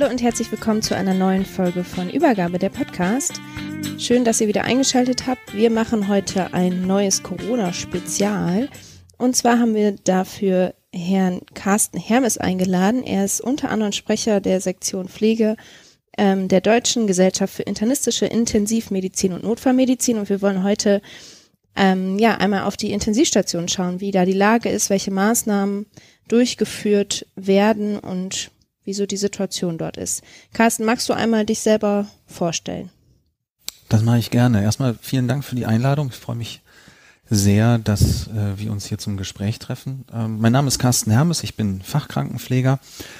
Hallo und herzlich willkommen zu einer neuen Folge von Übergabe, der Podcast. Schön, dass ihr wieder eingeschaltet habt. Wir machen heute ein neues Corona-Spezial. Und zwar haben wir dafür Herrn Carsten Hermes eingeladen. Er ist unter anderem Sprecher der Sektion Pflege der Deutschen Gesellschaft für internistische Intensivmedizin und Notfallmedizin. Und wir wollen heute einmal auf die Intensivstation schauen, wie da die Lage ist, welche Maßnahmen durchgeführt werden und wieso die Situation dort ist. Carsten, magst du einmal dich selber vorstellen? Das mache ich gerne. Erstmal vielen Dank für die Einladung. Ich freue mich sehr, dass wir uns hier zum Gespräch treffen. Mein Name ist Carsten Hermes, ich bin Fachkrankenpfleger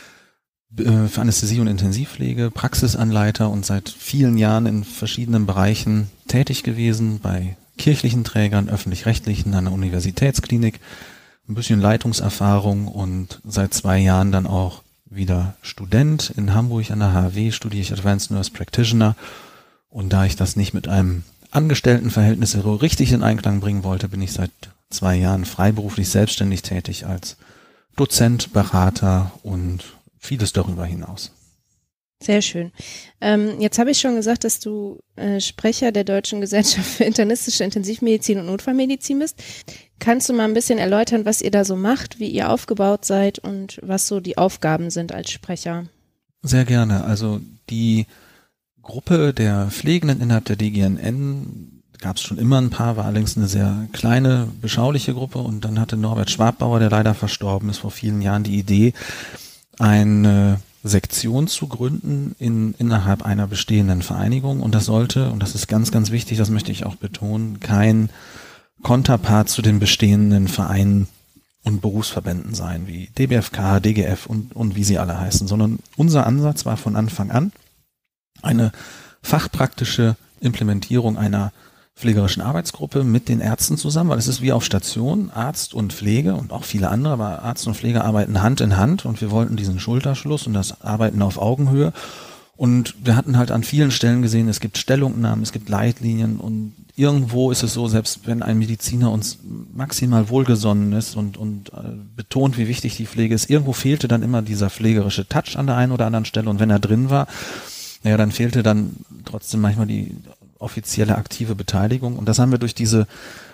für Anästhesie und Intensivpflege, Praxisanleiter und seit vielen Jahren in verschiedenen Bereichen tätig gewesen, bei kirchlichen Trägern, öffentlich-rechtlichen, an der Universitätsklinik, ein bisschen Leitungserfahrung und seit 2 Jahren dann auch wieder Student. In Hamburg an der HAW studiere ich Advanced Nurse Practitioner und da ich das nicht mit einem Angestelltenverhältnis so richtig in Einklang bringen wollte, bin ich seit 2 Jahren freiberuflich selbstständig tätig als Dozent, Berater und vieles darüber hinaus. Sehr schön. Jetzt habe ich schon gesagt, dass du Sprecher der Deutschen Gesellschaft für internistische Intensivmedizin und Notfallmedizin bist. Kannst du mal ein bisschen erläutern, was ihr da so macht, wie ihr aufgebaut seid und was so die Aufgaben sind als Sprecher? Sehr gerne. Also die Gruppe der Pflegenden innerhalb der DGNN gab es schon immer ein paar, war allerdings eine sehr kleine, beschauliche Gruppe und dann hatte Norbert Schwabbauer, der leider verstorben ist, vor vielen Jahren die Idee, eine Sektion zu gründen innerhalb einer bestehenden Vereinigung und das sollte, und das ist ganz, ganz wichtig, das möchte ich auch betonen, kein Konterpart zu den bestehenden Vereinen und Berufsverbänden sein, wie DBFK, DGF und wie sie alle heißen, sondern unser Ansatz war von Anfang an eine fachpraktische Implementierung einer pflegerischen Arbeitsgruppe mit den Ärzten zusammen, weil es ist wie auf Station, Arzt und Pflege und auch viele andere, aber Arzt und Pflege arbeiten Hand in Hand und wir wollten diesen Schulterschluss und das Arbeiten auf Augenhöhe und wir hatten halt an vielen Stellen gesehen, es gibt Stellungnahmen, es gibt Leitlinien und irgendwo ist es so, selbst wenn ein Mediziner uns maximal wohlgesonnen ist und betont, wie wichtig die Pflege ist, irgendwo fehlte dann immer dieser pflegerische Touch an der einen oder anderen Stelle und wenn er drin war, dann fehlte dann trotzdem manchmal die offizielle aktive Beteiligung und das haben wir durch diese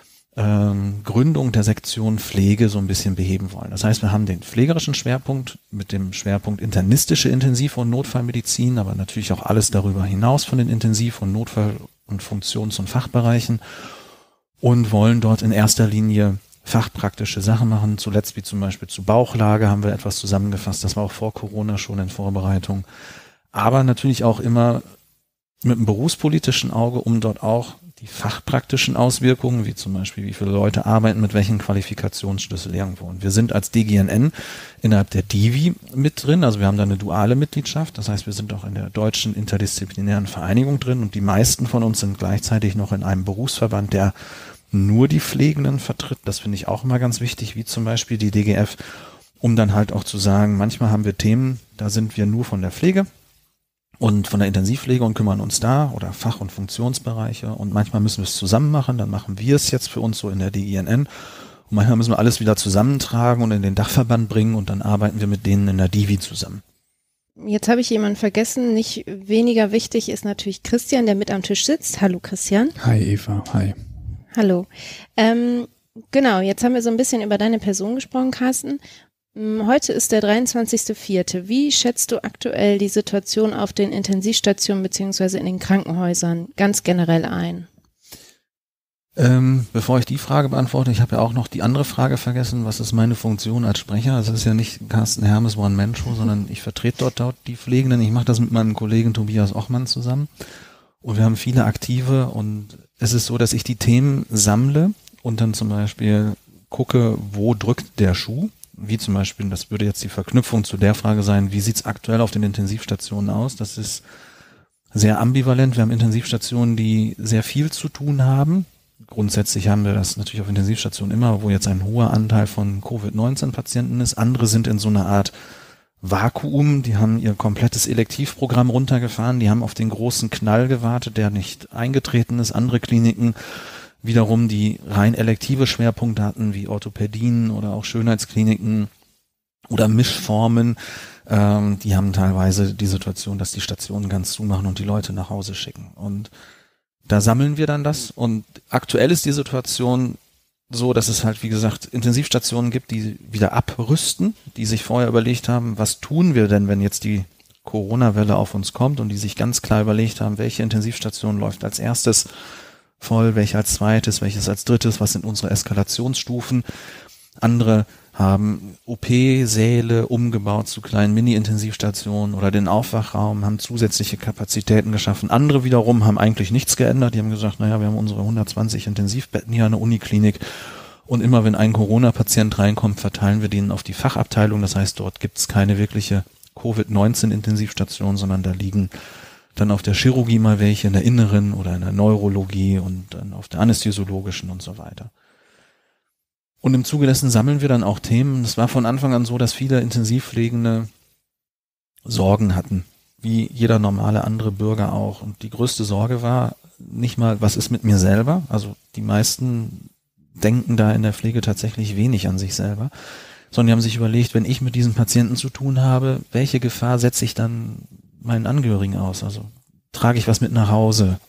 Gründung der Sektion Pflege so ein bisschen beheben wollen. Das heißt, wir haben den pflegerischen Schwerpunkt mit dem Schwerpunkt internistische Intensiv- und Notfallmedizin, aber natürlich auch alles darüber hinaus von den Intensiv- und Notfall- und Funktions- und Fachbereichen und wollen dort in erster Linie fachpraktische Sachen machen. Zuletzt wie zum Beispiel zu Bauchlage haben wir etwas zusammengefasst. Das war auch vor Corona schon in Vorbereitung. Aber natürlich auch immer mit einem berufspolitischen Auge, um dort auch die fachpraktischen Auswirkungen, wie zum Beispiel, wie viele Leute arbeiten mit welchen Qualifikationsschlüssel irgendwo. Und wir sind als DGNN innerhalb der DIVI mit drin, also wir haben da eine duale Mitgliedschaft, das heißt, wir sind auch in der Deutschen Interdisziplinären Vereinigung drin und die meisten von uns sind gleichzeitig noch in einem Berufsverband, der nur die Pflegenden vertritt. Das finde ich auch immer ganz wichtig, wie zum Beispiel die DGF, um dann halt auch zu sagen, manchmal haben wir Themen, da sind wir nur von der Pflege und von der Intensivpflege und kümmern uns da oder Fach- und Funktionsbereiche und manchmal müssen wir es zusammen machen, dann machen wir es jetzt für uns so in der DGNN und manchmal müssen wir alles wieder zusammentragen und in den Dachverband bringen und dann arbeiten wir mit denen in der DIVI zusammen. Jetzt habe ich jemanden vergessen, nicht weniger wichtig ist natürlich Christian, der mit am Tisch sitzt. Hallo Christian. Hi Eva, hi. Hallo. Genau, jetzt haben wir so ein bisschen über deine Person gesprochen, Carsten. Heute ist der 23.04. Wie schätzt du aktuell die Situation auf den Intensivstationen beziehungsweise in den Krankenhäusern ganz generell ein? Bevor ich die Frage beantworte, ich habe ja auch noch die andere Frage vergessen, was ist meine Funktion als Sprecher? Also das ist ja nicht Carsten Hermes One-Man-Show, sondern ich vertrete dort die Pflegenden. Ich mache das mit meinem Kollegen Tobias Ochmann zusammen und wir haben viele Aktive und es ist so, dass ich die Themen sammle und dann zum Beispiel gucke, wo drückt der Schuh? Wie zum Beispiel, das würde jetzt die Verknüpfung zu der Frage sein, wie sieht's aktuell auf den Intensivstationen aus? Das ist sehr ambivalent. Wir haben Intensivstationen, die sehr viel zu tun haben. Grundsätzlich haben wir das natürlich auf Intensivstationen immer, wo jetzt ein hoher Anteil von Covid-19-Patienten ist. Andere sind in so einer Art Vakuum, die haben ihr komplettes Elektivprogramm runtergefahren, die haben auf den großen Knall gewartet, der nicht eingetreten ist. Andere Kliniken wiederum, die rein elektive Schwerpunkte hatten, wie Orthopädien oder auch Schönheitskliniken, oder Mischformen, die haben teilweise die Situation, dass die Stationen ganz zumachen und die Leute nach Hause schicken. Und da sammeln wir dann das. Und aktuell ist die Situation so, dass es halt, wie gesagt, Intensivstationen gibt, die wieder abrüsten, die sich vorher überlegt haben, was tun wir denn, wenn jetzt die Corona-Welle auf uns kommt, und die sich ganz klar überlegt haben, welche Intensivstation läuft als erstes voll, welche als zweites, welches als drittes, was sind unsere Eskalationsstufen. Andere haben OP-Säle umgebaut zu kleinen Mini-Intensivstationen oder den Aufwachraum, haben zusätzliche Kapazitäten geschaffen. Andere wiederum haben eigentlich nichts geändert. Die haben gesagt, naja, wir haben unsere 120 Intensivbetten hier an der Uniklinik und immer wenn ein Corona-Patient reinkommt, verteilen wir den auf die Fachabteilung. Das heißt, dort gibt es keine wirkliche Covid-19-Intensivstation, sondern da liegen dann auf der Chirurgie mal welche, in der Inneren oder in der Neurologie und dann auf der anästhesiologischen und so weiter. Und im Zuge dessen sammeln wir dann auch Themen. Es war von Anfang an so, dass viele Intensivpflegende Sorgen hatten, wie jeder normale andere Bürger auch. Und die größte Sorge war nicht mal, was ist mit mir selber? Also die meisten denken da in der Pflege tatsächlich wenig an sich selber, sondern die haben sich überlegt, wenn ich mit diesen Patienten zu tun habe, welche Gefahr setze ich dann meinen Angehörigen aus? Also trage ich was mit nach Hause?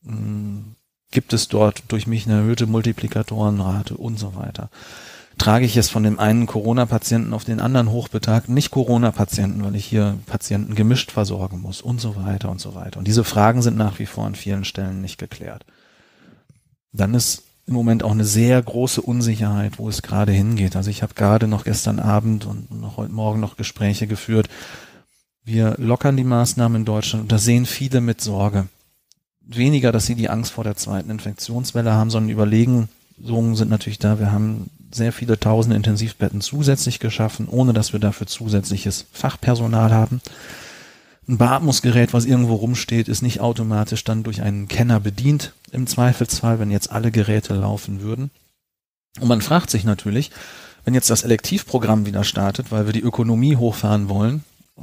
Gibt es dort durch mich eine erhöhte Multiplikatorenrate und so weiter? Trage ich es von dem einen Corona-Patienten auf den anderen hochbetagten Nicht-Corona-Patienten, weil ich hier Patienten gemischt versorgen muss und so weiter und so weiter. Und diese Fragen sind nach wie vor an vielen Stellen nicht geklärt. Dann ist im Moment auch eine sehr große Unsicherheit, wo es gerade hingeht. Also ich habe gerade noch gestern Abend und noch heute Morgen noch Gespräche geführt. Wir lockern die Maßnahmen in Deutschland und da sehen viele mit Sorge. Weniger, dass sie die Angst vor der zweiten Infektionswelle haben, sondern Überlegungen sind natürlich da. Wir haben sehr viele tausende Intensivbetten zusätzlich geschaffen, ohne dass wir dafür zusätzliches Fachpersonal haben. Ein Beatmungsgerät, was irgendwo rumsteht, ist nicht automatisch dann durch einen Kenner bedient, im Zweifelsfall, wenn jetzt alle Geräte laufen würden. Und man fragt sich natürlich, wenn jetzt das Elektivprogramm wieder startet, weil wir die Ökonomie hochfahren wollen,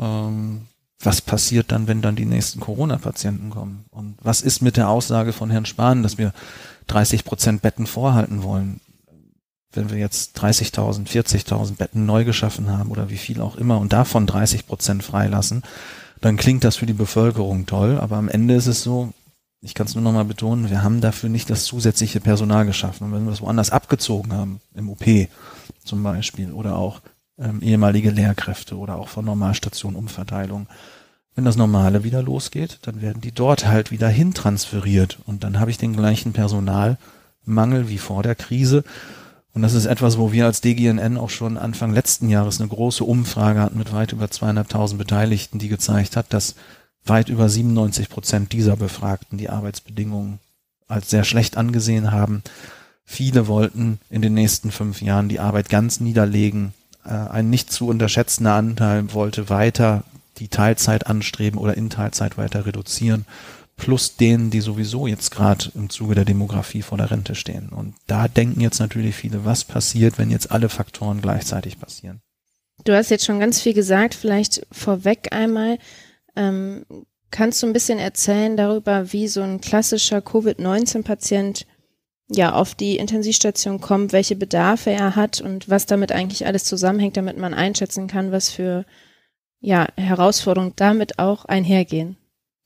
was passiert dann, wenn dann die nächsten Corona-Patienten kommen? Und was ist mit der Aussage von Herrn Spahn, dass wir 30% Betten vorhalten wollen? Wenn wir jetzt 30.000, 40.000 Betten neu geschaffen haben oder wie viel auch immer und davon 30% freilassen, dann klingt das für die Bevölkerung toll, aber am Ende ist es so, ich kann es nur nochmal betonen, wir haben dafür nicht das zusätzliche Personal geschaffen. Und wenn wir das woanders abgezogen haben, im OP zum Beispiel oder auch ehemalige Lehrkräfte oder auch von Normalstation Umverteilung. Wenn das Normale wieder losgeht, dann werden die dort halt wieder hintransferiert und dann habe ich den gleichen Personalmangel wie vor der Krise. Und das ist etwas, wo wir als DGNN auch schon Anfang letzten Jahres eine große Umfrage hatten mit weit über 200.000 Beteiligten, die gezeigt hat, dass weit über 97% dieser Befragten die Arbeitsbedingungen als sehr schlecht angesehen haben. Viele wollten in den nächsten 5 Jahren die Arbeit ganz niederlegen. Ein nicht zu unterschätzender Anteil wollte weiter die Teilzeit anstreben oder in Teilzeit weiter reduzieren, plus denen, die sowieso jetzt gerade im Zuge der Demografie vor der Rente stehen. Und da denken jetzt natürlich viele, was passiert, wenn jetzt alle Faktoren gleichzeitig passieren. Du hast jetzt schon ganz viel gesagt, vielleicht vorweg einmal, kannst du ein bisschen erzählen darüber, wie so ein klassischer Covid-19-Patient ja auf die Intensivstation kommt, welche Bedarfe er hat und was damit eigentlich alles zusammenhängt, damit man einschätzen kann, was für Herausforderungen damit auch einhergehen.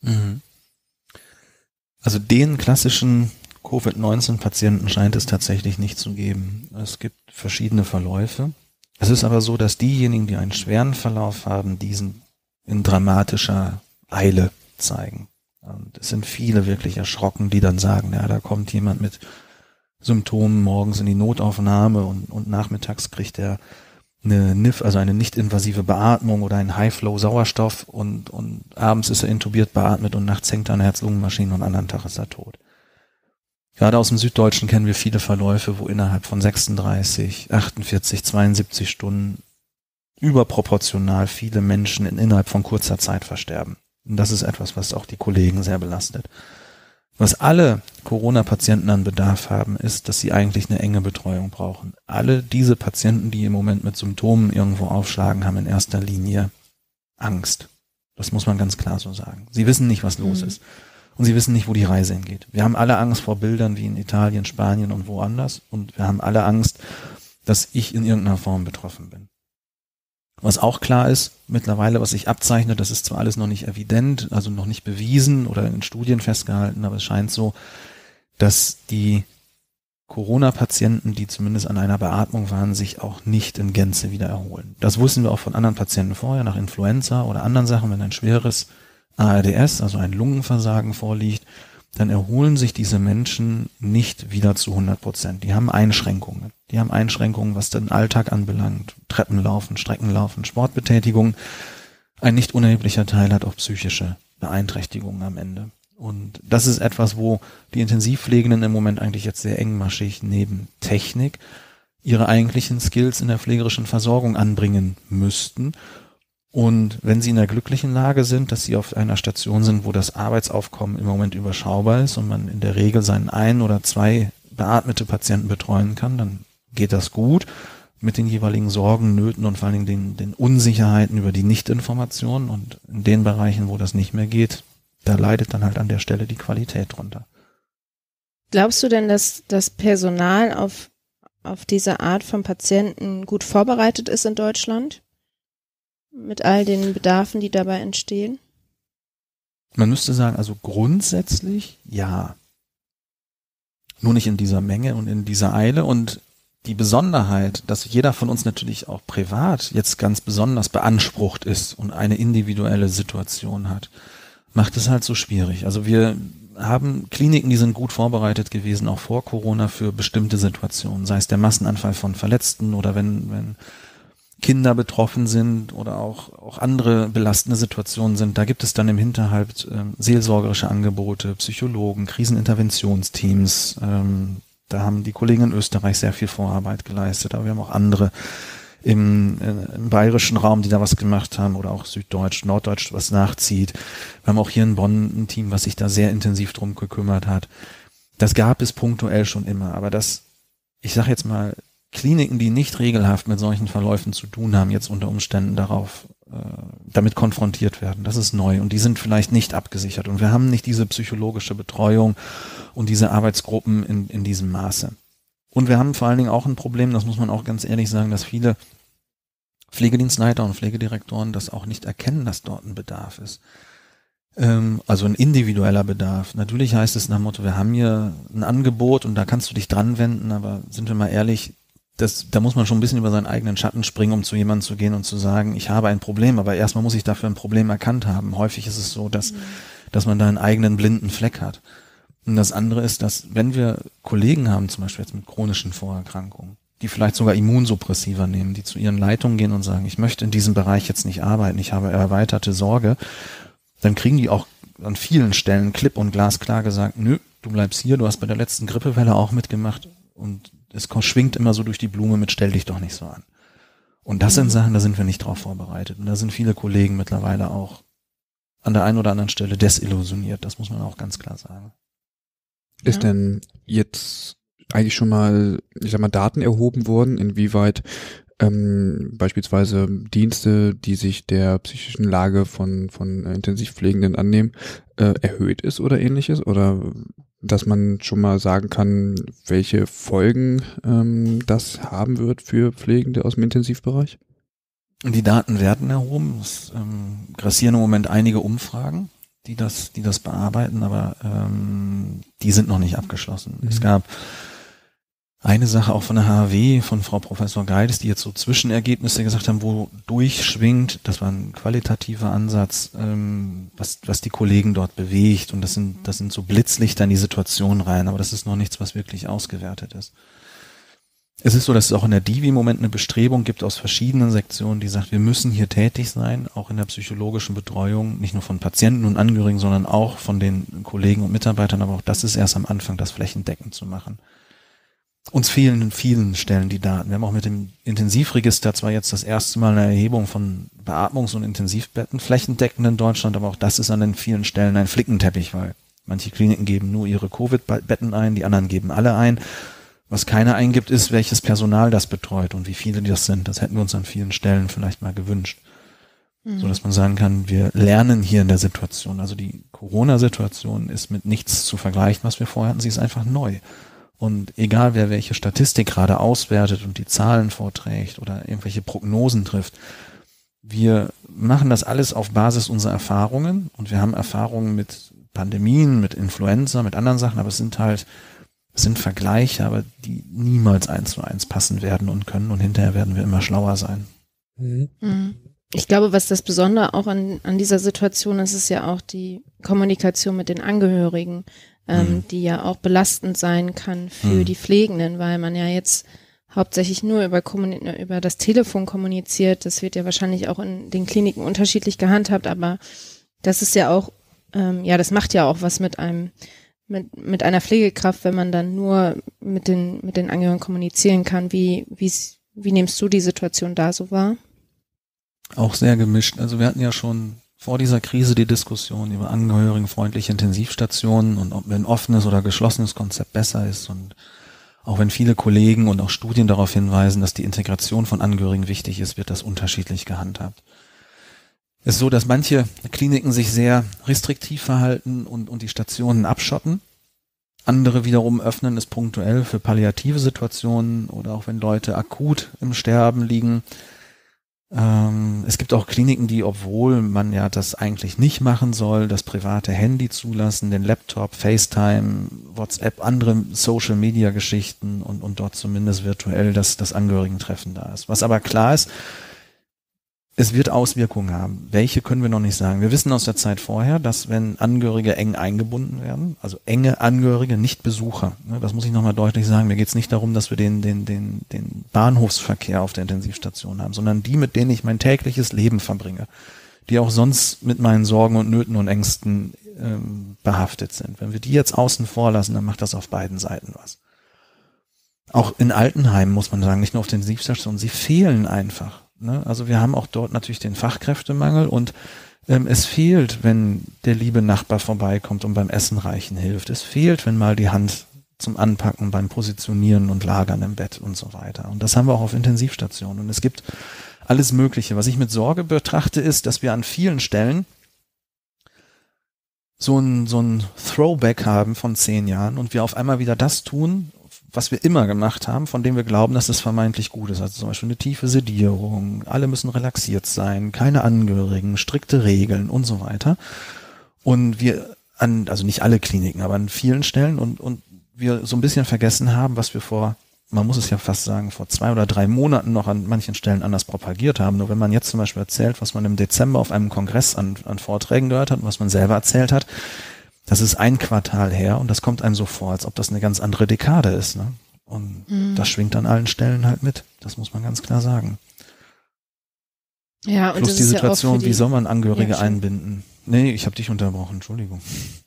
Also den klassischen Covid-19-Patienten scheint es tatsächlich nicht zu geben. Es gibt verschiedene Verläufe. Es ist aber so, dass diejenigen, die einen schweren Verlauf haben, diesen in dramatischer Eile zeigen. Und es sind viele wirklich erschrocken, die dann sagen, ja, da kommt jemand mit Symptomen morgens in die Notaufnahme und nachmittags kriegt er eine NIF, also eine nicht-invasive Beatmung oder einen High-Flow-Sauerstoff und abends ist er intubiert beatmet und nachts hängt er an der Herz-Lungen-Maschine und am anderen Tag ist er tot. Gerade aus dem Süddeutschen kennen wir viele Verläufe, wo innerhalb von 36, 48, 72 Stunden überproportional viele Menschen innerhalb von kurzer Zeit versterben. Und das ist etwas, was auch die Kollegen sehr belastet. Was alle Corona-Patienten an Bedarf haben, ist, dass sie eigentlich eine enge Betreuung brauchen. Alle diese Patienten, die im Moment mit Symptomen irgendwo aufschlagen, haben in erster Linie Angst. Das muss man ganz klar so sagen. Sie wissen nicht, was los ist. Und sie wissen nicht, wo die Reise hingeht. Wir haben alle Angst vor Bildern wie in Italien, Spanien und woanders. Und wir haben alle Angst, dass ich in irgendeiner Form betroffen bin. Was auch klar ist, mittlerweile, was sich abzeichnet, das ist zwar alles noch nicht evident, also noch nicht bewiesen oder in Studien festgehalten, aber es scheint so, dass die Corona-Patienten, die zumindest an einer Beatmung waren, sich auch nicht in Gänze wieder erholen. Das wussten wir auch von anderen Patienten vorher, nach Influenza oder anderen Sachen, wenn ein schweres ARDS, also ein Lungenversagen vorliegt, dann erholen sich diese Menschen nicht wieder zu 100%. Die haben Einschränkungen. Die haben Einschränkungen, was den Alltag anbelangt. Treppenlaufen, Streckenlaufen, Sportbetätigung. Ein nicht unerheblicher Teil hat auch psychische Beeinträchtigungen am Ende. Und das ist etwas, wo die Intensivpflegenden im Moment eigentlich jetzt sehr engmaschig neben Technik ihre eigentlichen Skills in der pflegerischen Versorgung anbringen müssten. Und wenn sie in der glücklichen Lage sind, dass sie auf einer Station sind, wo das Arbeitsaufkommen im Moment überschaubar ist und man in der Regel seinen 1 oder 2 beatmete Patienten betreuen kann, dann geht das gut mit den jeweiligen Sorgen, Nöten und vor allen Dingen den Unsicherheiten über die Nichtinformation. Und in den Bereichen, wo das nicht mehr geht, da leidet dann halt an der Stelle die Qualität drunter. Glaubst du denn, dass das Personal auf diese Art von Patienten gut vorbereitet ist in Deutschland? Mit all den Bedarfen, die dabei entstehen? Man müsste sagen, also grundsätzlich ja. Nur nicht in dieser Menge und in dieser Eile. Und die Besonderheit, dass jeder von uns natürlich auch privat jetzt ganz besonders beansprucht ist und eine individuelle Situation hat, macht es halt so schwierig. Also wir haben Kliniken, die sind gut vorbereitet gewesen, auch vor Corona, für bestimmte Situationen. Sei es der Massenanfall von Verletzten oder wenn Kinder betroffen sind oder auch andere belastende Situationen sind, da gibt es dann im Hinterhalt seelsorgerische Angebote, Psychologen, Kriseninterventionsteams. Da haben die Kollegen in Österreich sehr viel Vorarbeit geleistet, aber wir haben auch andere im bayerischen Raum, die da was gemacht haben, oder auch Süddeutsch, Norddeutsch was nachzieht. Wir haben auch hier in Bonn ein Team, was sich da sehr intensiv drum gekümmert hat. Das gab es punktuell schon immer, aber das, ich sage jetzt mal, Kliniken, die nicht regelhaft mit solchen Verläufen zu tun haben, jetzt unter Umständen damit konfrontiert werden. Das ist neu und die sind vielleicht nicht abgesichert und wir haben nicht diese psychologische Betreuung und diese Arbeitsgruppen in diesem Maße. Und wir haben vor allen Dingen auch ein Problem, das muss man auch ganz ehrlich sagen, dass viele Pflegedienstleiter und Pflegedirektoren das auch nicht erkennen, dass dort ein Bedarf ist. Also ein individueller Bedarf. Natürlich heißt es nach dem Motto, wir haben hier ein Angebot und da kannst du dich dran wenden, aber sind wir mal ehrlich, da muss man schon ein bisschen über seinen eigenen Schatten springen, um zu jemandem zu gehen und zu sagen, ich habe ein Problem, aber erstmal muss ich dafür ein Problem erkannt haben. Häufig ist es so, dass man da einen eigenen blinden Fleck hat. Und das andere ist, dass wenn wir Kollegen haben, zum Beispiel jetzt mit chronischen Vorerkrankungen, die vielleicht sogar Immunsuppressiva nehmen, die zu ihren Leitungen gehen und sagen, ich möchte in diesem Bereich jetzt nicht arbeiten, ich habe erweiterte Sorge, dann kriegen die auch an vielen Stellen klipp und glasklar gesagt, nö, du bleibst hier, du hast bei der letzten Grippewelle auch mitgemacht und es schwingt immer so durch die Blume mit, stell dich doch nicht so an. Und das sind Sachen, da sind wir nicht drauf vorbereitet. Und da sind viele Kollegen mittlerweile auch an der einen oder anderen Stelle desillusioniert. Das muss man auch ganz klar sagen. Ist denn jetzt eigentlich schon mal, ich sag mal, Daten erhoben worden, inwieweit beispielsweise Dienste, die sich der psychischen Lage von Intensivpflegenden annehmen, erhöht ist oder ähnliches? Oder dass man schon mal sagen kann, welche Folgen das haben wird für Pflegende aus dem Intensivbereich? Die Daten werden erhoben. Es grassieren im Moment einige Umfragen, die das bearbeiten, aber die sind noch nicht abgeschlossen. Es gab eine Sache auch von der HAW, von Frau Professor Geides, die jetzt so Zwischenergebnisse gesagt haben, wo durchschwingt, das war ein qualitativer Ansatz, was die Kollegen dort bewegt, und das sind so Blitzlichter in die Situation rein, aber das ist noch nichts, was wirklich ausgewertet ist. Es ist so, dass es auch in der DIVI im Moment eine Bestrebung gibt aus verschiedenen Sektionen, die sagt, wir müssen hier tätig sein, auch in der psychologischen Betreuung, nicht nur von Patienten und Angehörigen, sondern auch von den Kollegen und Mitarbeitern, aber auch das ist erst am Anfang, das flächendeckend zu machen. Uns fehlen in vielen Stellen die Daten. Wir haben auch mit dem Intensivregister zwar jetzt das erste Mal eine Erhebung von Beatmungs- und Intensivbetten flächendeckend in Deutschland, aber auch das ist an den vielen Stellen ein Flickenteppich, weil manche Kliniken geben nur ihre Covid-Betten ein, die anderen geben alle ein. Was keiner eingibt, ist, welches Personal das betreut und wie viele das sind. Das hätten wir uns an vielen Stellen vielleicht mal gewünscht. So dass man sagen kann, wir lernen hier in der Situation. Also die Corona-Situation ist mit nichts zu vergleichen, was wir vorher hatten. Sie ist einfach neu. Und egal, wer welche Statistik gerade auswertet und die Zahlen vorträgt oder irgendwelche Prognosen trifft, wir machen das alles auf Basis unserer Erfahrungen und wir haben Erfahrungen mit Pandemien, mit Influenza, mit anderen Sachen, aber es sind Vergleiche, aber die niemals 1:1 passen werden und können und hinterher werden wir immer schlauer sein. Ich glaube, was das Besondere auch an dieser Situation ist ja auch die Kommunikation mit den Angehörigen, die ja auch belastend sein kann für die Pflegenden, weil man ja jetzt hauptsächlich nur über das Telefon kommuniziert. Das wird ja wahrscheinlich auch in den Kliniken unterschiedlich gehandhabt, aber das ist ja auch, das macht ja auch was mit einer Pflegekraft, wenn man dann nur mit den Angehörigen kommunizieren kann. Wie nimmst du die Situation da so wahr? Auch sehr gemischt. Also wir hatten ja schon vor dieser Krise die Diskussion über angehörigenfreundliche Intensivstationen und ob ein offenes oder geschlossenes Konzept besser ist, und auch wenn viele Kollegen und auch Studien darauf hinweisen, dass die Integration von Angehörigen wichtig ist, wird das unterschiedlich gehandhabt. Es ist so, dass manche Kliniken sich sehr restriktiv verhalten und die Stationen abschotten. Andere wiederum öffnen es punktuell für palliative Situationen oder auch wenn Leute akut im Sterben liegen. Es gibt auch Kliniken, die, obwohl man ja das eigentlich nicht machen soll, das private Handy zulassen, den Laptop, FaceTime, WhatsApp, andere Social-Media-Geschichten und dort zumindest virtuell das Angehörigentreffen da ist. Was aber klar ist, es wird Auswirkungen haben. Welche können wir noch nicht sagen. Wir wissen aus der Zeit vorher, dass wenn Angehörige eng eingebunden werden, also enge Angehörige, nicht Besucher, ne, das muss ich nochmal deutlich sagen, mir geht es nicht darum, dass wir den Bahnhofsverkehr auf der Intensivstation haben, sondern die, mit denen ich mein tägliches Leben verbringe, die auch sonst mit meinen Sorgen und Nöten und Ängsten behaftet sind. Wenn wir die jetzt außen vor lassen, dann macht das auf beiden Seiten was. Auch in Altenheimen muss man sagen, nicht nur auf den Intensivstationen, sie fehlen einfach. Also wir haben auch dort natürlich den Fachkräftemangel und es fehlt, wenn der liebe Nachbar vorbeikommt und beim Essen reichen hilft. Es fehlt, wenn mal die Hand zum Anpacken beim Positionieren und Lagern im Bett und so weiter. Und das haben wir auch auf Intensivstationen. Und es gibt alles Mögliche. Was ich mit Sorge betrachte, ist, dass wir an vielen Stellen so ein Throwback haben von 10 Jahren und wir auf einmal wieder das tun, was wir immer gemacht haben, von dem wir glauben, dass es vermeintlich gut ist. Also zum Beispiel eine tiefe Sedierung, alle müssen relaxiert sein, keine Angehörigen, strikte Regeln und so weiter. Und wir also nicht alle Kliniken, aber an vielen Stellen und wir so ein bisschen vergessen haben, was wir man muss es ja fast sagen, vor 2 oder 3 Monaten noch an manchen Stellen anders propagiert haben. Nur wenn man jetzt zum Beispiel erzählt, was man im Dezember auf einem Kongress an Vorträgen gehört hat und was man selber erzählt hat, das ist ein Quartal her und das kommt einem so vor, als ob das eine ganz andere Dekade ist. Ne? Und das schwingt an allen Stellen halt mit. Das muss man ganz klar sagen. Ja, und plus das die ist Situation, ja auch wie soll man Angehörige ja, einbinden? Nee, ich habe dich unterbrochen, Entschuldigung.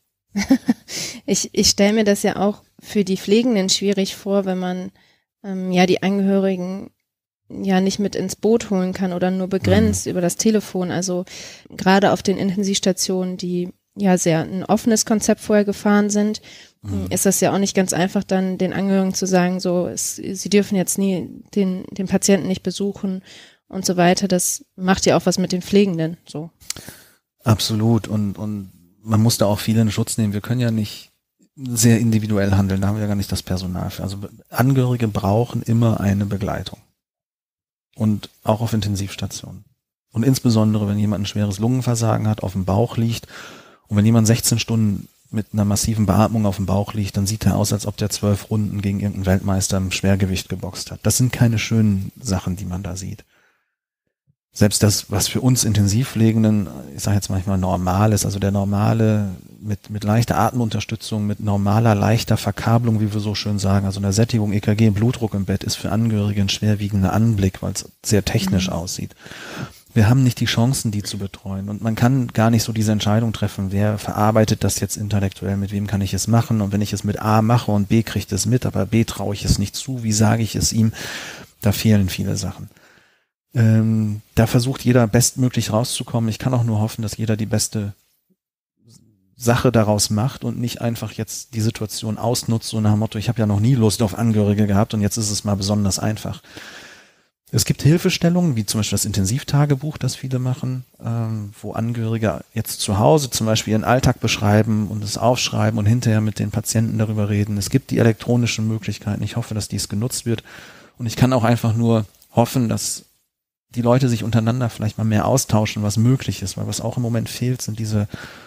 Ich stelle mir das ja auch für die Pflegenden schwierig vor, wenn man die Angehörigen ja nicht mit ins Boot holen kann oder nur begrenzt über das Telefon. Also gerade auf den Intensivstationen, die ja sehr ein offenes Konzept vorher gefahren sind, ist das ja auch nicht ganz einfach, dann den Angehörigen zu sagen, sie dürfen jetzt nie den Patienten nicht besuchen und so weiter. Das macht ja auch was mit den Pflegenden, so. Absolut. Und man muss da auch viele in Schutz nehmen. Wir können ja nicht sehr individuell handeln. Da haben wir ja gar nicht das Personal für. Also Angehörige brauchen immer eine Begleitung. Und auch auf Intensivstationen. Und insbesondere, wenn jemand ein schweres Lungenversagen hat, auf dem Bauch liegt. Und wenn jemand 16 Stunden mit einer massiven Beatmung auf dem Bauch liegt, dann sieht er aus, als ob der 12 Runden gegen irgendeinen Weltmeister im Schwergewicht geboxt hat. Das sind keine schönen Sachen, die man da sieht. Selbst das, was für uns Intensivpflegenden, ich sage jetzt manchmal normal ist, also der normale mit leichter Atemunterstützung, mit normaler, leichter Verkabelung, wie wir so schön sagen, also einer Sättigung, EKG, Blutdruck im Bett, ist für Angehörige ein schwerwiegender Anblick, weil es sehr technisch aussieht. Wir haben nicht die Chancen, die zu betreuen. Und man kann gar nicht so diese Entscheidung treffen, wer verarbeitet das jetzt intellektuell, mit wem kann ich es machen. Und wenn ich es mit A mache und B kriegt es mit, aber B traue ich es nicht zu, wie sage ich es ihm? Da fehlen viele Sachen. Da versucht jeder bestmöglich rauszukommen. Ich kann auch nur hoffen, dass jeder die beste Sache daraus macht und nicht einfach jetzt die Situation ausnutzt, so nach dem Motto, ich habe ja noch nie Lust auf Angehörige gehabt und jetzt ist es mal besonders einfach. Es gibt Hilfestellungen, wie zum Beispiel das Intensivtagebuch, das viele machen, wo Angehörige jetzt zu Hause zum Beispiel ihren Alltag beschreiben und es aufschreiben und hinterher mit den Patienten darüber reden. Es gibt die elektronischen Möglichkeiten. Ich hoffe, dass dies genutzt wird. Und ich kann auch einfach nur hoffen, dass die Leute sich untereinander vielleicht mal mehr austauschen, was möglich ist, weil was auch im Moment fehlt, sind diese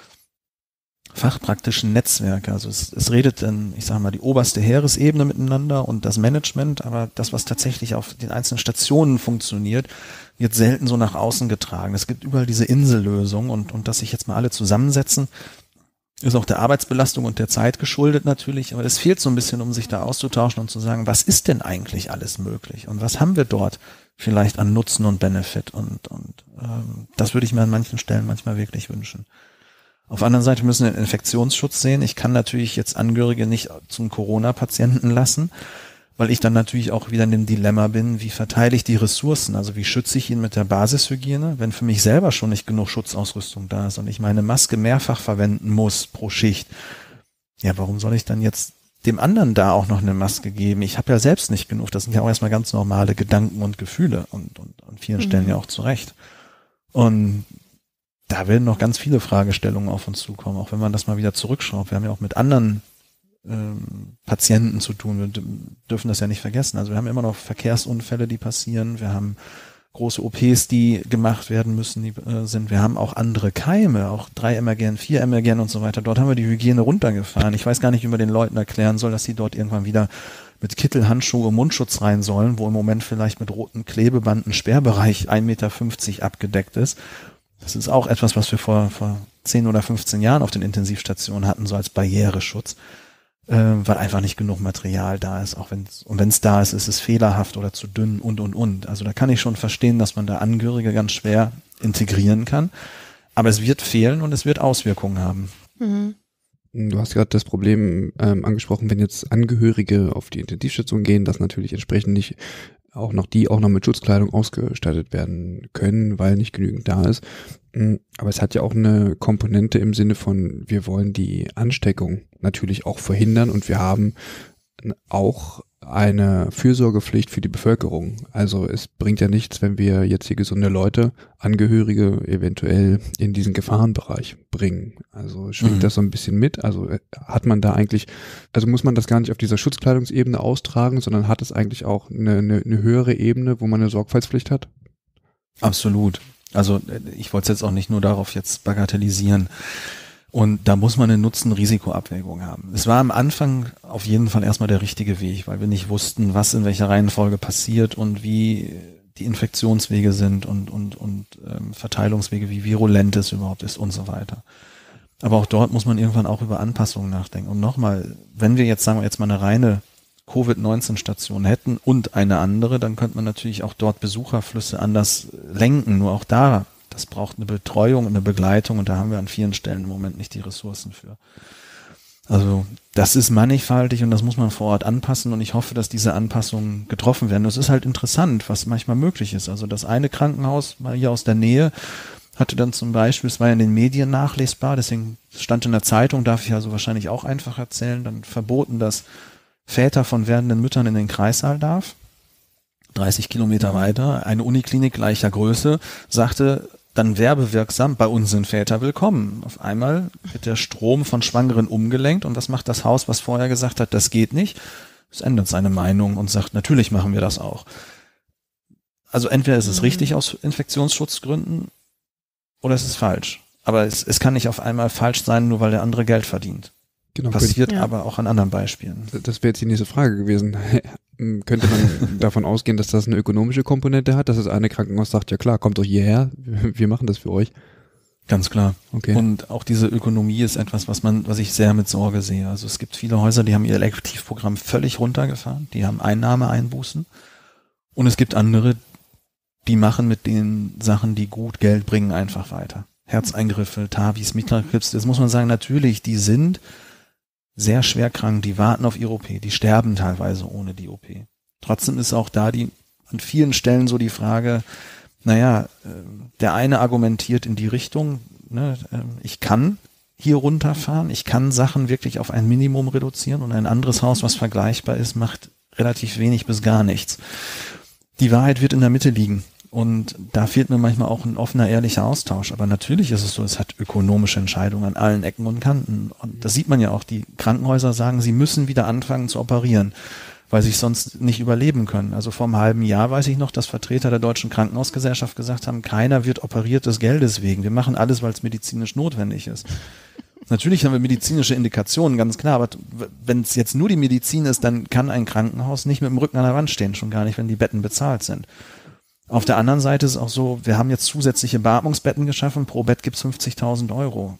fachpraktischen Netzwerke. Also es redet dann, ich sage mal, die oberste Heeresebene miteinander und das Management, aber das, was tatsächlich auf den einzelnen Stationen funktioniert, wird selten so nach außen getragen. Es gibt überall diese Insellösung und dass sich jetzt mal alle zusammensetzen, ist auch der Arbeitsbelastung und der Zeit geschuldet natürlich, aber es fehlt so ein bisschen, um sich da auszutauschen und zu sagen, was ist denn eigentlich alles möglich und was haben wir dort vielleicht an Nutzen und Benefit und das würde ich mir an manchen Stellen manchmal wirklich wünschen. Auf der anderen Seite müssen wir den Infektionsschutz sehen. Ich kann natürlich jetzt Angehörige nicht zum Corona-Patienten lassen, weil ich dann natürlich auch wieder in dem Dilemma bin, wie verteile ich die Ressourcen, also wie schütze ich ihn mit der Basishygiene, wenn für mich selber schon nicht genug Schutzausrüstung da ist und ich meine Maske mehrfach verwenden muss pro Schicht. Ja, warum soll ich dann jetzt dem anderen da auch noch eine Maske geben? Ich habe ja selbst nicht genug. Das sind ja auch erstmal ganz normale Gedanken und Gefühle und an vielen Stellen ja auch zu Recht. Und da werden noch ganz viele Fragestellungen auf uns zukommen, auch wenn man das mal wieder zurückschaut. Wir haben ja auch mit anderen Patienten zu tun. Wir dürfen das ja nicht vergessen. Also wir haben immer noch Verkehrsunfälle, die passieren. Wir haben große OPs, die gemacht werden müssen, wir haben auch andere Keime, auch 3-Emergen, 4-Emergen und so weiter. Dort haben wir die Hygiene runtergefahren. Ich weiß gar nicht, wie man den Leuten erklären soll, dass sie dort irgendwann wieder mit Kittel, Handschuhe und Mundschutz rein sollen, wo im Moment vielleicht mit roten Klebeband ein Sperrbereich 1,50 Meter abgedeckt ist. Das ist auch etwas, was wir vor 10 oder 15 Jahren auf den Intensivstationen hatten, so als Barriereschutz, weil einfach nicht genug Material da ist. Auch wenn es da ist, ist es fehlerhaft oder zu dünn und. Also da kann ich schon verstehen, dass man da Angehörige ganz schwer integrieren kann. Aber es wird fehlen und es wird Auswirkungen haben. Mhm. Du hast gerade das Problem angesprochen, wenn jetzt Angehörige auf die Intensivstation gehen, dass natürlich entsprechend nicht auch noch mit Schutzkleidung ausgestattet werden können, weil nicht genügend da ist. Aber es hat ja auch eine Komponente im Sinne von, wir wollen die Ansteckung natürlich auch verhindern und wir haben auch eine Fürsorgepflicht für die Bevölkerung. Also es bringt ja nichts, wenn wir jetzt hier gesunde Leute, Angehörige eventuell in diesen Gefahrenbereich bringen. Also schwingt das so ein bisschen mit? Also hat man da eigentlich, also muss man das gar nicht auf dieser Schutzkleidungsebene austragen, sondern hat es eigentlich auch eine höhere Ebene, wo man eine Sorgfaltspflicht hat? Absolut. Also ich wollte es jetzt auch nicht nur darauf jetzt bagatellisieren. Und da muss man eine Nutzen-Risiko-Abwägung haben. Es war am Anfang auf jeden Fall erstmal der richtige Weg, weil wir nicht wussten, was in welcher Reihenfolge passiert und wie die Infektionswege sind und Verteilungswege, wie virulent es überhaupt ist und so weiter. Aber auch dort muss man irgendwann auch über Anpassungen nachdenken. Und nochmal, wenn wir jetzt, sagen wir jetzt mal eine reine Covid-19-Station hätten und eine andere, dann könnte man natürlich auch dort Besucherflüsse anders lenken. Nur auch da, das braucht eine Betreuung, eine Begleitung und da haben wir an vielen Stellen im Moment nicht die Ressourcen für. Also das ist mannigfaltig und das muss man vor Ort anpassen und ich hoffe, dass diese Anpassungen getroffen werden. Das ist halt interessant, was manchmal möglich ist. Also das eine Krankenhaus mal hier aus der Nähe hatte dann zum Beispiel, es war ja in den Medien nachlesbar, deswegen stand in der Zeitung, darf ich also wahrscheinlich auch einfach erzählen, dann verboten, dass Väter von werdenden Müttern in den Kreissaal darf. 30 Kilometer weiter, eine Uniklinik gleicher Größe, sagte dann werbewirksam, bei uns sind Väter willkommen. Auf einmal wird der Strom von Schwangeren umgelenkt und was macht das Haus, was vorher gesagt hat, das geht nicht? Es ändert seine Meinung und sagt, natürlich machen wir das auch. Also entweder ist es richtig aus Infektionsschutzgründen oder es ist falsch. Aber es kann nicht auf einmal falsch sein, nur weil der andere Geld verdient. Genau, passiert aber auch an anderen Beispielen. Das wäre jetzt die nächste Frage gewesen. Könnte man davon ausgehen, dass das eine ökonomische Komponente hat, dass das eine Krankenhaus sagt, ja klar, kommt doch hierher, wir machen das für euch? Ganz klar. Okay. Und auch diese Ökonomie ist etwas, was ich sehr mit Sorge sehe. Also es gibt viele Häuser, die haben ihr Elektivprogramm völlig runtergefahren, die haben Einnahmeeinbußen. Und es gibt andere, die machen mit den Sachen, die gut Geld bringen, einfach weiter. Herzeingriffe, TAVIs, Mitrakrebs, das muss man sagen, natürlich, die sind sehr schwer krank, die warten auf ihre OP, die sterben teilweise ohne die OP. Trotzdem ist auch da an vielen Stellen so die Frage, der eine argumentiert in die Richtung, ich kann hier runterfahren, ich kann Sachen wirklich auf ein Minimum reduzieren und ein anderes Haus, was vergleichbar ist, macht relativ wenig bis gar nichts. Die Wahrheit wird in der Mitte liegen. Und da fehlt mir manchmal auch ein offener, ehrlicher Austausch. Aber natürlich ist es so, es hat ökonomische Entscheidungen an allen Ecken und Kanten. Und das sieht man ja auch. Die Krankenhäuser sagen, sie müssen wieder anfangen zu operieren, weil sie sonst nicht überleben können. Also vor einem halben Jahr weiß ich noch, dass Vertreter der Deutschen Krankenhausgesellschaft gesagt haben, keiner wird operiert des Geldes wegen. Wir machen alles, weil es medizinisch notwendig ist. Natürlich haben wir medizinische Indikationen, ganz klar, aber wenn es jetzt nur die Medizin ist, dann kann ein Krankenhaus nicht mit dem Rücken an der Wand stehen, schon gar nicht, wenn die Betten bezahlt sind. Auf der anderen Seite ist es auch so, wir haben jetzt zusätzliche Beatmungsbetten geschaffen, pro Bett gibt's 50.000 Euro.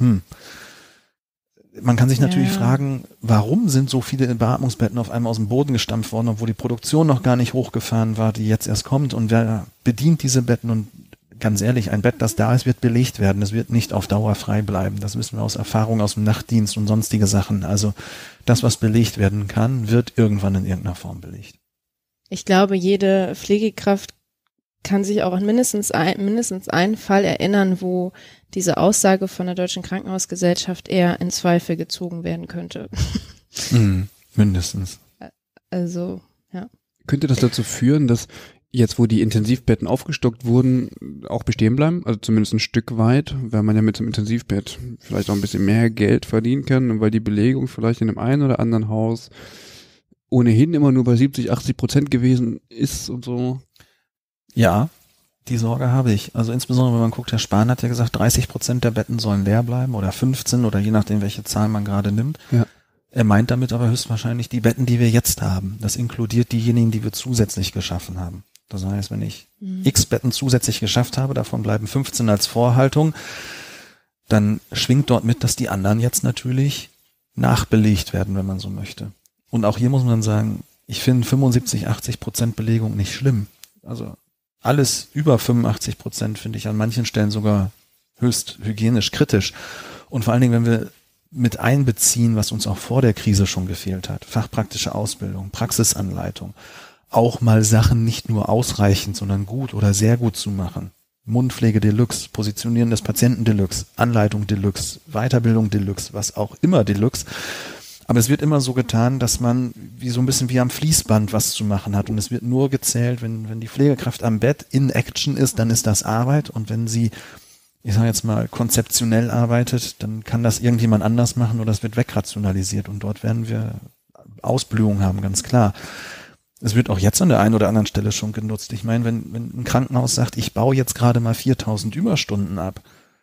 Man kann sich natürlich fragen, warum sind so viele Beatmungsbetten auf einmal aus dem Boden gestampft worden, obwohl die Produktion noch gar nicht hochgefahren war, die jetzt erst kommt, und wer bedient diese Betten? Und ganz ehrlich, ein Bett, das da ist, wird belegt werden. Es wird nicht auf Dauer frei bleiben. Das wissen wir aus Erfahrung aus dem Nachtdienst und sonstige Sachen. Also das, was belegt werden kann, wird irgendwann in irgendeiner Form belegt. Ich glaube, jede Pflegekraft kann sich auch an mindestens einen Fall erinnern, wo diese Aussage von der Deutschen Krankenhausgesellschaft eher in Zweifel gezogen werden könnte. Mindestens. Also, ja. Könnte das dazu führen, dass jetzt, wo die Intensivbetten aufgestockt wurden, auch bestehen bleiben? Also zumindest ein Stück weit, weil man ja mit dem Intensivbett vielleicht auch ein bisschen mehr Geld verdienen kann und weil die Belegung vielleicht in dem einen oder anderen Haus ohnehin immer nur bei 70-80% gewesen ist und so. Ja, die Sorge habe ich. Also insbesondere, wenn man guckt, Herr Spahn hat ja gesagt, 30% der Betten sollen leer bleiben oder 15 oder je nachdem, welche Zahl man gerade nimmt. Ja. Er meint damit aber höchstwahrscheinlich die Betten, die wir jetzt haben. Das inkludiert diejenigen, die wir zusätzlich geschaffen haben. Das heißt, wenn ich x Betten zusätzlich geschafft habe, davon bleiben 15 als Vorhaltung, dann schwingt dort mit, dass die anderen jetzt natürlich nachbelegt werden, wenn man so möchte. Und auch hier muss man sagen, ich finde 75-80% Belegung nicht schlimm. Also alles über 85% finde ich an manchen Stellen sogar höchst hygienisch kritisch. Und vor allen Dingen, wenn wir mit einbeziehen, was uns auch vor der Krise schon gefehlt hat, fachpraktische Ausbildung, Praxisanleitung, auch mal Sachen nicht nur ausreichend, sondern gut oder sehr gut zu machen. Mundpflege Deluxe, Positionieren des Patienten Deluxe, Anleitung Deluxe, Weiterbildung Deluxe, was auch immer Deluxe. Aber es wird immer so getan, dass man wie so ein bisschen wie am Fließband was zu machen hat. Und es wird nur gezählt, wenn die Pflegekraft am Bett in Action ist, dann ist das Arbeit. Und wenn sie, ich sage jetzt mal, konzeptionell arbeitet, dann kann das irgendjemand anders machen oder es wird wegrationalisiert. Und dort werden wir Ausblühung haben, ganz klar. Es wird auch jetzt an der einen oder anderen Stelle schon genutzt. Ich meine, wenn ein Krankenhaus sagt, ich baue jetzt gerade mal 4.000 Überstunden ab,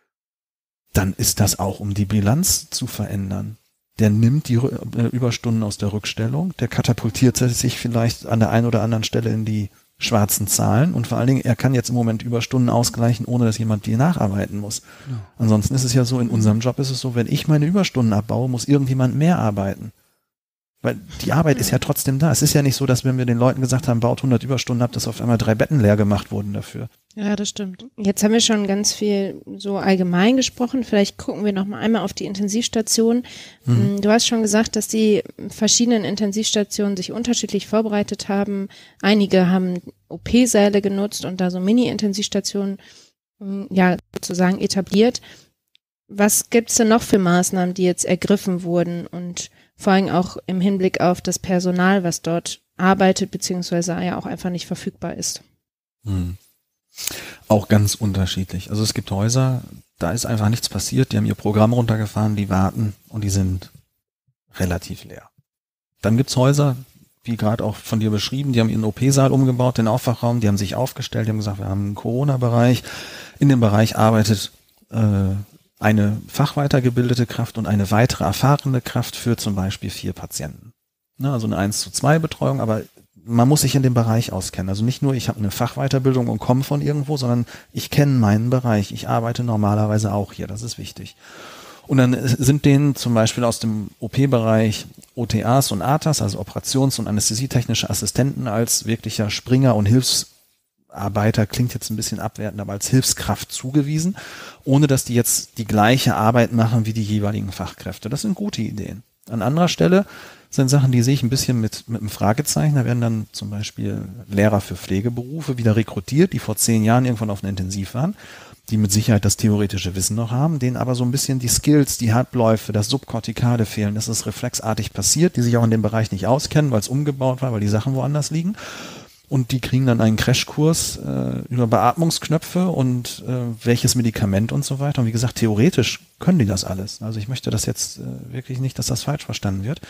dann ist das auch, um die Bilanz zu verändern. Der nimmt die Überstunden aus der Rückstellung, der katapultiert sich vielleicht an der einen oder anderen Stelle in die schwarzen Zahlen und vor allen Dingen, er kann jetzt im Moment Überstunden ausgleichen, ohne dass jemand die nacharbeiten muss. Ja. Ansonsten ist es ja so, in unserem Job ist es so, wenn ich meine Überstunden abbaue, muss irgendjemand mehr arbeiten. Weil die Arbeit ist ja trotzdem da. Es ist ja nicht so, dass wenn wir den Leuten gesagt haben, baut 100 Überstunden ab, dass auf einmal 3 Betten leer gemacht wurden dafür. Ja, das stimmt. Jetzt haben wir schon ganz viel so allgemein gesprochen. Vielleicht gucken wir noch mal einmal auf die Intensivstation. Du hast schon gesagt, dass die verschiedenen Intensivstationen sich unterschiedlich vorbereitet haben. Einige haben OP-Säle genutzt und da so Mini-Intensivstationen ja sozusagen etabliert. Was gibt's denn noch für Maßnahmen, die jetzt ergriffen wurden und vor allem auch im Hinblick auf das Personal, was dort arbeitet, beziehungsweise ja auch einfach nicht verfügbar ist? Auch ganz unterschiedlich. Also es gibt Häuser, da ist einfach nichts passiert, die haben ihr Programm runtergefahren, die warten und die sind relativ leer. Dann gibt's Häuser, wie gerade auch von dir beschrieben, die haben ihren OP-Saal umgebaut, den Aufwachraum, die haben sich aufgestellt, die haben gesagt, wir haben einen Corona-Bereich. In dem Bereich arbeitet eine fachweitergebildete Kraft und eine weitere erfahrene Kraft für zum Beispiel 4 Patienten. Also eine 1:2 Betreuung, aber man muss sich in dem Bereich auskennen. Also nicht nur, ich habe eine Fachweiterbildung und komme von irgendwo, sondern ich kenne meinen Bereich. Ich arbeite normalerweise auch hier, das ist wichtig. Und dann sind denen zum Beispiel aus dem OP-Bereich OTAs und ATAs, also Operations- und Anästhesietechnische Assistenten als wirklicher Springer und Hilfsarbeiter, klingt jetzt ein bisschen abwertend, aber als Hilfskraft zugewiesen, ohne dass die jetzt die gleiche Arbeit machen wie die jeweiligen Fachkräfte. Das sind gute Ideen. An anderer Stelle sind Sachen, die sehe ich ein bisschen mit einem Fragezeichen. Da werden dann zum Beispiel Lehrer für Pflegeberufe wieder rekrutiert, die vor 10 Jahren irgendwann auf einer Intensiv waren, die mit Sicherheit das theoretische Wissen noch haben, denen aber so ein bisschen die Skills, die Abläufe, das Subkortikale fehlen. Das ist reflexartig passiert, die sich auch in dem Bereich nicht auskennen, weil es umgebaut war, weil die Sachen woanders liegen. Und die kriegen dann einen Crashkurs über Beatmungsknöpfe und welches Medikament und so weiter. Und wie gesagt, theoretisch können die das alles. Also ich möchte das jetzt wirklich nicht, dass das falsch verstanden wird.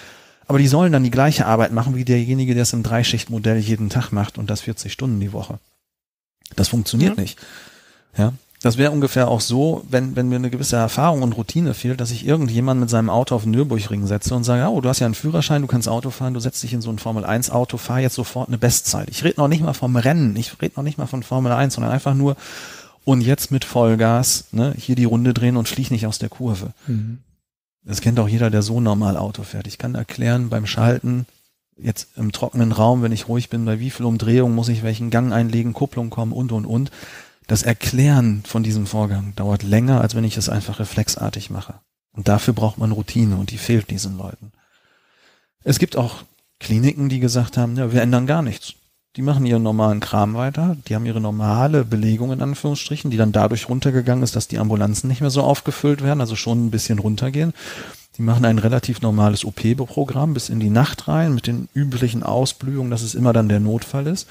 Aber die sollen dann die gleiche Arbeit machen wie derjenige, der es im 3-Schicht-Modell jeden Tag macht und das 40 Stunden die Woche. Das funktioniert nicht. Ja. Das wäre ungefähr auch so, wenn mir eine gewisse Erfahrung und Routine fehlt, dass ich irgendjemand mit seinem Auto auf den Nürburgring setze und sage, oh, du hast ja einen Führerschein, du kannst Auto fahren, du setzt dich in so ein Formel-1-Auto, fahr jetzt sofort eine Bestzeit. Ich rede noch nicht mal vom Rennen, ich rede noch nicht mal von Formel 1, sondern einfach nur, und jetzt mit Vollgas, ne, hier die Runde drehen und flieg nicht aus der Kurve. Mhm. Das kennt auch jeder, der so normal Auto fährt. Ich kann erklären, beim Schalten, jetzt im trockenen Raum, wenn ich ruhig bin, bei wie viel Umdrehungen muss ich welchen Gang einlegen, Kupplung kommen und. Das Erklären von diesem Vorgang dauert länger, als wenn ich es einfach reflexartig mache. Und dafür braucht man Routine und die fehlt diesen Leuten. Es gibt auch Kliniken, die gesagt haben, ja, wir ändern gar nichts. Die machen ihren normalen Kram weiter, die haben ihre normale Belegung in Anführungsstrichen, die dann dadurch runtergegangen ist, dass die Ambulanzen nicht mehr so aufgefüllt werden, also schon ein bisschen runtergehen. Die machen ein relativ normales OP-Programm bis in die Nacht rein mit den üblichen Ausblühungen, dass es immer dann der Notfall ist.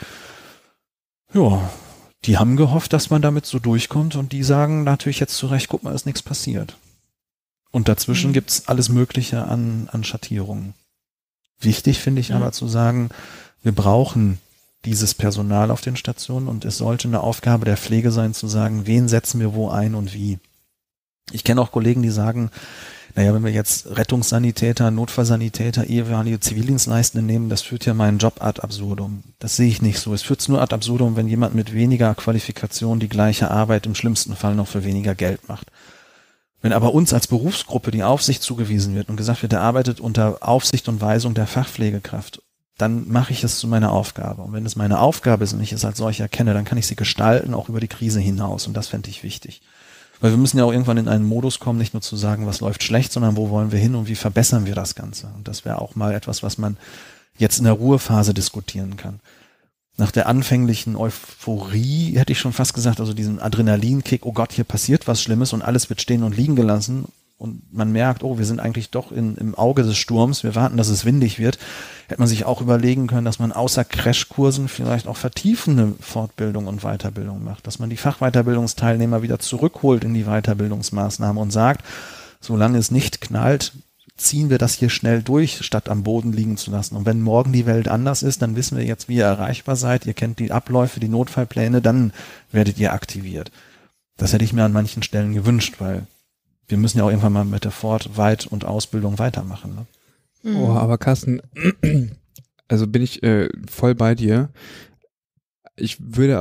Ja, die haben gehofft, dass man damit so durchkommt und die sagen natürlich jetzt zu Recht, guck mal, ist nichts passiert. Und dazwischen gibt's alles Mögliche an Schattierungen. Wichtig finde ich aber zu sagen, wir brauchen dieses Personal auf den Stationen und es sollte eine Aufgabe der Pflege sein, zu sagen, wen setzen wir wo ein und wie. Ich kenne auch Kollegen, die sagen, naja, wenn wir jetzt Rettungssanitäter, Notfallsanitäter, ehemalige Zivildienstleistende nehmen, das führt ja meinen Job ad absurdum. Das sehe ich nicht so. Es führt nur ad absurdum, wenn jemand mit weniger Qualifikation die gleiche Arbeit im schlimmsten Fall noch für weniger Geld macht. Wenn aber uns als Berufsgruppe die Aufsicht zugewiesen wird und gesagt wird, der arbeitet unter Aufsicht und Weisung der Fachpflegekraft, dann mache ich es zu meiner Aufgabe. Und wenn es meine Aufgabe ist und ich es als solche erkenne, dann kann ich sie gestalten, auch über die Krise hinaus. Und das fände ich wichtig. Weil wir müssen ja auch irgendwann in einen Modus kommen, nicht nur zu sagen, was läuft schlecht, sondern wo wollen wir hin und wie verbessern wir das Ganze. Und das wäre auch mal etwas, was man jetzt in der Ruhephase diskutieren kann. Nach der anfänglichen Euphorie hätte ich schon fast gesagt, also diesen Adrenalinkick, oh Gott, hier passiert was Schlimmes und alles wird stehen und liegen gelassen. Und man merkt, oh, wir sind eigentlich doch im Auge des Sturms, wir warten, dass es windig wird, hätte man sich auch überlegen können, dass man außer Crashkursen vielleicht auch vertiefende Fortbildung und Weiterbildung macht, dass man die Fachweiterbildungsteilnehmer wieder zurückholt in die Weiterbildungsmaßnahmen und sagt, solange es nicht knallt, ziehen wir das hier schnell durch, statt am Boden liegen zu lassen. Und wenn morgen die Welt anders ist, dann wissen wir jetzt, wie ihr erreichbar seid, ihr kennt die Abläufe, die Notfallpläne, dann werdet ihr aktiviert. Das hätte ich mir an manchen Stellen gewünscht, weil wir müssen ja auch irgendwann mal mit der Weit- und Ausbildung weitermachen. Ne? Oh, aber Carsten, also bin ich voll bei dir. Ich würde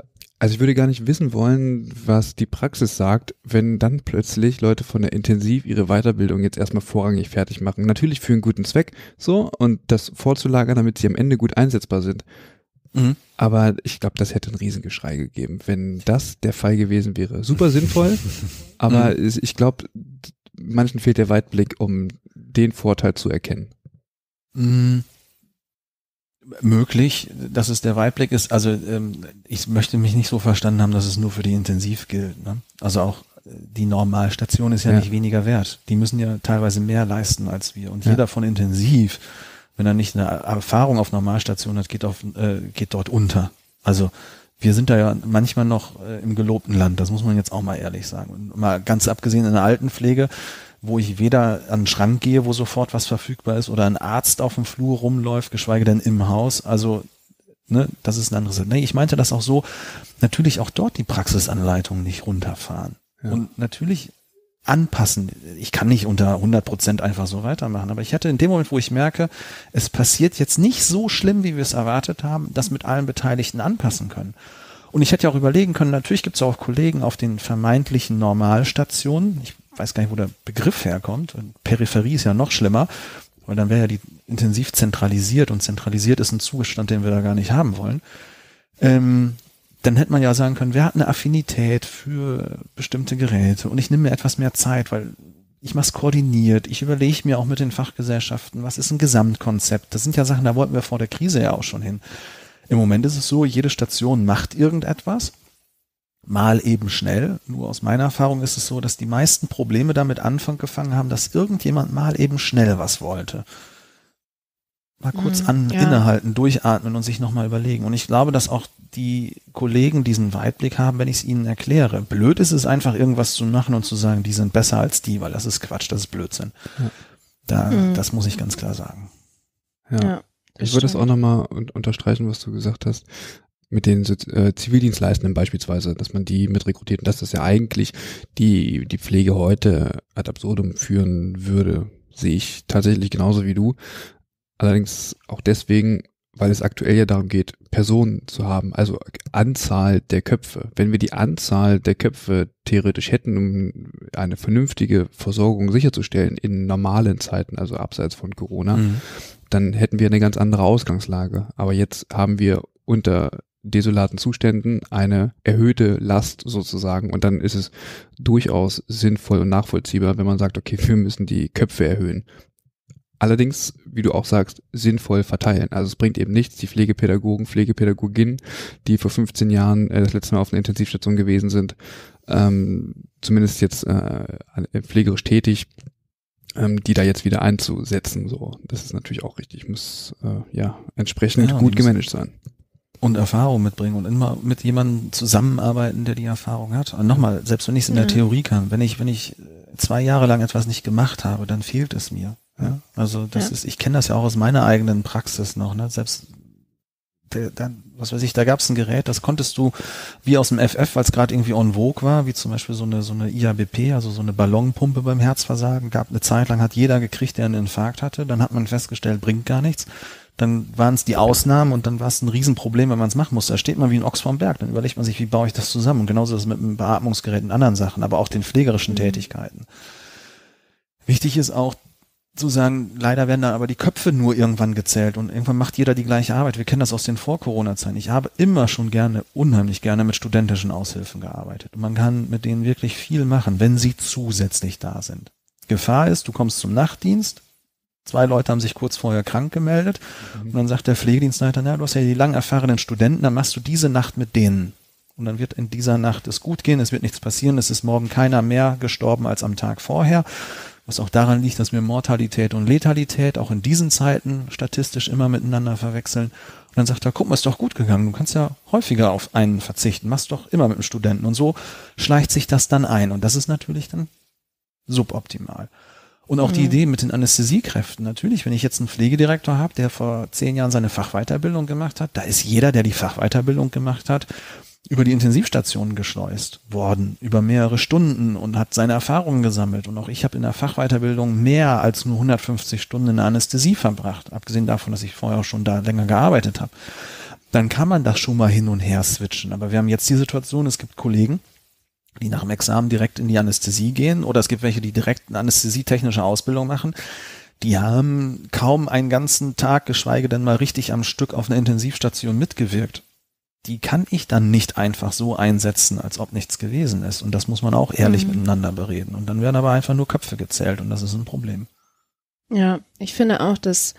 gar nicht wissen wollen, was die Praxis sagt, wenn dann plötzlich Leute von der Intensiv ihre Weiterbildung jetzt erstmal vorrangig fertig machen. Natürlich für einen guten Zweck, so, und das vorzulagern, damit sie am Ende gut einsetzbar sind. Mhm. Aber ich glaube, das hätte ein Riesengeschrei gegeben, wenn das der Fall gewesen wäre. Super sinnvoll, aber ich glaube, manchen fehlt der Weitblick, um den Vorteil zu erkennen. Möglich, dass es der Weitblick ist. Also ich möchte mich nicht so verstanden haben, dass es nur für die Intensiv gilt. Ne? Also auch die Normalstation ist ja nicht weniger wert. Die müssen ja teilweise mehr leisten als wir. Und jeder von Intensiv, wenn er nicht eine Erfahrung auf Normalstation hat, geht dort unter. Also wir sind da ja manchmal noch im gelobten Land, das muss man jetzt auch mal ehrlich sagen. Und mal ganz abgesehen in der Altenpflege, wo ich weder an den Schrank gehe, wo sofort was verfügbar ist, oder ein Arzt auf dem Flur rumläuft, geschweige denn im Haus. Also, ne, das ist ein anderes. Nee, ich meinte das auch so, natürlich auch dort die Praxisanleitung nicht runterfahren. Ja. Und natürlich anpassen. Ich kann nicht unter 100% einfach so weitermachen, aber ich hätte in dem Moment, wo ich merke, es passiert jetzt nicht so schlimm, wie wir es erwartet haben, das mit allen Beteiligten anpassen können. Und ich hätte ja auch überlegen können, natürlich gibt es auch Kollegen auf den vermeintlichen Normalstationen, ich weiß gar nicht, wo der Begriff herkommt, und Peripherie ist ja noch schlimmer, weil dann wäre ja die intensiv zentralisiert und zentralisiert ist ein Zustand, den wir da gar nicht haben wollen. Dann hätte man ja sagen können, wir hatten eine Affinität für bestimmte Geräte und ich nehme mir etwas mehr Zeit, weil ich mache es koordiniert, ich überlege mir auch mit den Fachgesellschaften, was ist ein Gesamtkonzept. Das sind ja Sachen, da wollten wir vor der Krise ja auch schon hin. Im Moment ist es so, jede Station macht irgendetwas, mal eben schnell. Nur aus meiner Erfahrung ist es so, dass die meisten Probleme damit angefangen haben, dass irgendjemand mal eben schnell was wollte. Mal kurz innehalten, durchatmen und sich nochmal überlegen. Und ich glaube, dass auch die Kollegen diesen Weitblick haben, wenn ich es ihnen erkläre. Blöd ist es einfach, irgendwas zu machen und zu sagen, die sind besser als die, weil das ist Quatsch, das ist Blödsinn. Das muss ich ganz klar sagen. Ja. Ich würde es auch nochmal unterstreichen, was du gesagt hast, mit den Zivildienstleistenden beispielsweise, dass man die mit rekrutiert. Und dass das ja eigentlich die Pflege heute ad absurdum führen würde, sehe ich tatsächlich genauso wie du. Allerdings auch deswegen, weil es aktuell ja darum geht, Personen zu haben, also Anzahl der Köpfe. Wenn wir die Anzahl der Köpfe theoretisch hätten, um eine vernünftige Versorgung sicherzustellen in normalen Zeiten, also abseits von Corona, dann hätten wir eine ganz andere Ausgangslage. Aber jetzt haben wir unter desolaten Zuständen eine erhöhte Last sozusagen und dann ist es durchaus sinnvoll und nachvollziehbar, wenn man sagt, okay, wir müssen die Köpfe erhöhen. Allerdings, wie du auch sagst, sinnvoll verteilen. Also es bringt eben nichts, die Pflegepädagogen, Pflegepädagoginnen, die vor 15 Jahren das letzte Mal auf einer Intensivstation gewesen sind, zumindest jetzt pflegerisch tätig, die da jetzt wieder einzusetzen. So, das ist natürlich auch richtig, muss entsprechend gut gemanagt sein. Und Erfahrung mitbringen und immer mit jemandem zusammenarbeiten, der die Erfahrung hat. Und nochmal, selbst wenn ich es in der Theorie kann, wenn ich 2 Jahre lang etwas nicht gemacht habe, dann fehlt es mir. Ja? Also ich kenne das ja auch aus meiner eigenen Praxis noch, ne? Selbst da gab es ein Gerät, das konntest du wie aus dem FF, weil es gerade irgendwie en vogue war, wie zum Beispiel so eine IABP, also so eine Ballonpumpe beim Herzversagen, gab eine Zeit lang, hat jeder gekriegt, der einen Infarkt hatte, dann hat man festgestellt, bringt gar nichts. Dann waren es die Ausnahmen und dann war es ein Riesenproblem, wenn man es machen musste. Da steht man wie ein Ochs vorm Berg. Dann überlegt man sich, wie baue ich das zusammen? Und genauso ist es mit dem Beatmungsgerät und anderen Sachen, aber auch den pflegerischen Tätigkeiten. Wichtig ist auch zu sagen, leider werden da aber die Köpfe nur irgendwann gezählt und irgendwann macht jeder die gleiche Arbeit. Wir kennen das aus den Vor-Corona-Zeiten. Ich habe immer schon unheimlich gerne mit studentischen Aushilfen gearbeitet. Und man kann mit denen wirklich viel machen, wenn sie zusätzlich da sind. Gefahr ist, du kommst zum Nachtdienst, 2 Leute haben sich kurz vorher krank gemeldet und dann sagt der Pflegedienstleiter, du hast ja die lang erfahrenen Studenten, dann machst du diese Nacht mit denen. Und dann wird in dieser Nacht es gut gehen, es wird nichts passieren, es ist morgen keiner mehr gestorben als am Tag vorher. Was auch daran liegt, dass wir Mortalität und Letalität auch in diesen Zeiten statistisch immer miteinander verwechseln. Und dann sagt er, guck mal, ist doch gut gegangen, du kannst ja häufiger auf einen verzichten, machst doch immer mit dem Studenten. Und so schleicht sich das dann ein. Und das ist natürlich dann suboptimal. Und auch die Idee mit den Anästhesiekräften. Natürlich, wenn ich jetzt einen Pflegedirektor habe, der vor 10 Jahren seine Fachweiterbildung gemacht hat, da ist jeder, der die Fachweiterbildung gemacht hat, über die Intensivstationen geschleust worden, über mehrere Stunden und hat seine Erfahrungen gesammelt. Und auch ich habe in der Fachweiterbildung mehr als nur 150 Stunden in der Anästhesie verbracht, abgesehen davon, dass ich vorher auch schon da länger gearbeitet habe. Dann kann man das schon mal hin und her switchen. Aber wir haben jetzt die Situation, es gibt Kollegen, die nach dem Examen direkt in die Anästhesie gehen oder es gibt welche, die direkt eine anästhesietechnische Ausbildung machen. Die haben kaum einen ganzen Tag, geschweige denn mal richtig am Stück auf einer Intensivstation mitgewirkt. Die kann ich dann nicht einfach so einsetzen, als ob nichts gewesen ist. Und das muss man auch ehrlich miteinander bereden. Und dann werden aber einfach nur Köpfe gezählt und das ist ein Problem. Ja, ich finde auch, dass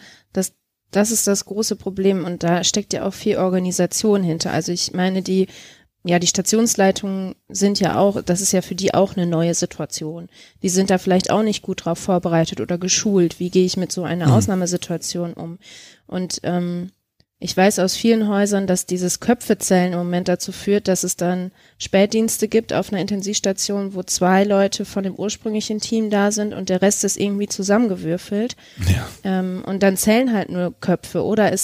das ist das große Problem und da steckt ja auch viel Organisation hinter. Also ich meine, die Stationsleitungen sind ja auch, das ist ja für die auch eine neue Situation. Die sind da vielleicht auch nicht gut drauf vorbereitet oder geschult. Wie gehe ich mit so einer Ausnahmesituation um? Und ich weiß aus vielen Häusern, dass dieses Köpfezählen im Moment dazu führt, dass es dann Spätdienste gibt auf einer Intensivstation, wo 2 Leute von dem ursprünglichen Team da sind und der Rest ist irgendwie zusammengewürfelt. Ja. Und dann zählen halt nur Köpfe oder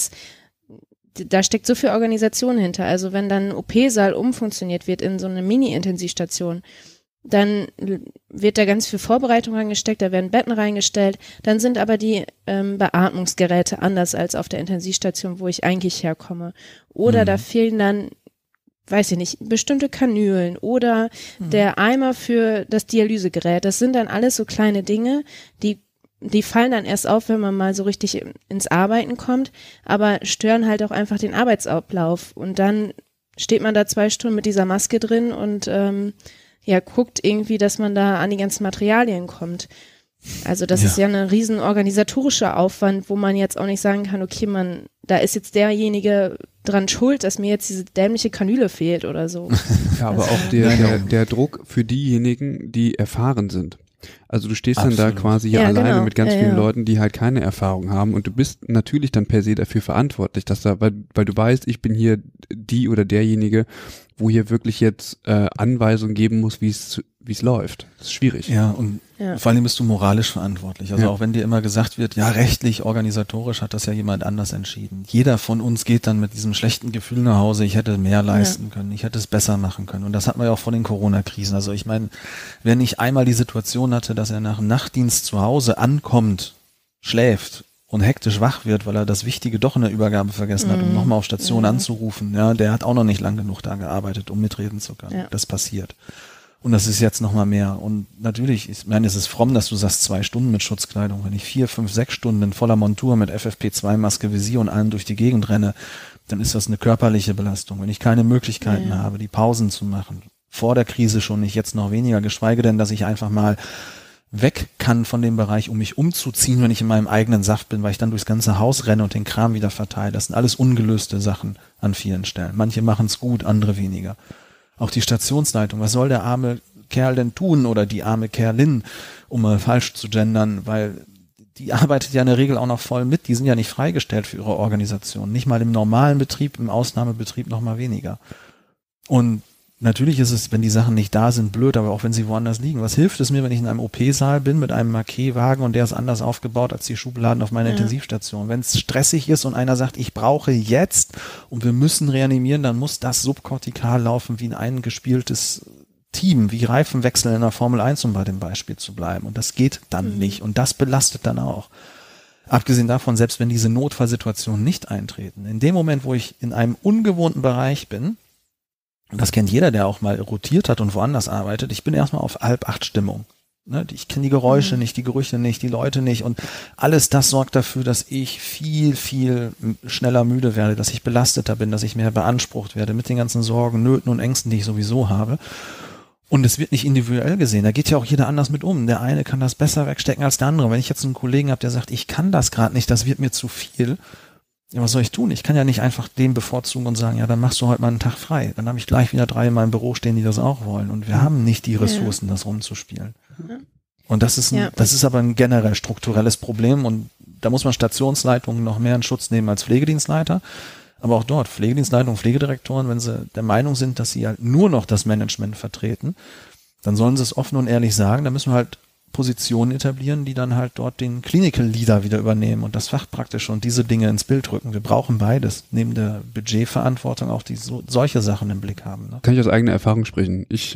da steckt so viel Organisation hinter. Also wenn dann ein OP-Saal umfunktioniert wird in so eine Mini-Intensivstation, dann wird da ganz viel Vorbereitung reingesteckt, da werden Betten reingestellt, dann sind aber die Beatmungsgeräte anders als auf der Intensivstation, wo ich eigentlich herkomme. Oder da fehlen dann, weiß ich nicht, bestimmte Kanülen oder der Eimer für das Dialysegerät. Das sind dann alles so kleine Dinge, die fallen dann erst auf, wenn man mal so richtig ins Arbeiten kommt, aber stören halt auch einfach den Arbeitsablauf. Und dann steht man da 2 Stunden mit dieser Maske drin und guckt irgendwie, dass man da an die ganzen Materialien kommt. Also das ist ja ein riesen organisatorischer Aufwand, wo man jetzt auch nicht sagen kann, okay, da ist jetzt derjenige dran schuld, dass mir jetzt diese dämliche Kanüle fehlt oder so. Ja, aber auch der Druck für diejenigen, die erfahren sind. Also du stehst dann da quasi alleine mit ganz vielen Leuten, die halt keine Erfahrung haben und du bist natürlich dann per se dafür verantwortlich, dass weil du weißt, ich bin hier die oder derjenige, wo hier wirklich jetzt Anweisungen geben muss, wie es läuft. Das ist schwierig. Ja, und Ja. Vor allem bist du moralisch verantwortlich. Also auch wenn dir immer gesagt wird, ja, rechtlich, organisatorisch hat das ja jemand anders entschieden. Jeder von uns geht dann mit diesem schlechten Gefühl nach Hause, ich hätte mehr leisten können, ich hätte es besser machen können. Und das hat man ja auch vor den Corona-Krisen. Also ich meine, wer nicht einmal die Situation hatte, dass er nach dem Nachtdienst zu Hause ankommt, schläft und hektisch wach wird, weil er das Wichtige doch in der Übergabe vergessen hat, um nochmal auf Station anzurufen, ja, der hat auch noch nicht lang genug da gearbeitet, um mitreden zu können. Ja. Das passiert. Und das ist jetzt nochmal mehr. Und natürlich, ich meine, es ist fromm, dass du sagst 2 Stunden mit Schutzkleidung. Wenn ich 4, 5, 6 Stunden in voller Montur mit FFP2-Maske, Visier und allem durch die Gegend renne, dann ist das eine körperliche Belastung. Wenn ich keine Möglichkeiten habe, die Pausen zu machen, vor der Krise schon nicht, jetzt noch weniger, geschweige denn, dass ich einfach mal weg kann von dem Bereich, um mich umzuziehen, wenn ich in meinem eigenen Saft bin, weil ich dann durchs ganze Haus renne und den Kram wieder verteile. Das sind alles ungelöste Sachen an vielen Stellen. Manche machen es gut, andere weniger. Auch die Stationsleitung, was soll der arme Kerl denn tun oder die arme Kerlin, um mal falsch zu gendern, weil die arbeitet ja in der Regel auch noch voll mit, die sind ja nicht freigestellt für ihre Organisation, nicht mal im normalen Betrieb, im Ausnahmebetrieb noch mal weniger. Und natürlich ist es, wenn die Sachen nicht da sind, blöd, aber auch wenn sie woanders liegen. Was hilft es mir, wenn ich in einem OP-Saal bin mit einem Marquet-Wagen und der ist anders aufgebaut als die Schubladen auf meiner Intensivstation? Wenn es stressig ist und einer sagt, ich brauche jetzt und wir müssen reanimieren, dann muss das subkortikal laufen wie ein eingespieltes Team, wie Reifenwechsel in der Formel 1, um bei dem Beispiel zu bleiben. Und das geht dann nicht und das belastet dann auch. Abgesehen davon, selbst wenn diese Notfallsituationen nicht eintreten, in dem Moment, wo ich in einem ungewohnten Bereich bin, und das kennt jeder, der auch mal rotiert hat und woanders arbeitet, ich bin erstmal auf 7:30 Stimmung. Ne? Ich kenne die Geräusche nicht, die Gerüche nicht, die Leute nicht und alles das sorgt dafür, dass ich viel, viel schneller müde werde, dass ich belasteter bin, dass ich mehr beansprucht werde mit den ganzen Sorgen, Nöten und Ängsten, die ich sowieso habe. Und es wird nicht individuell gesehen, da geht ja auch jeder anders mit um. Der eine kann das besser wegstecken als der andere. Wenn ich jetzt einen Kollegen habe, der sagt, ich kann das gerade nicht, das wird mir zu viel, ja, was soll ich tun? Ich kann ja nicht einfach den bevorzugen und sagen, ja, dann machst du heute mal einen Tag frei. Dann habe ich gleich wieder 3 in meinem Büro stehen, die das auch wollen. Und wir haben nicht die Ressourcen, das rumzuspielen. Und das ist das ist aber ein generell strukturelles Problem. Und da muss man Stationsleitungen noch mehr in Schutz nehmen als Pflegedienstleiter. Aber auch dort, Pflegedienstleitungen, Pflegedirektoren, wenn sie der Meinung sind, dass sie halt nur noch das Management vertreten, dann sollen sie es offen und ehrlich sagen. Da müssen wir halt Positionen etablieren, die dann halt dort den Clinical Leader wieder übernehmen und das Fachpraktische und diese Dinge ins Bild rücken. Wir brauchen beides. Neben der Budgetverantwortung auch die solche Sachen im Blick haben. Ne? Kann ich aus eigener Erfahrung sprechen. Ich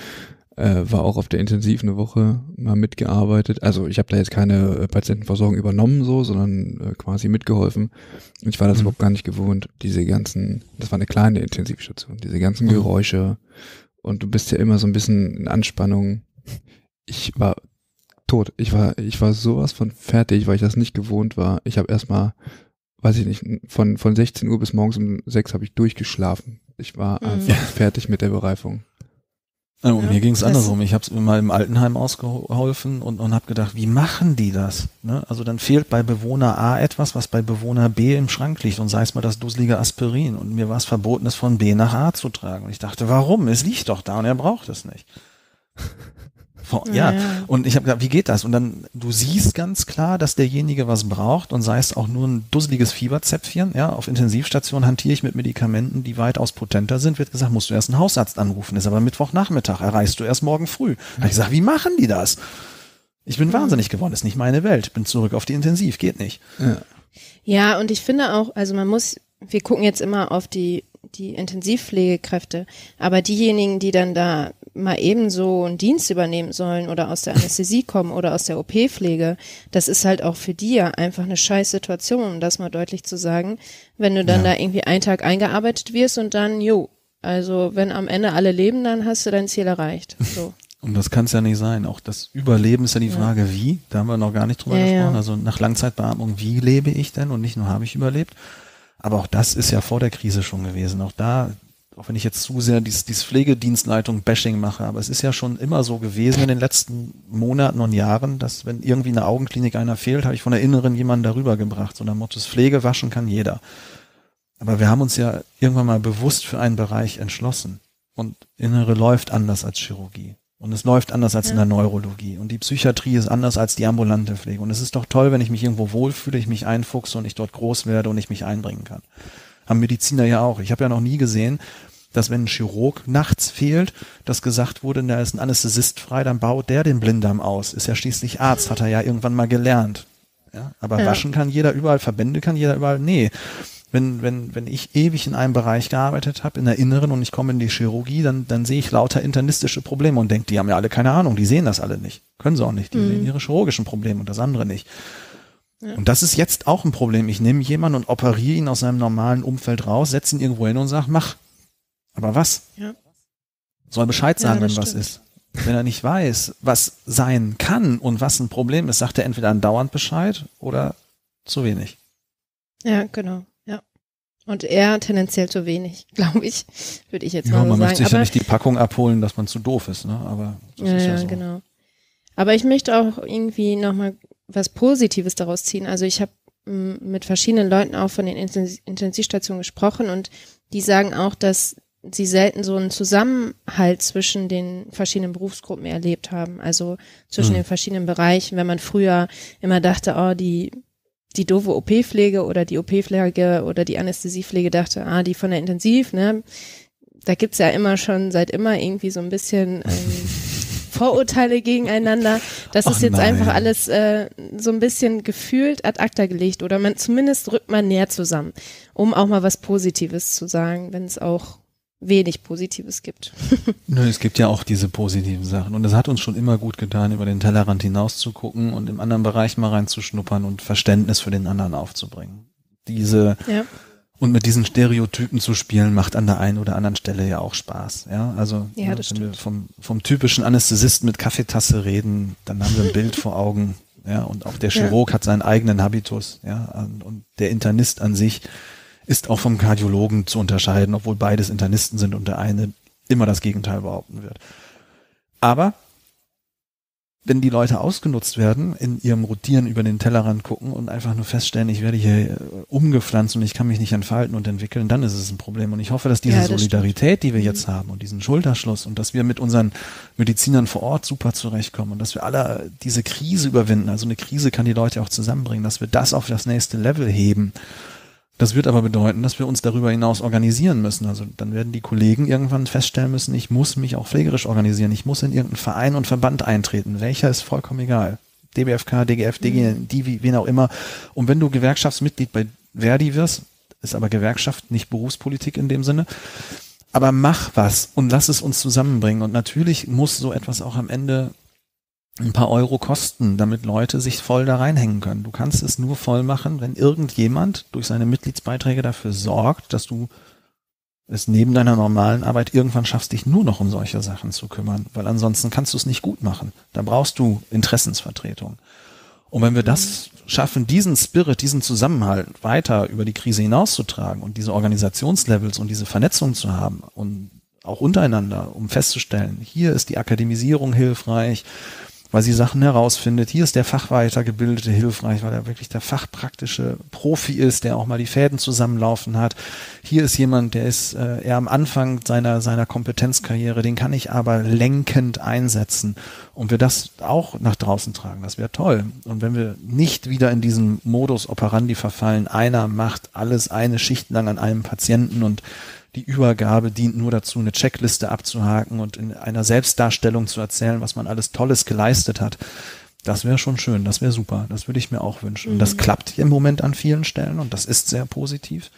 war auch auf der Intensiv eine Woche mal mitgearbeitet. Also ich habe da jetzt keine Patientenversorgung übernommen so, sondern quasi mitgeholfen. Und ich war das überhaupt gar nicht gewohnt. Das war eine kleine Intensivstation, diese ganzen Geräusche und du bist ja immer so ein bisschen in Anspannung. Ich war tot. Ich war sowas von fertig, weil ich das nicht gewohnt war. Ich habe erstmal, weiß ich nicht, von 16 Uhr bis morgens um 6 habe ich durchgeschlafen. Ich war einfach fertig mit der Bereifung. Also, mir ging es andersrum. Ich habe es mal im Altenheim ausgeholfen und habe gedacht, wie machen die das? Ne? Also dann fehlt bei Bewohner A etwas, was bei Bewohner B im Schrank liegt und sei es mal das dusselige Aspirin. Und mir war es verboten, es von B nach A zu tragen. Und ich dachte, warum? Es liegt doch da und er braucht es nicht. Ja, und ich habe gedacht, wie geht das? Und dann, du siehst ganz klar, dass derjenige was braucht und sei es auch nur ein dusseliges Fieberzäpfchen, ja, auf Intensivstation hantiere ich mit Medikamenten, die weitaus potenter sind, wird gesagt, musst du erst einen Hausarzt anrufen, ist aber Mittwochnachmittag, erreichst du erst morgen früh. Da hab ich gesagt, wie machen die das? Ich bin wahnsinnig geworden, ist nicht meine Welt, bin zurück auf die Intensiv, geht nicht. Ja, und ich finde auch, also wir gucken jetzt immer auf die Intensivpflegekräfte, aber diejenigen, die dann da mal eben so einen Dienst übernehmen sollen oder aus der Anästhesie kommen oder aus der OP-Pflege, das ist halt auch für die ja einfach eine scheiß Situation, um das mal deutlich zu sagen, wenn du dann da irgendwie einen Tag eingearbeitet wirst und dann, also wenn am Ende alle leben, dann hast du dein Ziel erreicht. So. Und das kann es ja nicht sein. Auch das Überleben ist ja die Frage, wie, da haben wir noch gar nicht drüber gesprochen, also nach Langzeitbeatmung, wie lebe ich denn und nicht nur habe ich überlebt. Aber auch das ist ja vor der Krise schon gewesen. Auch da, auch wenn ich jetzt zu sehr dieses Pflegedienstleitung-Bashing mache, aber es ist ja schon immer so gewesen in den letzten Monaten und Jahren, dass wenn irgendwie in der Augenklinik einer fehlt, habe ich von der Inneren jemanden darüber gebracht. So nach Motto, Pflege waschen kann jeder. Aber wir haben uns ja irgendwann mal bewusst für einen Bereich entschlossen. Und Innere läuft anders als Chirurgie. Und es läuft anders als in der Neurologie. Und die Psychiatrie ist anders als die ambulante Pflege. Und es ist doch toll, wenn ich mich irgendwo wohlfühle, ich mich einfuchse und ich dort groß werde und ich mich einbringen kann. Haben Mediziner ja auch. Ich habe ja noch nie gesehen, dass wenn ein Chirurg nachts fehlt, dass gesagt wurde, da ist ein Anästhesist frei, dann baut der den Blinddarm aus. Ist ja schließlich Arzt, hat er ja irgendwann mal gelernt. Ja, aber waschen kann jeder überall, Verbände kann jeder überall. Nee. Wenn ich ewig in einem Bereich gearbeitet habe, in der Inneren, und ich komme in die Chirurgie, dann sehe ich lauter internistische Probleme und denke, die haben ja alle keine Ahnung, die sehen das alle nicht. Können sie auch nicht. Die sehen ihre chirurgischen Probleme und das andere nicht. Ja. Und das ist jetzt auch ein Problem. Ich nehme jemanden und operiere ihn aus seinem normalen Umfeld raus, setze ihn irgendwo hin und sage, mach. Aber was? Ja. Soll Bescheid sagen, wenn was ist. Wenn er nicht weiß, was sein kann und was ein Problem ist, sagt er entweder andauernd Bescheid oder zu wenig. Ja, genau. Ja. Und eher tendenziell zu wenig, glaube ich, würde ich jetzt mal so sagen. Man möchte sich ja nicht die Packung abholen, dass man zu doof ist, ne? Aber das ist ja so. Genau. Aber ich möchte auch irgendwie nochmal was Positives daraus ziehen. Also ich habe mit verschiedenen Leuten auch von den Intensivstationen gesprochen und die sagen auch, dass sie selten so einen Zusammenhalt zwischen den verschiedenen Berufsgruppen erlebt haben, also zwischen den verschiedenen Bereichen, wenn man früher immer dachte, oh, die doofe OP-Pflege oder die OP-Pflege oder die Anästhesiepflege dachte, die von der Intensiv, ne, da gibt's ja immer schon seit immer irgendwie so ein bisschen Vorurteile gegeneinander. Das ist jetzt einfach alles so ein bisschen gefühlt ad acta gelegt oder zumindest rückt man näher zusammen, um auch mal was Positives zu sagen, wenn es auch wenig Positives gibt. Nö, es gibt ja auch diese positiven Sachen und es hat uns schon immer gut getan, über den Tellerrand hinaus zu gucken und im anderen Bereich mal reinzuschnuppern und Verständnis für den anderen aufzubringen. Und mit diesen Stereotypen zu spielen, macht an der einen oder anderen Stelle ja auch Spaß. Ja, also wenn wir vom typischen Anästhesisten mit Kaffeetasse reden, dann haben wir ein Bild vor Augen. Ja, und auch der Chirurg hat seinen eigenen Habitus. Ja, und der Internist an sich ist auch vom Kardiologen zu unterscheiden, obwohl beides Internisten sind und der eine immer das Gegenteil behaupten wird. Aber wenn die Leute ausgenutzt werden, in ihrem Rotieren über den Tellerrand gucken und einfach nur feststellen, ich werde hier umgepflanzt und ich kann mich nicht entfalten und entwickeln, dann ist es ein Problem. Und ich hoffe, dass diese Solidarität, die wir jetzt haben und diesen Schulterschluss und dass wir mit unseren Medizinern vor Ort super zurechtkommen und dass wir alle diese Krise überwinden, also eine Krise kann die Leute auch zusammenbringen, dass wir das auf das nächste Level heben. Das wird aber bedeuten, dass wir uns darüber hinaus organisieren müssen. Also dann werden die Kollegen irgendwann feststellen müssen, ich muss mich auch pflegerisch organisieren. Ich muss in irgendeinen Verein und Verband eintreten. Welcher ist vollkommen egal. DBFK, DGF, DGN, wen auch immer. Und wenn du Gewerkschaftsmitglied bei Verdi wirst, ist aber Gewerkschaft, nicht Berufspolitik in dem Sinne. Aber mach was und lass es uns zusammenbringen. Und natürlich muss so etwas auch am Ende ein paar Euro kosten, damit Leute sich voll da reinhängen können. Du kannst es nur voll machen, wenn irgendjemand durch seine Mitgliedsbeiträge dafür sorgt, dass du es neben deiner normalen Arbeit irgendwann schaffst, dich nur noch um solche Sachen zu kümmern, weil ansonsten kannst du es nicht gut machen. Da brauchst du Interessensvertretung. Und wenn wir das schaffen, diesen Spirit, diesen Zusammenhalt weiter über die Krise hinauszutragen und diese Organisationslevels und diese Vernetzung zu haben und auch untereinander, um festzustellen, hier ist die Akademisierung hilfreich, weil sie Sachen herausfindet. Hier ist der Fachweitergebildete hilfreich, weil er wirklich der fachpraktische Profi ist, der auch mal die Fäden zusammenlaufen hat. Hier ist jemand, der ist eher am Anfang seiner Kompetenzkarriere, den kann ich aber lenkend einsetzen. Und wir das auch nach draußen tragen, das wäre toll. Und wenn wir nicht wieder in diesen Modus operandi verfallen, einer macht alles eine Schicht lang an einem Patienten und die Übergabe dient nur dazu, eine Checkliste abzuhaken und in einer Selbstdarstellung zu erzählen, was man alles Tolles geleistet hat. Das wäre schon schön, das wäre super, das würde ich mir auch wünschen. Und das klappt im Moment an vielen Stellen und das ist sehr positiv.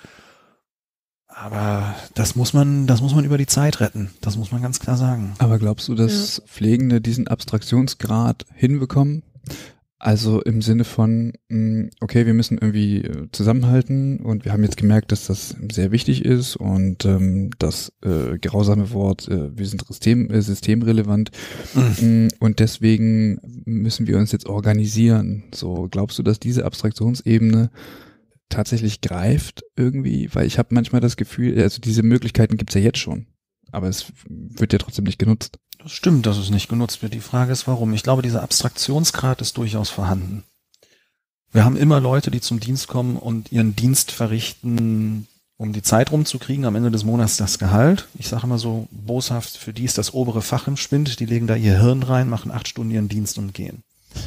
Aber das muss man über die Zeit retten, das muss man ganz klar sagen. Aber glaubst du, dass Pflegende diesen Abstraktionsgrad hinbekommen? Also im Sinne von, okay, wir müssen irgendwie zusammenhalten und wir haben jetzt gemerkt, dass das sehr wichtig ist und das grausame Wort, wir sind systemrelevant und deswegen müssen wir uns jetzt organisieren. So, glaubst du, dass diese Abstraktionsebene tatsächlich greift irgendwie? Weil ich habe manchmal das Gefühl, also diese Möglichkeiten gibt's ja jetzt schon, aber es wird ja trotzdem nicht genutzt. Das stimmt, dass es nicht genutzt wird. Die Frage ist, warum. Ich glaube, dieser Abstraktionsgrad ist durchaus vorhanden. Wir haben immer Leute, die zum Dienst kommen und ihren Dienst verrichten, um die Zeit rumzukriegen, am Ende des Monats das Gehalt. Ich sage immer so boshaft, für die ist das obere Fach im Spind. Die legen da ihr Hirn rein, machen 8 Stunden ihren Dienst und gehen.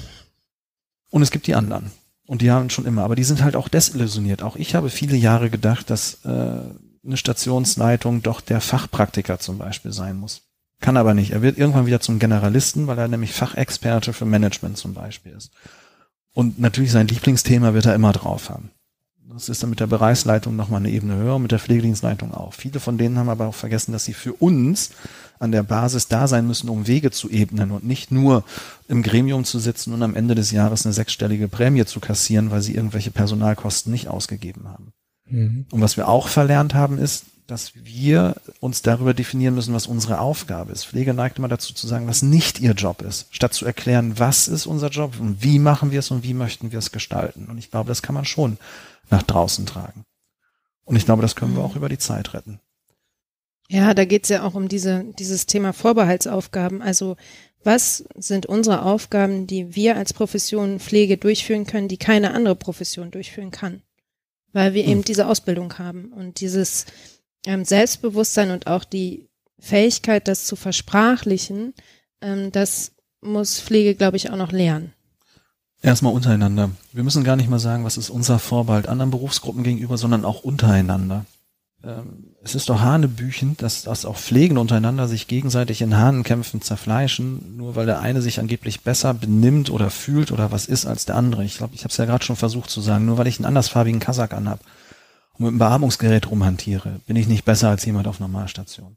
Und es gibt die anderen. Und die haben schon immer. Aber die sind halt auch desillusioniert. Auch ich habe viele Jahre gedacht, dass eine Stationsleitung doch der Fachpraktiker zum Beispiel sein muss. Kann aber nicht. Er wird irgendwann wieder zum Generalisten, weil er nämlich Fachexperte für Management zum Beispiel ist. Und natürlich sein Lieblingsthema wird er immer drauf haben. Das ist dann mit der Bereichsleitung nochmal eine Ebene höher und mit der Pflegedienstleitung auch. Viele von denen haben aber auch vergessen, dass sie für uns an der Basis da sein müssen, um Wege zu ebnen und nicht nur im Gremium zu sitzen und am Ende des Jahres eine 6-stellige Prämie zu kassieren, weil sie irgendwelche Personalkosten nicht ausgegeben haben. Mhm. Und was wir auch verlernt haben, ist, dass wir uns darüber definieren müssen, was unsere Aufgabe ist. Pflege neigt immer dazu zu sagen, was nicht ihr Job ist, statt zu erklären, was ist unser Job und wie machen wir es und wie möchten wir es gestalten. Und ich glaube, das kann man schon nach draußen tragen. Und ich glaube, das können wir auch über die Zeit retten. Ja, da geht es ja auch um dieses Thema Vorbehaltsaufgaben. Also was sind unsere Aufgaben, die wir als Profession Pflege durchführen können, die keine andere Profession durchführen kann? Weil wir eben diese Ausbildung haben und dieses Selbstbewusstsein und auch die Fähigkeit, das zu versprachlichen, das muss Pflege, glaube ich, auch noch lernen. Erstmal untereinander. Wir müssen gar nicht mal sagen, was ist unser Vorbehalt anderen Berufsgruppen gegenüber, sondern auch untereinander. Es ist doch hanebüchend, dass auch Pflegende untereinander sich gegenseitig in Hahnenkämpfen zerfleischen, nur weil der eine sich angeblich besser benimmt oder fühlt oder was ist als der andere. Ich glaube, ich habe es ja gerade schon versucht zu sagen, nur weil ich einen andersfarbigen Kasach anhab und mit einem Beatmungsgerät rumhantiere, bin ich nicht besser als jemand auf Normalstation.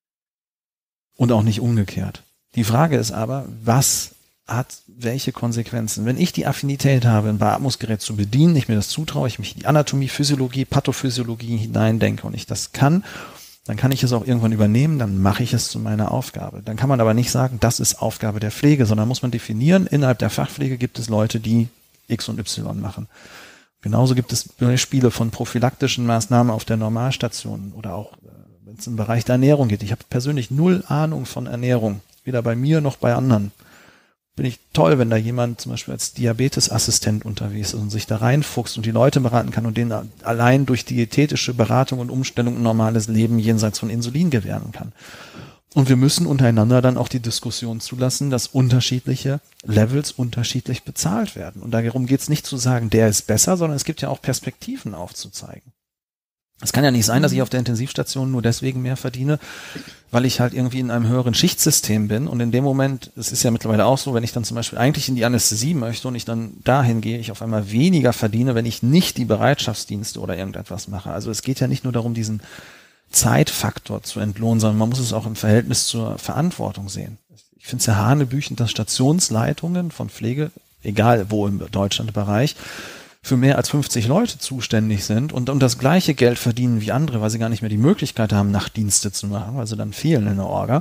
Und auch nicht umgekehrt. Die Frage ist aber, was hat welche Konsequenzen? Wenn ich die Affinität habe, ein Beatmungsgerät zu bedienen, ich mir das zutraue, ich mich in die Anatomie, Physiologie, Pathophysiologie hineindenke und ich das kann, dann kann ich es auch irgendwann übernehmen, dann mache ich es zu meiner Aufgabe. Dann kann man aber nicht sagen, das ist Aufgabe der Pflege, sondern muss man definieren, innerhalb der Fachpflege gibt es Leute, die X und Y machen. Genauso gibt es Beispiele von prophylaktischen Maßnahmen auf der Normalstation oder auch, wenn es im Bereich der Ernährung geht. Ich habe persönlich 0 Ahnung von Ernährung, weder bei mir noch bei anderen. Bin ich toll, wenn da jemand zum Beispiel als Diabetesassistent unterwegs ist und sich da reinfuchst und die Leute beraten kann und denen allein durch diätetische Beratung und Umstellung ein normales Leben jenseits von Insulin gewähren kann. Und wir müssen untereinander dann auch die Diskussion zulassen, dass unterschiedliche Levels unterschiedlich bezahlt werden. Und darum geht es nicht zu sagen, der ist besser, sondern es gibt ja auch Perspektiven aufzuzeigen. Es kann ja nicht sein, dass ich auf der Intensivstation nur deswegen mehr verdiene, weil ich halt irgendwie in einem höheren Schichtsystem bin und in dem Moment, es ist ja mittlerweile auch so, wenn ich dann zum Beispiel eigentlich in die Anästhesie möchte und ich dann dahin gehe, ich auf einmal weniger verdiene, wenn ich nicht die Bereitschaftsdienste oder irgendetwas mache. Also es geht ja nicht nur darum, diesen Zeitfaktor zu entlohnen, sondern man muss es auch im Verhältnis zur Verantwortung sehen. Ich finde es ja hanebüchend, dass Stationsleitungen von Pflege, egal wo im Deutschlandbereich, für mehr als 50 Leute zuständig sind und das gleiche Geld verdienen wie andere, weil sie gar nicht mehr die Möglichkeit haben, Nachtdienste zu machen, weil sie dann fehlen in der Orga.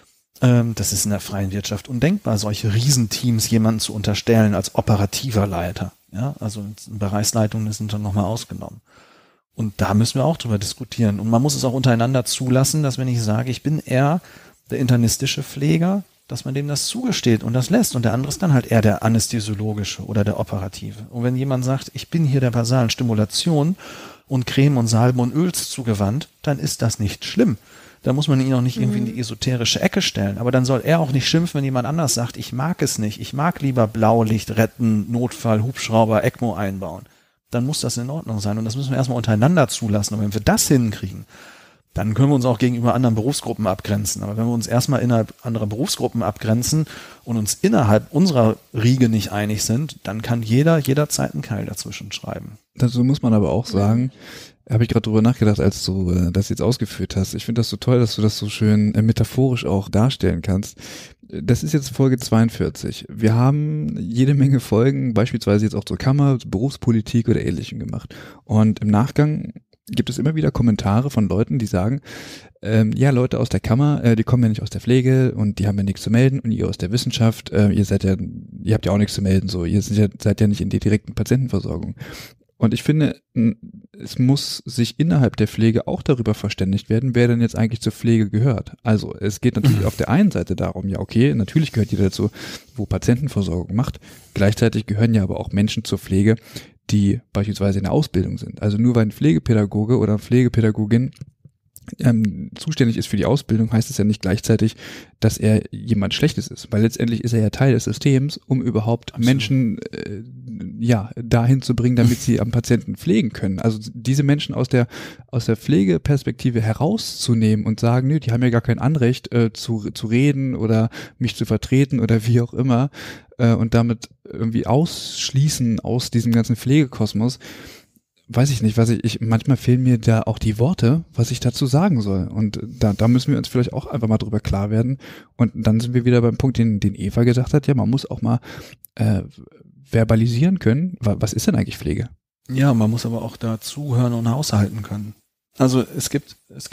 Das ist in der freien Wirtschaft undenkbar, solche Riesenteams jemanden zu unterstellen als operativer Leiter. Ja, also Bereichsleitungen sind dann nochmal ausgenommen. Und da müssen wir auch drüber diskutieren. Und man muss es auch untereinander zulassen, dass wenn ich sage, ich bin eher der internistische Pfleger, dass man dem das zugesteht und das lässt und der andere ist dann halt eher der anästhesiologische oder der operative. Und wenn jemand sagt, ich bin hier der basalen Stimulation und Creme und Salben und Öls zugewandt, dann ist das nicht schlimm. Da muss man ihn auch nicht irgendwie in die esoterische Ecke stellen. Aber dann soll er auch nicht schimpfen, wenn jemand anders sagt, ich mag es nicht, ich mag lieber Blaulicht retten, Notfall, Hubschrauber, ECMO einbauen. Dann muss das in Ordnung sein und das müssen wir erstmal untereinander zulassen. Und wenn wir das hinkriegen, dann können wir uns auch gegenüber anderen Berufsgruppen abgrenzen. Aber wenn wir uns erstmal innerhalb anderer Berufsgruppen abgrenzen und uns innerhalb unserer Riege nicht einig sind, dann kann jeder jederzeit einen Keil dazwischen schreiben. Dazu muss man aber auch sagen, habe ich gerade drüber nachgedacht, als du das jetzt ausgeführt hast. Ich finde das so toll, dass du das so schön metaphorisch auch darstellen kannst. Das ist jetzt Folge 42. Wir haben jede Menge Folgen, beispielsweise jetzt auch zur Kammer, Berufspolitik oder Ähnlichem gemacht. Und im Nachgang gibt es immer wieder Kommentare von Leuten, die sagen, ja, Leute aus der Kammer, die kommen ja nicht aus der Pflege und die haben ja nichts zu melden und ihr aus der Wissenschaft, ihr habt ja auch nichts zu melden, so, seid ja nicht in der direkten Patientenversorgung. Und ich finde, es muss sich innerhalb der Pflege auch darüber verständigt werden, wer denn jetzt eigentlich zur Pflege gehört. Also es geht natürlich auf der einen Seite darum, ja okay, natürlich gehört jeder dazu, wo Patientenversorgung macht. Gleichzeitig gehören ja aber auch Menschen zur Pflege, die beispielsweise in der Ausbildung sind. Also nur weil ein Pflegepädagoge oder eine Pflegepädagogin zuständig ist für die Ausbildung, heißt es ja nicht gleichzeitig, dass er jemand Schlechtes ist, weil letztendlich ist er ja Teil des Systems, um überhaupt Absolut. Menschen dahin zu bringen, damit sie am Patienten pflegen können. Also diese Menschen aus der Pflegeperspektive herauszunehmen und sagen, nö, die haben ja gar kein Anrecht zu reden oder mich zu vertreten oder wie auch immer und damit irgendwie ausschließen aus diesem ganzen Pflegekosmos. Weiß ich nicht, manchmal fehlen mir da auch die Worte, was ich dazu sagen soll. Und da müssen wir uns vielleicht auch einfach mal drüber klar werden. Und dann sind wir wieder beim Punkt, den Eva gesagt hat, ja, man muss auch mal verbalisieren können, was ist denn eigentlich Pflege? Ja, man muss aber auch da zuhören und haushalten können. Also es gibt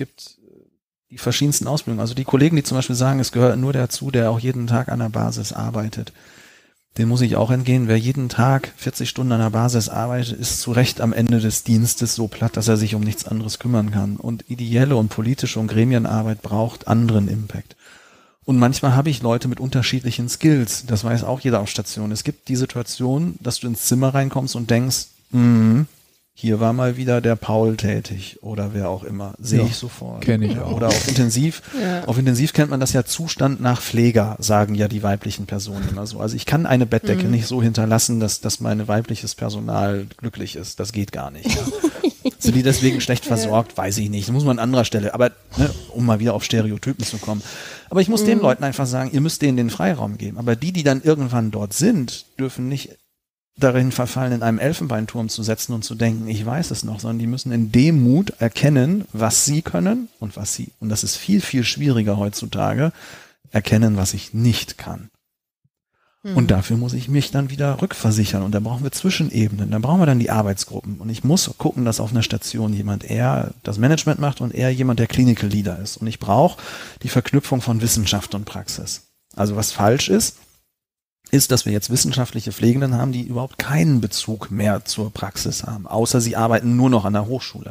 die verschiedensten Ausbildungen. Also die Kollegen, die zum Beispiel sagen, es gehört nur dazu, der auch jeden Tag an der Basis arbeitet. Dem muss ich auch entgehen. Wer jeden Tag 40 Stunden an der Basis arbeitet, ist zu Recht am Ende des Dienstes so platt, dass er sich um nichts anderes kümmern kann. Und ideelle und politische und Gremienarbeit braucht anderen Impact. Und manchmal habe ich Leute mit unterschiedlichen Skills. Das weiß auch jeder auf Station. Es gibt die Situation, dass du ins Zimmer reinkommst und denkst, hier war mal wieder der Paul tätig oder wer auch immer. Sehe ich sofort. Kenne ich auch. Oder auf Intensiv. Ja. Auf Intensiv kennt man das ja Zustand nach Pfleger, sagen ja die weiblichen Personen immer so. Also ich kann eine Bettdecke nicht so hinterlassen, dass mein weibliches Personal glücklich ist. Das geht gar nicht. Ja. Sind die deswegen schlecht versorgt? Weiß ich nicht. Das muss man an anderer Stelle. Aber um mal wieder auf Stereotypen zu kommen. Aber ich muss den Leuten einfach sagen, ihr müsst denen den Freiraum geben. Aber die dann irgendwann dort sind, dürfen nicht darin verfallen, in einem Elfenbeinturm zu setzen und zu denken, ich weiß es noch, sondern die müssen in Demut erkennen, was sie können und und das ist viel, viel schwieriger heutzutage, erkennen, was ich nicht kann. Und dafür muss ich mich dann wieder rückversichern und da brauchen wir Zwischenebenen, da brauchen wir dann die Arbeitsgruppen und ich muss gucken, dass auf einer Station jemand eher das Management macht und eher jemand, der Clinical Leader ist und ich brauche die Verknüpfung von Wissenschaft und Praxis. Also was falsch ist, dass wir jetzt wissenschaftliche Pflegenden haben, die überhaupt keinen Bezug mehr zur Praxis haben, außer sie arbeiten nur noch an der Hochschule.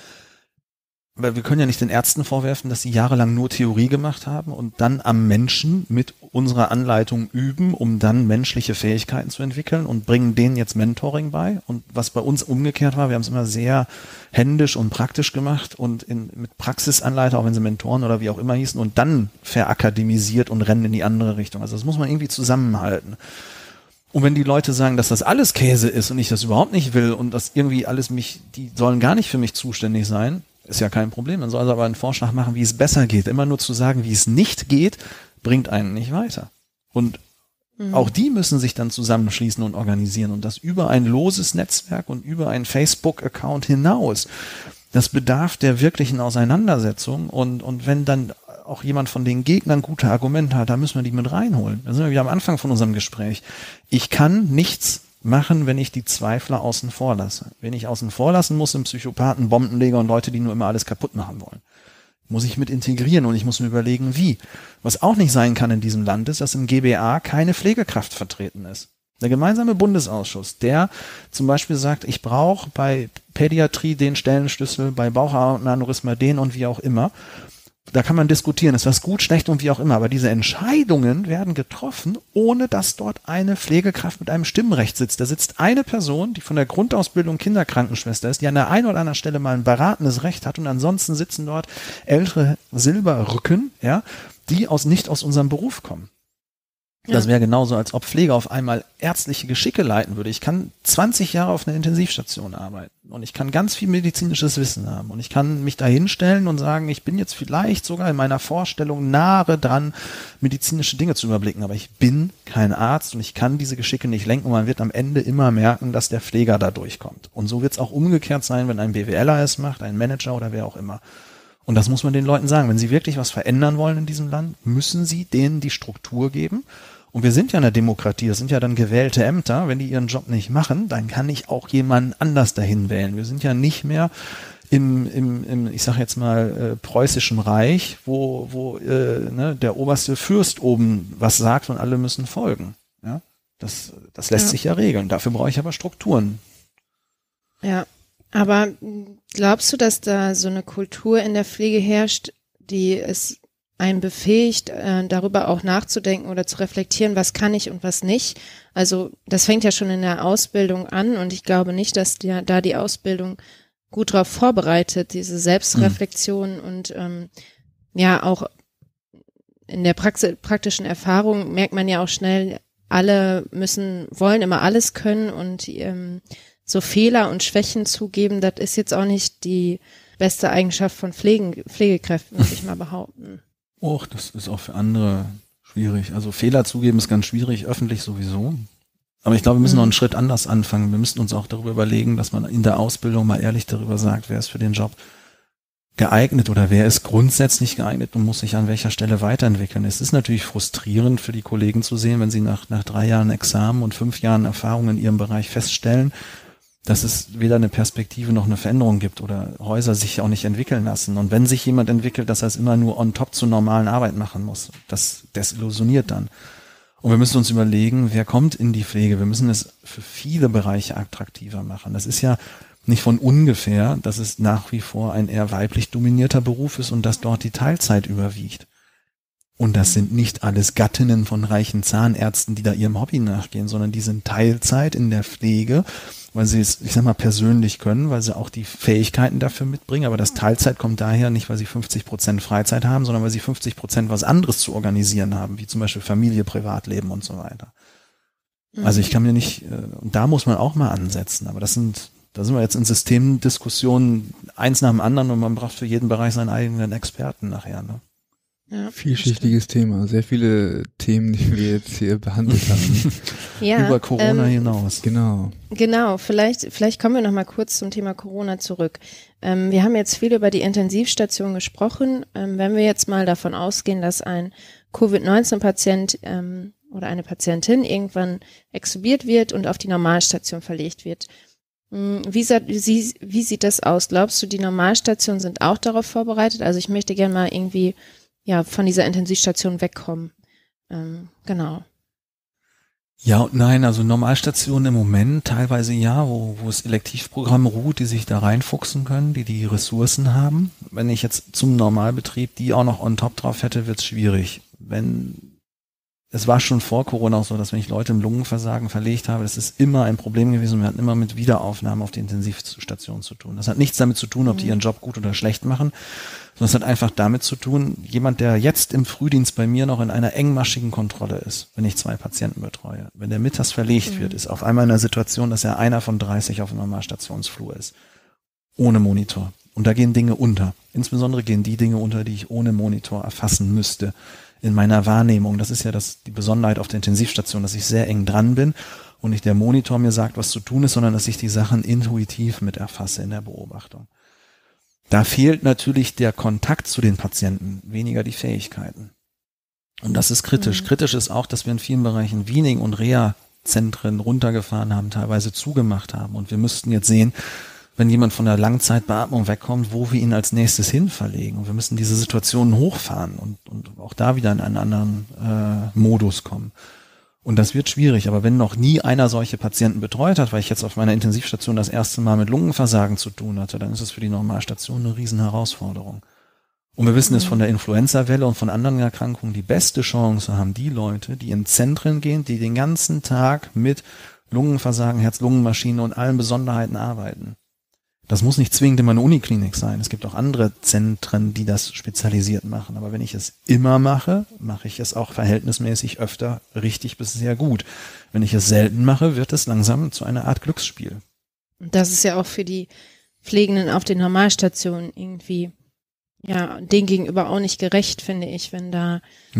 Weil wir können ja nicht den Ärzten vorwerfen, dass sie jahrelang nur Theorie gemacht haben und dann am Menschen mit unserer Anleitung üben, um dann menschliche Fähigkeiten zu entwickeln und bringen denen jetzt Mentoring bei. Und was bei uns umgekehrt war, wir haben es immer sehr händisch und praktisch gemacht und mit Praxisanleiter, auch wenn sie Mentoren oder wie auch immer hießen, und dann verakademisiert und rennen in die andere Richtung. Also das muss man irgendwie zusammenhalten. Und wenn die Leute sagen, dass das alles Käse ist und ich das überhaupt nicht will und das irgendwie alles die sollen gar nicht für mich zuständig sein, ist ja kein Problem. Man soll also aber einen Vorschlag machen, wie es besser geht. Immer nur zu sagen, wie es nicht geht, bringt einen nicht weiter. Und auch die müssen sich dann zusammenschließen und organisieren und das über ein loses Netzwerk und über einen Facebook-Account hinaus. Das bedarf der wirklichen Auseinandersetzung und wenn dann auch jemand von den Gegnern gute Argumente hat, da müssen wir die mit reinholen. Da sind wir wieder am Anfang von unserem Gespräch. Ich kann nichts machen, wenn ich die Zweifler außen vor lasse. Wenn ich außen vor lassen muss, sind Psychopathen, Bombenleger und Leute, die nur immer alles kaputt machen wollen. Muss ich mit integrieren und ich muss mir überlegen, wie. Was auch nicht sein kann in diesem Land ist, dass im GBA keine Pflegekraft vertreten ist. Der gemeinsame Bundesausschuss, der zum Beispiel sagt, ich brauche bei Pädiatrie den Stellenschlüssel, bei Bauchaneurysma den und wie auch immer. Da kann man diskutieren, ist das gut, schlecht und wie auch immer, aber diese Entscheidungen werden getroffen, ohne dass dort eine Pflegekraft mit einem Stimmrecht sitzt. Da sitzt eine Person, die von der Grundausbildung Kinderkrankenschwester ist, die an der einen oder anderen Stelle mal ein beratendes Recht hat und ansonsten sitzen dort ältere Silberrücken, ja, die nicht aus unserem Beruf kommen. Das wäre genauso, als ob Pflege auf einmal ärztliche Geschicke leiten würde. Ich kann 20 Jahre auf einer Intensivstation arbeiten und ich kann ganz viel medizinisches Wissen haben und ich kann mich da hinstellen und sagen, ich bin jetzt vielleicht sogar in meiner Vorstellung nahe dran, medizinische Dinge zu überblicken, aber ich bin kein Arzt und ich kann diese Geschicke nicht lenken und man wird am Ende immer merken, dass der Pfleger da durchkommt. Und so wird es auch umgekehrt sein, wenn ein BWLer es macht, ein Manager oder wer auch immer. Und das muss man den Leuten sagen. Wenn sie wirklich was verändern wollen in diesem Land, müssen sie denen die Struktur geben. Und wir sind ja in der Demokratie, das sind ja dann gewählte Ämter. Wenn die ihren Job nicht machen, dann kann ich auch jemanden anders dahin wählen. Wir sind ja nicht mehr im ich sag jetzt mal, preußischen Reich, wo der oberste Fürst oben was sagt und alle müssen folgen. Ja? Das lässt sich ja regeln. Dafür brauche ich aber Strukturen. Ja, aber glaubst du, dass da so eine Kultur in der Pflege herrscht, die es einen befähigt, darüber auch nachzudenken oder zu reflektieren, was kann ich und was nicht? Also das fängt ja schon in der Ausbildung an und ich glaube nicht, dass da die Ausbildung gut darauf vorbereitet, diese Selbstreflexion und ja auch in der praktischen Erfahrung merkt man ja auch schnell, alle wollen immer alles können und so Fehler und Schwächen zugeben, das ist jetzt auch nicht die beste Eigenschaft von Pflegekräften, würde ich mal behaupten. Das ist auch für andere schwierig. Also Fehler zugeben ist ganz schwierig, öffentlich sowieso. Aber ich glaube, wir müssen noch einen Schritt anders anfangen. Wir müssten uns auch darüber überlegen, dass man in der Ausbildung mal ehrlich darüber sagt, wer ist für den Job geeignet oder wer ist grundsätzlich geeignet und muss sich an welcher Stelle weiterentwickeln. Es ist natürlich frustrierend für die Kollegen zu sehen, wenn sie nach 3 Jahren Examen und 5 Jahren Erfahrung in ihrem Bereich feststellen, dass es weder eine Perspektive noch eine Veränderung gibt oder Häuser sich auch nicht entwickeln lassen. Und wenn sich jemand entwickelt, dass er es immer nur on top zur normalen Arbeit machen muss, das desillusioniert dann. Und wir müssen uns überlegen, wer kommt in die Pflege. Wir müssen es für viele Bereiche attraktiver machen. Das ist ja nicht von ungefähr, dass es nach wie vor ein eher weiblich dominierter Beruf ist und dass dort die Teilzeit überwiegt. Und das sind nicht alles Gattinnen von reichen Zahnärzten, die da ihrem Hobby nachgehen, sondern die sind Teilzeit in der Pflege, weil sie es, ich sag mal, persönlich können, weil sie auch die Fähigkeiten dafür mitbringen. Aber das Teilzeit kommt daher nicht, weil sie 50% Freizeit haben, sondern weil sie 50% was anderes zu organisieren haben, wie zum Beispiel Familie, Privatleben und so weiter. Also ich kann mir nicht, und da muss man auch mal ansetzen, aber da sind wir jetzt in Systemdiskussionen eins nach dem anderen und man braucht für jeden Bereich seinen eigenen Experten nachher, ne? Ja, vielschichtiges Thema, sehr viele Themen, die wir jetzt hier behandelt haben. Ja, über Corona hinaus. Genau, vielleicht kommen wir noch mal kurz zum Thema Corona zurück. Wir haben jetzt viel über die Intensivstation gesprochen. Wenn wir jetzt mal davon ausgehen, dass ein Covid-19-Patient oder eine Patientin irgendwann extubiert wird und auf die Normalstation verlegt wird. Wie sieht das aus? Glaubst du, die Normalstationen sind auch darauf vorbereitet? Also ich möchte gerne mal irgendwie von dieser Intensivstation wegkommen. Genau. Ja und nein, also Normalstationen im Moment teilweise ja, wo es Elektivprogramme ruht, die sich da reinfuchsen können, die Ressourcen haben. Wenn ich jetzt zum Normalbetrieb die auch noch on top drauf hätte, wird's schwierig. Es war schon vor Corona auch so, dass wenn ich Leute im Lungenversagen verlegt habe, das ist immer ein Problem gewesen. Wir hatten immer mit Wiederaufnahmen auf die Intensivstation zu tun. Das hat nichts damit zu tun, ob die ihren Job gut oder schlecht machen, sondern es hat einfach damit zu tun, jemand, der jetzt im Frühdienst bei mir noch in einer engmaschigen Kontrolle ist, wenn ich 2 Patienten betreue, wenn der mittags verlegt wird, ist auf einmal in einer Situation, dass er einer von 30 auf dem Normalstationsflur ist. Ohne Monitor. Und da gehen Dinge unter. Insbesondere gehen die Dinge unter, die ich ohne Monitor erfassen müsste. In meiner Wahrnehmung, das ist ja die Besonderheit auf der Intensivstation, dass ich sehr eng dran bin und nicht der Monitor mir sagt, was zu tun ist, sondern dass ich die Sachen intuitiv mit erfasse in der Beobachtung. Da fehlt natürlich der Kontakt zu den Patienten, weniger die Fähigkeiten. Und das ist kritisch. Kritisch ist auch, dass wir in vielen Bereichen Weaning- und Reha-Zentren runtergefahren haben, teilweise zugemacht haben. Und wir müssten jetzt sehen, wenn jemand von der Langzeitbeatmung wegkommt, wo wir ihn als nächstes hin verlegen. Und wir müssen diese Situationen hochfahren und auch da wieder in einen anderen Modus kommen. Und das wird schwierig. Aber wenn noch nie einer solche Patienten betreut hat, weil ich jetzt auf meiner Intensivstation das erste Mal mit Lungenversagen zu tun hatte, dann ist es für die Normalstation eine riesen Herausforderung. Und wir wissen es von der Influenza-Welle und von anderen Erkrankungen, die beste Chance haben die Leute, die in Zentren gehen, die den ganzen Tag mit Lungenversagen, Herz-Lungen-Maschine und allen Besonderheiten arbeiten. Das muss nicht zwingend immer eine Uniklinik sein. Es gibt auch andere Zentren, die das spezialisiert machen. Aber wenn ich es immer mache, mache ich es auch verhältnismäßig öfter richtig bis sehr gut. Wenn ich es selten mache, wird es langsam zu einer Art Glücksspiel. Das ist ja auch für die Pflegenden auf den Normalstationen irgendwie, ja, denen gegenüber auch nicht gerecht, finde ich, wenn da,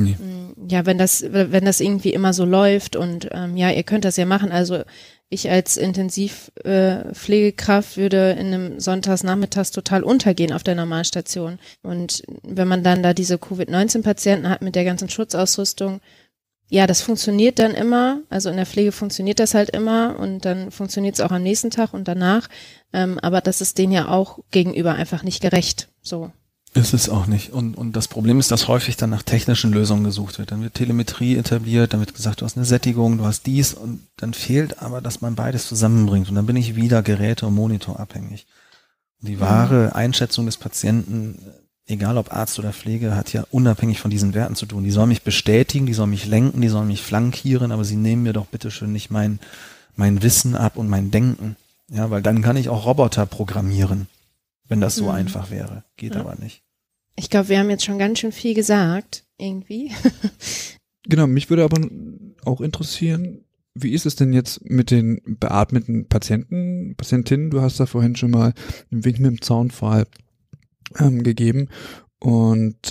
wenn das irgendwie immer so läuft und ihr könnt das ja machen. Also ich als Intensivpflegekraft würde in einem Sonntagsnachmittags total untergehen auf der Normalstation. Und wenn man dann da diese Covid-19-Patienten hat mit der ganzen Schutzausrüstung, ja, das funktioniert dann immer. Also in der Pflege funktioniert das halt immer und dann funktioniert es auch am nächsten Tag und danach. Aber das ist denen ja auch gegenüber einfach nicht gerecht. So. Ist es auch nicht. Und das Problem ist, dass häufig dann nach technischen Lösungen gesucht wird. Dann wird Telemetrie etabliert, dann wird gesagt, du hast eine Sättigung, du hast dies und dann fehlt aber, dass man beides zusammenbringt. Und dann bin ich wieder Geräte- und Monitor abhängig. Und die wahre Einschätzung des Patienten, egal ob Arzt oder Pflege, hat ja unabhängig von diesen Werten zu tun. Die sollen mich bestätigen, die sollen mich lenken, die sollen mich flankieren, aber sie nehmen mir doch bitteschön nicht mein Wissen ab und mein Denken. Ja, weil dann kann ich auch Roboter programmieren. wenn das so einfach wäre. Geht aber nicht. Ich glaube, wir haben jetzt schon ganz schön viel gesagt, irgendwie. Genau, mich würde aber auch interessieren, wie ist es denn jetzt mit den beatmeten Patientinnen? Du hast da vorhin schon mal einen Wink mit dem Zaunpfahl gegeben und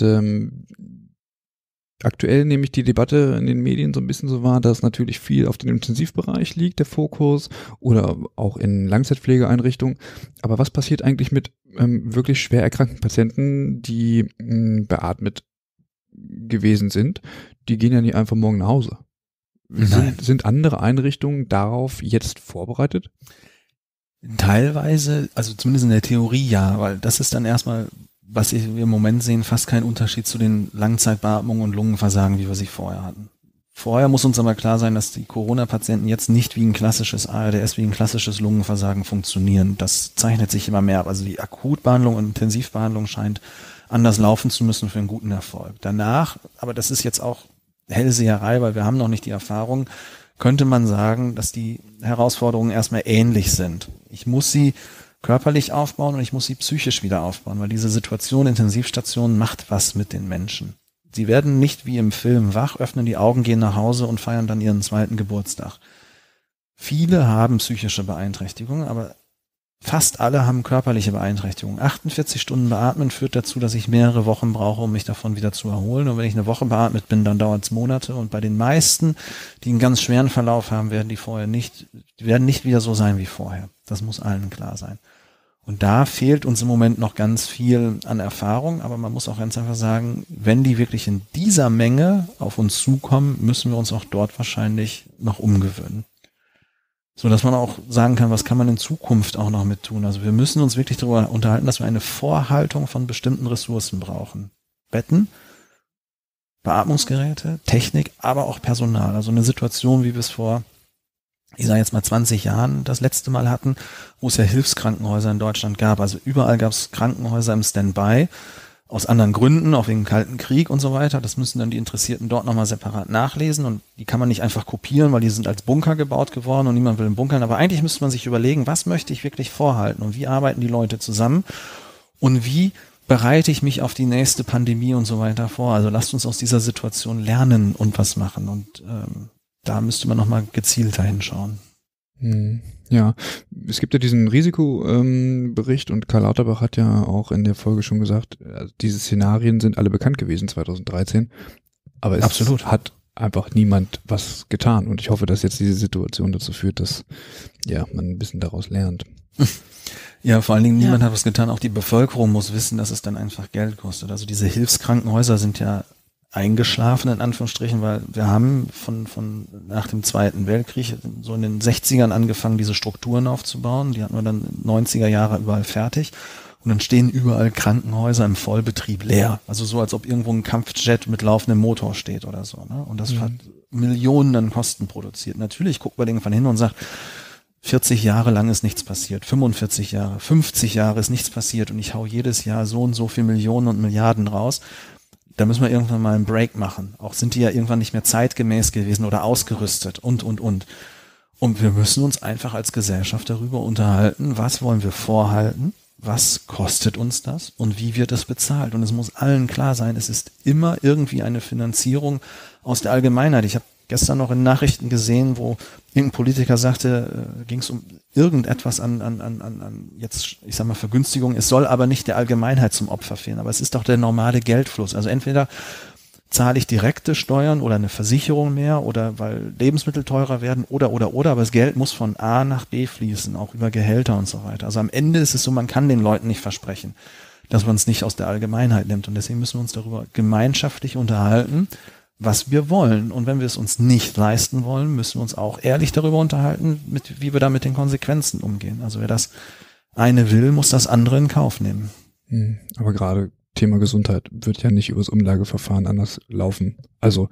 aktuell nehme ich die Debatte in den Medien so ein bisschen so wahr, dass natürlich viel auf den Intensivbereich liegt, der Fokus, oder auch in Langzeitpflegeeinrichtungen. Aber was passiert eigentlich mit wirklich schwer erkrankten Patienten, die beatmet gewesen sind? Die gehen ja nicht einfach morgen nach Hause. Sind andere Einrichtungen darauf jetzt vorbereitet? Teilweise, also zumindest in der Theorie ja, weil das ist dann erstmal, was wir im Moment sehen, fast kein Unterschied zu den Langzeitbeatmungen und Lungenversagen, wie wir sie vorher hatten. Vorher muss uns aber klar sein, dass die Corona-Patienten jetzt nicht wie ein klassisches ARDS, wie ein klassisches Lungenversagen funktionieren. Das zeichnet sich immer mehr ab. Also die Akutbehandlung und Intensivbehandlung scheint anders laufen zu müssen für einen guten Erfolg. Danach, aber das ist jetzt auch Hellseherei, weil wir haben noch nicht die Erfahrung, könnte man sagen, dass die Herausforderungen erstmal ähnlich sind. Ich muss sie körperlich aufbauen und ich muss sie psychisch wieder aufbauen, weil diese Situation Intensivstation macht was mit den Menschen. Sie werden nicht wie im Film wach, öffnen die Augen, gehen nach Hause und feiern dann ihren 2. Geburtstag. Viele haben psychische Beeinträchtigungen, aber fast alle haben körperliche Beeinträchtigungen. 48 Stunden beatmen führt dazu, dass ich mehrere Wochen brauche, um mich davon wieder zu erholen. Und wenn ich eine Woche beatmet bin, dann dauert es Monate. Und bei den meisten, die einen ganz schweren Verlauf haben, werden nicht wieder so sein wie vorher. Das muss allen klar sein. Und da fehlt uns im Moment noch ganz viel an Erfahrung. Aber man muss auch ganz einfach sagen, wenn die wirklich in dieser Menge auf uns zukommen, müssen wir uns auch dort wahrscheinlich noch umgewöhnen. So dass man auch sagen kann, was kann man in Zukunft auch noch mit tun. Also wir müssen uns wirklich darüber unterhalten, dass wir eine Vorhaltung von bestimmten Ressourcen brauchen. Betten, Beatmungsgeräte, Technik, aber auch Personal. Also eine Situation, wie wir es vor, ich sage jetzt mal 20 Jahren das letzte Mal hatten, wo es ja Hilfskrankenhäuser in Deutschland gab. Also überall gab es Krankenhäuser im Standby. Aus anderen Gründen, auch wegen Kalten Krieg und so weiter. Das müssen dann die Interessierten dort nochmal separat nachlesen und die kann man nicht einfach kopieren, weil die sind als Bunker gebaut geworden und niemand will im Bunkern. Aber eigentlich müsste man sich überlegen, was möchte ich wirklich vorhalten und wie arbeiten die Leute zusammen und wie bereite ich mich auf die nächste Pandemie und so weiter vor. Also lasst uns aus dieser Situation lernen und was machen und da müsste man nochmal gezielter hinschauen. Ja, es gibt ja diesen Risikobericht und Karl Lauterbach hat ja auch in der Folge schon gesagt, diese Szenarien sind alle bekannt gewesen 2013, aber es hat einfach niemand was getan und ich hoffe, dass jetzt diese Situation dazu führt, dass man ein bisschen daraus lernt. Ja, vor allen Dingen niemand hat was getan, auch die Bevölkerung muss wissen, dass es dann einfach Geld kostet. Also diese Hilfskrankenhäuser sind ja eingeschlafen, in Anführungsstrichen, weil wir haben von nach dem Zweiten Weltkrieg so in den 60ern angefangen, diese Strukturen aufzubauen. Die hatten wir dann 90er Jahre überall fertig. Und dann stehen überall Krankenhäuser im Vollbetrieb leer. Also so, als ob irgendwo ein Kampfjet mit laufendem Motor steht oder so. Ne? Und das hat Millionen an Kosten produziert. Natürlich guckt man irgendwann hin und sagt, 40 Jahre lang ist nichts passiert, 45 Jahre, 50 Jahre ist nichts passiert und ich hau jedes Jahr so und so viel Millionen und Milliarden raus. Da müssen wir irgendwann mal einen Break machen. Auch sind die ja irgendwann nicht mehr zeitgemäß gewesen oder ausgerüstet und. Und wir müssen uns einfach als Gesellschaft darüber unterhalten, was wollen wir vorhalten, was kostet uns das und wie wird es bezahlt. Und es muss allen klar sein, es ist immer irgendwie eine Finanzierung aus der Allgemeinheit. Ich habe gestern noch in Nachrichten gesehen, wo irgendein Politiker sagte, ging es um irgendetwas an jetzt, ich sag mal, Vergünstigung. Es soll aber nicht der Allgemeinheit zum Opfer fehlen, aber es ist doch der normale Geldfluss. Also entweder zahle ich direkte Steuern oder eine Versicherung mehr oder weil Lebensmittel teurer werden oder, aber das Geld muss von A nach B fließen, auch über Gehälter und so weiter. Also am Ende ist es so, man kann den Leuten nicht versprechen, dass man es nicht aus der Allgemeinheit nimmt und deswegen müssen wir uns darüber gemeinschaftlich unterhalten, was wir wollen. Und wenn wir es uns nicht leisten wollen, müssen wir uns auch ehrlich darüber unterhalten, wie wir da mit den Konsequenzen umgehen. Also wer das eine will, muss das andere in Kauf nehmen. Aber gerade Thema Gesundheit wird ja nicht übers Umlageverfahren anders laufen. Also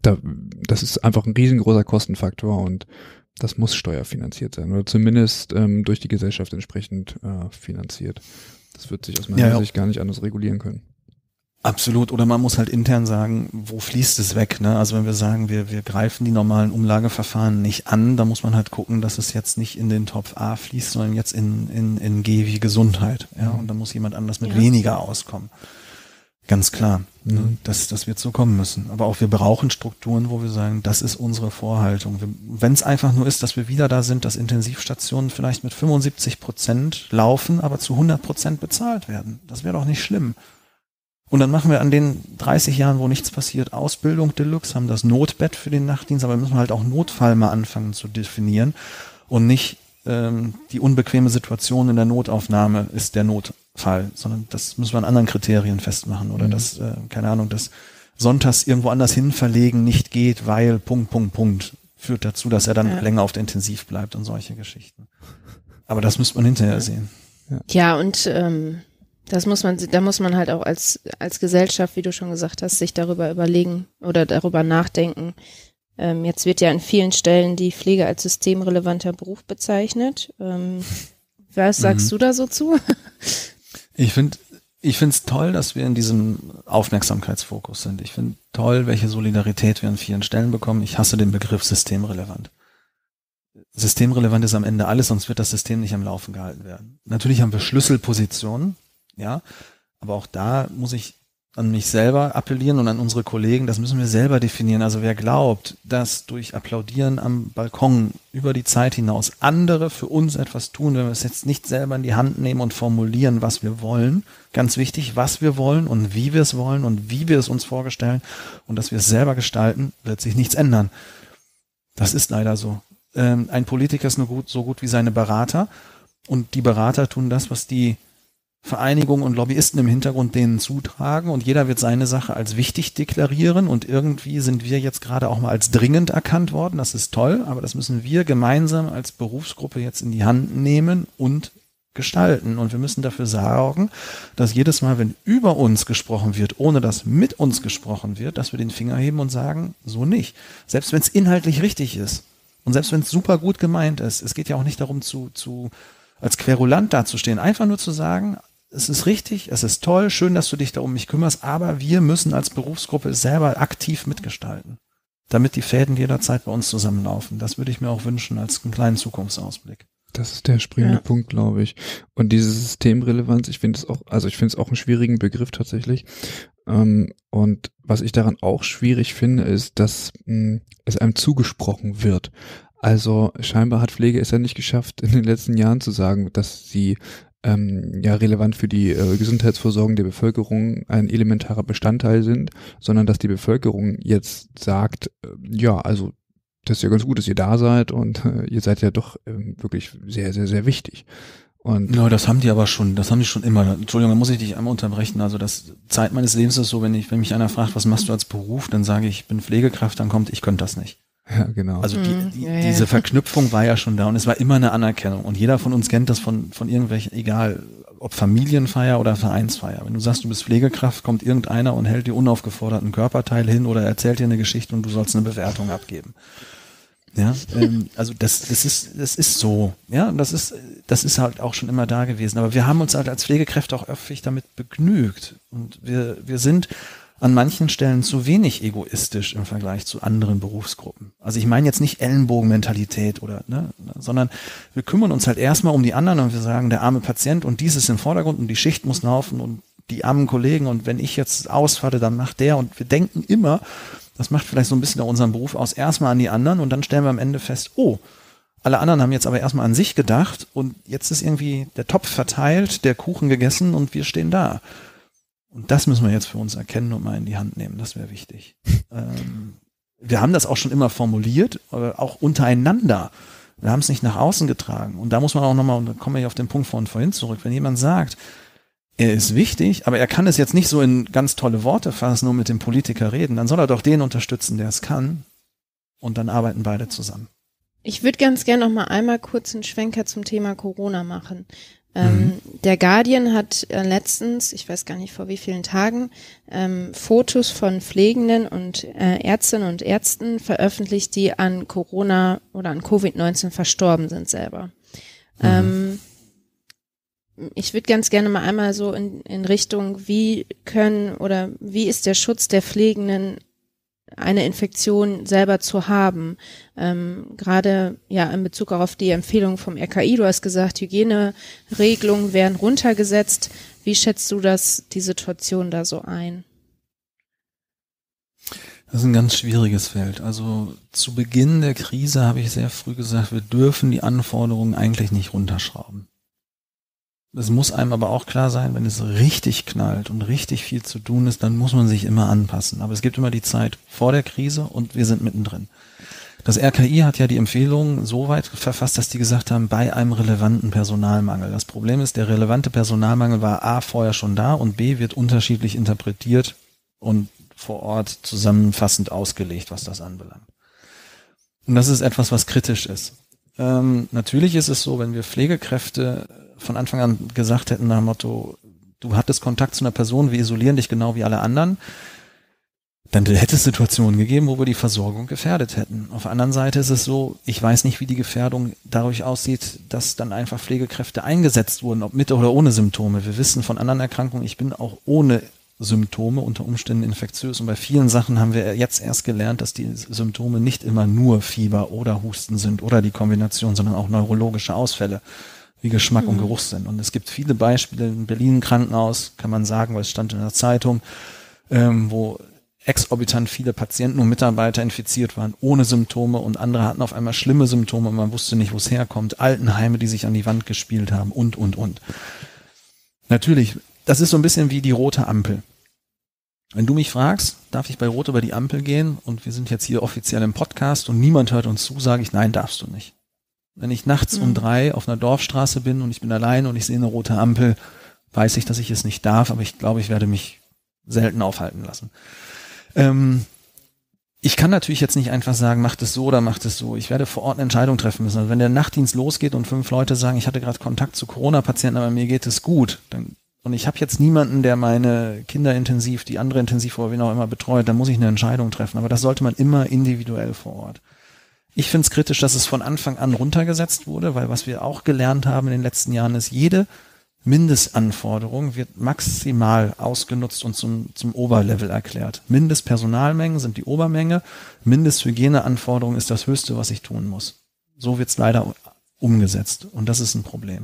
das ist einfach ein riesengroßer Kostenfaktor und das muss steuerfinanziert sein oder zumindest durch die Gesellschaft entsprechend finanziert. Das wird sich aus meiner Sicht gar nicht anders regulieren können. Absolut. Oder man muss halt intern sagen, wo fließt es weg? Ne? Also wenn wir sagen, wir greifen die normalen Umlageverfahren nicht an, dann muss man halt gucken, dass es jetzt nicht in den Topf A fließt, sondern jetzt in G wie Gesundheit. Ja, und dann muss jemand anders mit weniger auskommen. Ganz klar. Ne? Das wird so kommen müssen. Aber auch wir brauchen Strukturen, wo wir sagen, das ist unsere Vorhaltung. Wenn es einfach nur ist, dass wir wieder da sind, dass Intensivstationen vielleicht mit 75% laufen, aber zu 100% bezahlt werden. Das wäre doch nicht schlimm. Und dann machen wir an den 30 Jahren, wo nichts passiert, Ausbildung Deluxe, haben das Notbett für den Nachtdienst, aber wir müssen halt auch Notfall mal anfangen zu definieren und nicht die unbequeme Situation in der Notaufnahme ist der Notfall, sondern das müssen wir an anderen Kriterien festmachen oder dass, keine Ahnung, dass sonntags irgendwo anders hin verlegen nicht geht, weil ... führt dazu, dass er dann länger auf der Intensiv bleibt und solche Geschichten. Aber das müsste man hinterher sehen. Ja, und da muss man halt auch als Gesellschaft, wie du schon gesagt hast, sich darüber überlegen oder darüber nachdenken. Jetzt wird ja an vielen Stellen die Pflege als systemrelevanter Beruf bezeichnet. Was sagst du da so zu? Ich finde es toll, dass wir in diesem Aufmerksamkeitsfokus sind. Ich finde toll, welche Solidarität wir an vielen Stellen bekommen. Ich hasse den Begriff systemrelevant. Systemrelevant ist am Ende alles, sonst wird das System nicht am Laufen gehalten werden. Natürlich haben wir Schlüsselpositionen, ja, aber auch da muss ich an mich selber appellieren und an unsere Kollegen, das müssen wir selber definieren. Also wer glaubt, dass durch Applaudieren am Balkon über die Zeit hinaus andere für uns etwas tun, wenn wir es jetzt nicht selber in die Hand nehmen und formulieren, was wir wollen, ganz wichtig, was wir wollen und wie wir es wollen und wie wir es uns vorstellen und dass wir es selber gestalten, wird sich nichts ändern. Das ist leider so. Ein Politiker ist nur so gut wie seine Berater und die Berater tun das, was die Vereinigungen und Lobbyisten im Hintergrund denen zutragen und jeder wird seine Sache als wichtig deklarieren und irgendwie sind wir jetzt gerade auch mal als dringend erkannt worden. Das ist toll, aber das müssen wir gemeinsam als Berufsgruppe jetzt in die Hand nehmen und gestalten und wir müssen dafür sorgen, dass jedes Mal, wenn über uns gesprochen wird, ohne dass mit uns gesprochen wird, dass wir den Finger heben und sagen, so nicht. Selbst wenn es inhaltlich richtig ist und selbst wenn es super gut gemeint ist, es geht ja auch nicht darum, als Querulant dazustehen, einfach nur zu sagen, es ist richtig, es ist toll, schön, dass du dich da um mich kümmerst, aber wir müssen als Berufsgruppe es selber aktiv mitgestalten, damit die Fäden jederzeit bei uns zusammenlaufen. Das würde ich mir auch wünschen als einen kleinen Zukunftsausblick. Das ist der springende Punkt, glaube ich. Und diese Systemrelevanz, ich finde es auch einen schwierigen Begriff tatsächlich. Und was ich daran auch schwierig finde, ist, dass es einem zugesprochen wird. Also scheinbar hat Pflege es ja nicht geschafft, in den letzten Jahren zu sagen, dass sie relevant für die Gesundheitsversorgung der Bevölkerung ein elementarer Bestandteil sind, sondern dass die Bevölkerung jetzt sagt, also das ist ja ganz gut, dass ihr da seid und ihr seid ja doch wirklich sehr, sehr, sehr wichtig. Und ja, das haben die schon immer. Entschuldigung, da muss ich dich einmal unterbrechen. Also das Zeit meines Lebens ist so, wenn mich einer fragt, was machst du als Beruf, dann sage ich bin Pflegekraft, dann kommt, ich könnte das nicht. Ja, genau. Also diese Verknüpfung war ja schon da und es war immer eine Anerkennung und jeder von uns kennt das von irgendwelchen, egal ob Familienfeier oder Vereinsfeier. Wenn du sagst, du bist Pflegekraft, kommt irgendeiner und hält dir unaufgeforderten Körperteil hin oder erzählt dir eine Geschichte und du sollst eine Bewertung abgeben. Ja, also das ist so. Ja, das ist halt auch schon immer da gewesen. Aber wir haben uns halt als Pflegekräfte auch öffentlich damit begnügt und wir sind an manchen Stellen zu wenig egoistisch im Vergleich zu anderen Berufsgruppen. Also ich meine jetzt nicht Ellenbogenmentalität sondern wir kümmern uns halt erstmal um die anderen und wir sagen, der arme Patient und dies ist im Vordergrund und die Schicht muss laufen und die armen Kollegen und wenn ich jetzt ausfalle, dann macht der und wir denken immer, das macht vielleicht so ein bisschen auch unseren Beruf aus, erstmal an die anderen und dann stellen wir am Ende fest, alle anderen haben jetzt aber erstmal an sich gedacht und jetzt ist irgendwie der Topf verteilt, der Kuchen gegessen und wir stehen da. Und das müssen wir jetzt für uns erkennen und mal in die Hand nehmen. Das wäre wichtig. Wir haben das auch schon immer formuliert, auch untereinander. Wir haben es nicht nach außen getragen. Und da muss man auch nochmal, und da komme ich auf den Punkt von vorhin zurück, wenn jemand sagt, er ist wichtig, aber er kann es jetzt nicht so in ganz tolle Worte fassen, nur mit dem Politiker reden, dann soll er doch den unterstützen, der es kann. Und dann arbeiten beide zusammen. Ich würde ganz gerne noch mal einmal kurz einen Schwenker zum Thema Corona machen. Der Guardian hat letztens, ich weiß gar nicht vor wie vielen Tagen, Fotos von Pflegenden und Ärztinnen und Ärzten veröffentlicht, die an Corona oder an Covid-19 verstorben sind selber. ich würde ganz gerne mal einmal so in Richtung, wie ist der Schutz der Pflegenden, eine Infektion selber zu haben. Gerade ja in Bezug auch auf die Empfehlung vom RKI, du hast gesagt, Hygieneregelungen werden runtergesetzt. Wie schätzt du die Situation da so ein? Das ist ein ganz schwieriges Feld. Also zu Beginn der Krise habe ich sehr früh gesagt, wir dürfen die Anforderungen eigentlich nicht runterschrauben. Es muss einem aber auch klar sein, wenn es richtig knallt und richtig viel zu tun ist, dann muss man sich immer anpassen. Aber es gibt immer die Zeit vor der Krise und wir sind mittendrin. Das RKI hat ja die Empfehlungen so weit verfasst, dass die gesagt haben, bei einem relevanten Personalmangel. Das Problem ist, der relevante Personalmangel war A vorher schon da und B wird unterschiedlich interpretiert und vor Ort zusammenfassend ausgelegt, was das anbelangt. Und das ist etwas, was kritisch ist. Natürlich ist es so, wenn wir Pflegekräfte von Anfang an gesagt hätten nach dem Motto, du hattest Kontakt zu einer Person, wir isolieren dich genau wie alle anderen, dann hätte es Situationen gegeben, wo wir die Versorgung gefährdet hätten. Auf der anderen Seite ist es so, ich weiß nicht, wie die Gefährdung dadurch aussieht, dass dann einfach Pflegekräfte eingesetzt wurden, ob mit oder ohne Symptome. Wir wissen von anderen Erkrankungen, ich bin auch ohne Symptome unter Umständen infektiös. Und bei vielen Sachen haben wir jetzt erst gelernt, dass die Symptome nicht immer nur Fieber oder Husten sind oder die Kombination, sondern auch neurologische Ausfälle wie Geschmack und Geruchssinn. Und es gibt viele Beispiele in Berlin im Krankenhaus, kann man sagen, weil es stand in der Zeitung, wo exorbitant viele Patienten und Mitarbeiter infiziert waren, ohne Symptome und andere hatten auf einmal schlimme Symptome und man wusste nicht, wo es herkommt. Altenheime, die sich an die Wand gespielt haben und. Natürlich, das ist so ein bisschen wie die rote Ampel. Wenn du mich fragst, darf ich bei Rot über die Ampel gehen und wir sind jetzt hier offiziell im Podcast und niemand hört uns zu, sage ich, nein, darfst du nicht. Wenn ich nachts um 3 auf einer Dorfstraße bin und ich bin allein und ich sehe eine rote Ampel, weiß ich, dass ich es nicht darf, aber ich glaube, ich werde mich selten aufhalten lassen. Ich kann natürlich jetzt nicht einfach sagen, macht es so oder macht es so. Ich werde vor Ort eine Entscheidung treffen müssen. Also wenn der Nachtdienst losgeht und 5 Leute sagen, ich hatte gerade Kontakt zu Corona-Patienten, aber mir geht es gut, und ich habe jetzt niemanden, der meine Kinder intensiv, die andere intensiv oder wen auch immer betreut, dann muss ich eine Entscheidung treffen. Aber das sollte man immer individuell vor Ort. Ich finde es kritisch, dass es von Anfang an runtergesetzt wurde, weil was wir auch gelernt haben in den letzten Jahren ist, jede Mindestanforderung wird maximal ausgenutzt und zum Oberlevel erklärt. Mindestpersonalmengen sind die Obermenge, Mindesthygieneanforderung ist das Höchste, was ich tun muss. So wird es leider umgesetzt und das ist ein Problem.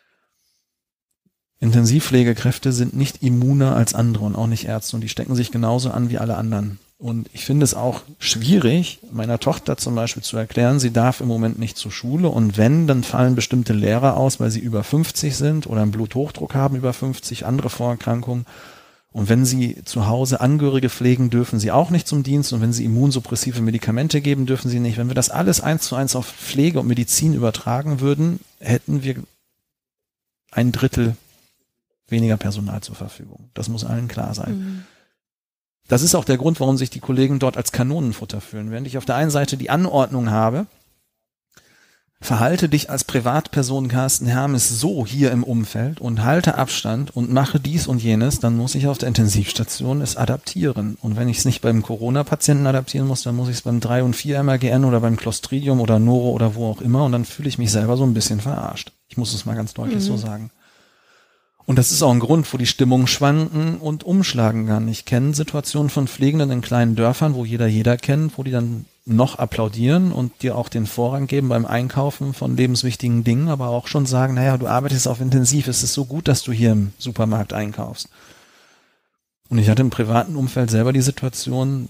Intensivpflegekräfte sind nicht immuner als andere und auch nicht Ärzte und die stecken sich genauso an wie alle anderen. Und ich finde es auch schwierig, meiner Tochter zum Beispiel zu erklären, sie darf im Moment nicht zur Schule und wenn, dann fallen bestimmte Lehrer aus, weil sie über 50 sind oder einen Bluthochdruck haben über 50, andere Vorerkrankungen. Und wenn sie zu Hause Angehörige pflegen, dürfen sie auch nicht zum Dienst und wenn sie immunsuppressive Medikamente geben, dürfen sie nicht. Wenn wir das alles 1:1 auf Pflege und Medizin übertragen würden, hätten wir 1/3 weniger Personal zur Verfügung. Das muss allen klar sein. Das ist auch der Grund, warum sich die Kollegen dort als Kanonenfutter fühlen. Während ich auf der einen Seite die Anordnung habe, verhalte dich als Privatperson Carsten Hermes so hier im Umfeld und halte Abstand und mache dies und jenes, dann muss ich auf der Intensivstation es adaptieren. Und wenn ich es nicht beim Corona-Patienten adaptieren muss, dann muss ich es beim 3- und 4-MRGN oder beim Clostridium oder Noro oder wo auch immer und dann fühle ich mich selber so ein bisschen verarscht. Ich muss es mal ganz deutlich so sagen. Und das ist auch ein Grund, wo die Stimmungen schwanken und umschlagen kann. Ich kenne Situationen von Pflegenden in kleinen Dörfern, wo jeder kennt, wo die dann noch applaudieren und dir auch den Vorrang geben beim Einkaufen von lebenswichtigen Dingen, aber auch schon sagen, naja, du arbeitest auf Intensiv, es ist so gut, dass du hier im Supermarkt einkaufst. Und ich hatte im privaten Umfeld selber die Situation,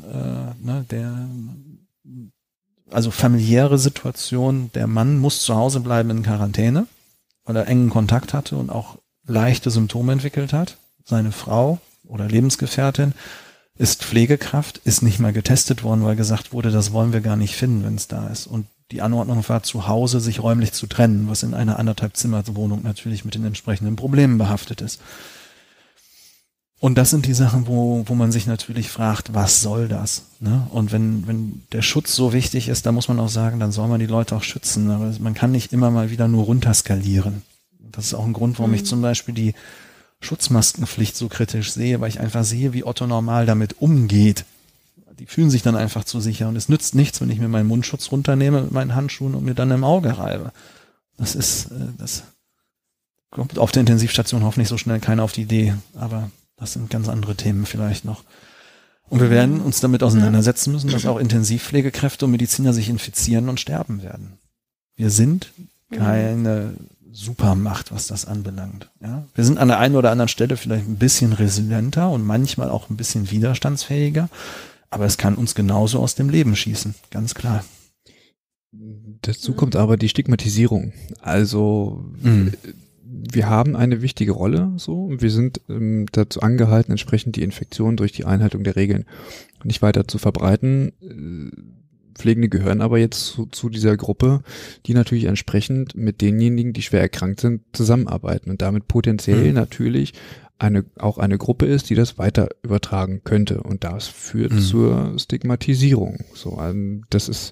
also familiäre Situation, der Mann muss zu Hause bleiben in Quarantäne, weil er engen Kontakt hatte und auch leichte Symptome entwickelt hat. Seine Frau oder Lebensgefährtin ist Pflegekraft, ist nicht mal getestet worden, weil gesagt wurde, das wollen wir gar nicht finden, wenn es da ist. Und die Anordnung war, zu Hause sich räumlich zu trennen, was in einer 1,5-Zimmer-Wohnung natürlich mit den entsprechenden Problemen behaftet ist. Und das sind die Sachen, wo man sich natürlich fragt, was soll das? Ne? Und wenn der Schutz so wichtig ist, dann muss man auch sagen, dann soll man die Leute auch schützen. Aber man kann nicht immer mal wieder nur runterskalieren. Das ist auch ein Grund, warum ich zum Beispiel die Schutzmaskenpflicht so kritisch sehe, weil ich einfach sehe, wie Otto normal damit umgeht. Die fühlen sich dann einfach zu sicher und es nützt nichts, wenn ich mir meinen Mundschutz runternehme mit meinen Handschuhen und mir dann im Auge reibe. Das ist kommt auf der Intensivstation hoffentlich so schnell keiner auf die Idee, aber das sind ganz andere Themen vielleicht noch. Und wir werden uns damit auseinandersetzen müssen, dass auch Intensivpflegekräfte und Mediziner sich infizieren und sterben werden. Wir sind keine Supermacht, was das anbelangt. Ja? Wir sind an der einen oder anderen Stelle vielleicht ein bisschen resilienter und manchmal auch ein bisschen widerstandsfähiger, aber es kann uns genauso aus dem Leben schießen, ganz klar. Dazu kommt aber die Stigmatisierung. Also wir haben eine wichtige Rolle, so, und wir sind dazu angehalten, entsprechend die Infektion durch die Einhaltung der Regeln nicht weiter zu verbreiten. Pflegende gehören aber jetzt zu dieser Gruppe, die natürlich entsprechend mit denjenigen, die schwer erkrankt sind, zusammenarbeiten und damit potenziell natürlich auch eine Gruppe ist, die das weiter übertragen könnte, und das führt zur Stigmatisierung. So, das ist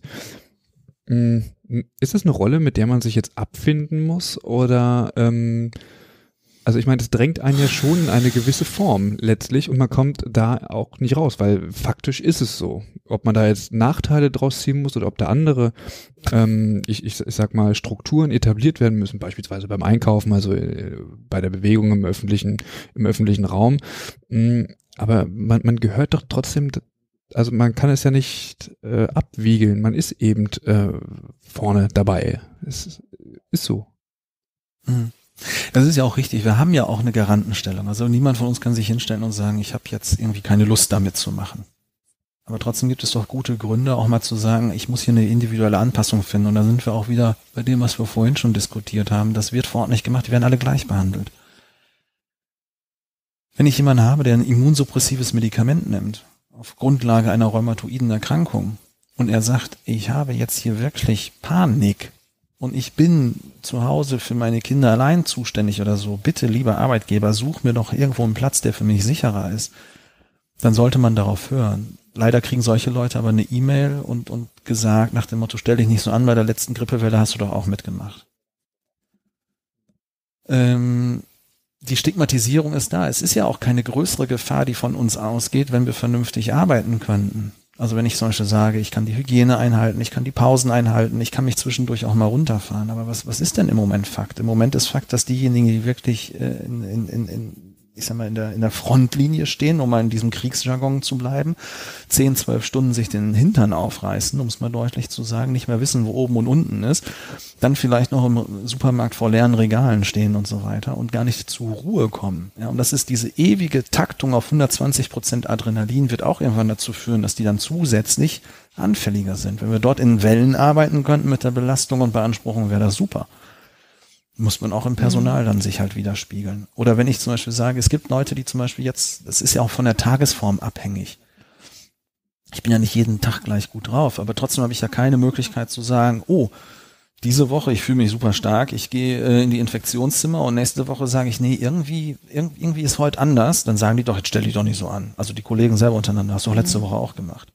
das eine Rolle, mit der man sich jetzt abfinden muss, oder also ich meine, das drängt einen ja schon in eine gewisse Form letztlich, und man kommt da auch nicht raus, weil faktisch ist es so. Ob man da jetzt Nachteile draus ziehen muss oder ob da andere, ich sag mal, Strukturen etabliert werden müssen, beispielsweise beim Einkaufen, also bei der Bewegung im öffentlichen Raum. Aber man gehört doch trotzdem, also man kann es ja nicht abwiegeln, man ist eben vorne dabei. Es ist so. Das ist ja auch richtig. Wir haben ja auch eine Garantenstellung. Also niemand von uns kann sich hinstellen und sagen, ich habe jetzt irgendwie keine Lust damit zu machen. Aber trotzdem gibt es doch gute Gründe, auch mal zu sagen, ich muss hier eine individuelle Anpassung finden. Und da sind wir auch wieder bei dem, was wir vorhin schon diskutiert haben. Das wird vor Ort nicht gemacht. Die werden alle gleich behandelt. Wenn ich jemanden habe, der ein immunsuppressives Medikament nimmt, auf Grundlage einer rheumatoiden Erkrankung, und er sagt, ich habe jetzt hier wirklich Panik, und ich bin zu Hause für meine Kinder allein zuständig oder so, bitte, lieber Arbeitgeber, such mir doch irgendwo einen Platz, der für mich sicherer ist, dann sollte man darauf hören. Leider kriegen solche Leute aber eine E-Mail und gesagt nach dem Motto, stell dich nicht so an, bei der letzten Grippewelle hast du doch auch mitgemacht. Die Stigmatisierung ist da. Es ist ja auch keine größere Gefahr, die von uns ausgeht, wenn wir vernünftig arbeiten könnten. Also wenn ich zum Beispiel sage, ich kann die Hygiene einhalten, ich kann die Pausen einhalten, ich kann mich zwischendurch auch mal runterfahren. Aber was ist denn im Moment Fakt? Im Moment ist Fakt, dass diejenigen, die wirklich ich sag mal, in der Frontlinie stehen, um mal in diesem Kriegsjargon zu bleiben, 10, 12 Stunden sich den Hintern aufreißen, um es mal deutlich zu sagen, nicht mehr wissen, wo oben und unten ist, dann vielleicht noch im Supermarkt vor leeren Regalen stehen und so weiter und gar nicht zur Ruhe kommen. Ja, und das ist diese ewige Taktung auf 120% Adrenalin, wird auch irgendwann dazu führen, dass die dann zusätzlich anfälliger sind. Wenn wir dort in Wellen arbeiten könnten mit der Belastung und Beanspruchung, wäre das super. Muss man auch im Personal dann sich halt widerspiegeln. Oder wenn ich zum Beispiel sage, es gibt Leute, die zum Beispiel jetzt, das ist ja auch von der Tagesform abhängig. Ich bin ja nicht jeden Tag gleich gut drauf, aber trotzdem habe ich ja keine Möglichkeit zu sagen, oh, diese Woche, ich fühle mich super stark, ich gehe in die Infektionszimmer, und nächste Woche sage ich, nee, irgendwie ist heute anders. Dann sagen die doch, jetzt stell dich doch nicht so an. Also die Kollegen selber untereinander, hast du auch letzte Woche auch gemacht.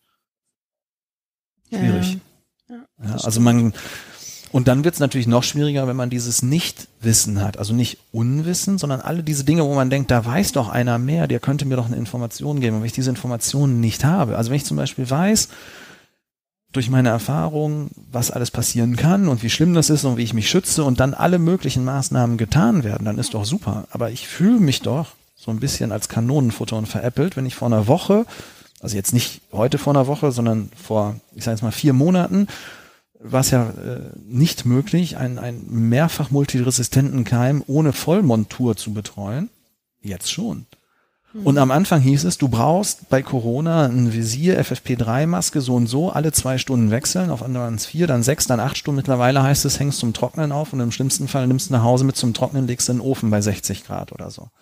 Schwierig. Ja, also und dann wird es natürlich noch schwieriger, wenn man dieses Nichtwissen hat. Also nicht Unwissen, sondern alle diese Dinge, wo man denkt, da weiß doch einer mehr, der könnte mir doch eine Information geben. Und wenn ich diese Informationen nicht habe, also wenn ich zum Beispiel weiß, durch meine Erfahrung, was alles passieren kann und wie schlimm das ist und wie ich mich schütze, und dann alle möglichen Maßnahmen getan werden, dann ist doch super. Aber ich fühle mich doch so ein bisschen als Kanonenfutter und veräppelt, wenn ich vor einer Woche, also jetzt nicht heute vor einer Woche, sondern vor, ich sage jetzt mal 4 Monaten, war es ja nicht möglich, einen mehrfach multiresistenten Keim ohne Vollmontur zu betreuen. Jetzt schon. Und am Anfang hieß es, du brauchst bei Corona ein Visier, FFP3-Maske, so und so, alle 2 Stunden wechseln, auf einmal waren es 4, dann 6, dann 8 Stunden. Mittlerweile heißt es, hängst zum Trocknen auf, und im schlimmsten Fall nimmst du nach Hause mit zum Trocknen, legst in den Ofen bei 60 Grad oder so.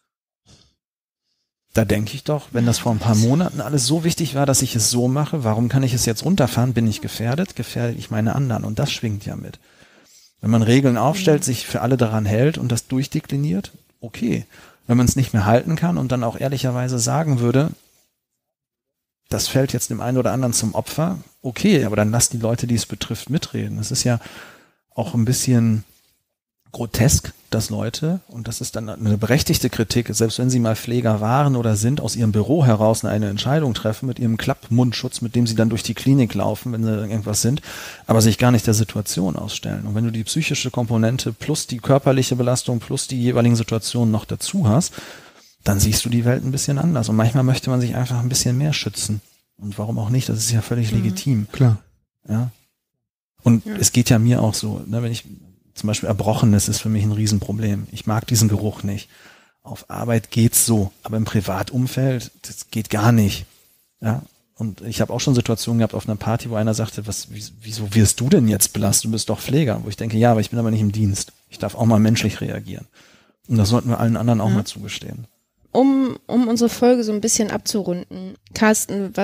Da denke ich doch, wenn das vor ein paar Monaten alles so wichtig war, dass ich es so mache, warum kann ich es jetzt runterfahren? Bin ich gefährdet? Gefährde ich meine anderen? Und das schwingt ja mit. Wenn man Regeln aufstellt, sich für alle daran hält und das durchdekliniert, okay. Wenn man es nicht mehr halten kann und dann auch ehrlicherweise sagen würde, das fällt jetzt dem einen oder anderen zum Opfer, okay, aber dann lass die Leute, die es betrifft, mitreden. Das ist ja auch ein bisschen grotesk, dass Leute, und das ist dann eine berechtigte Kritik, selbst wenn sie mal Pfleger waren oder sind, aus ihrem Büro heraus eine Entscheidung treffen mit ihrem Klappmundschutz, mit dem sie dann durch die Klinik laufen, wenn sie irgendwas sind, aber sich gar nicht der Situation ausstellen. Und wenn du die psychische Komponente plus die körperliche Belastung plus die jeweiligen Situationen noch dazu hast, dann siehst du die Welt ein bisschen anders. Und manchmal möchte man sich einfach ein bisschen mehr schützen. Und warum auch nicht? Das ist ja völlig legitim. Klar. Ja. Und es geht ja mir auch so, ne, wenn ich zum Beispiel Erbrochenes ist für mich ein Riesenproblem. Ich mag diesen Geruch nicht. Auf Arbeit geht's so, aber im Privatumfeld, das geht gar nicht. Ja. Und ich habe auch schon Situationen gehabt auf einer Party, wo einer sagte, wieso wirst du denn jetzt belastet? Du bist doch Pfleger. Wo ich denke, ja, aber ich bin aber nicht im Dienst. Ich darf auch mal menschlich reagieren. Und das sollten wir allen anderen auch mal zugestehen. Um unsere Folge so ein bisschen abzurunden, Carsten,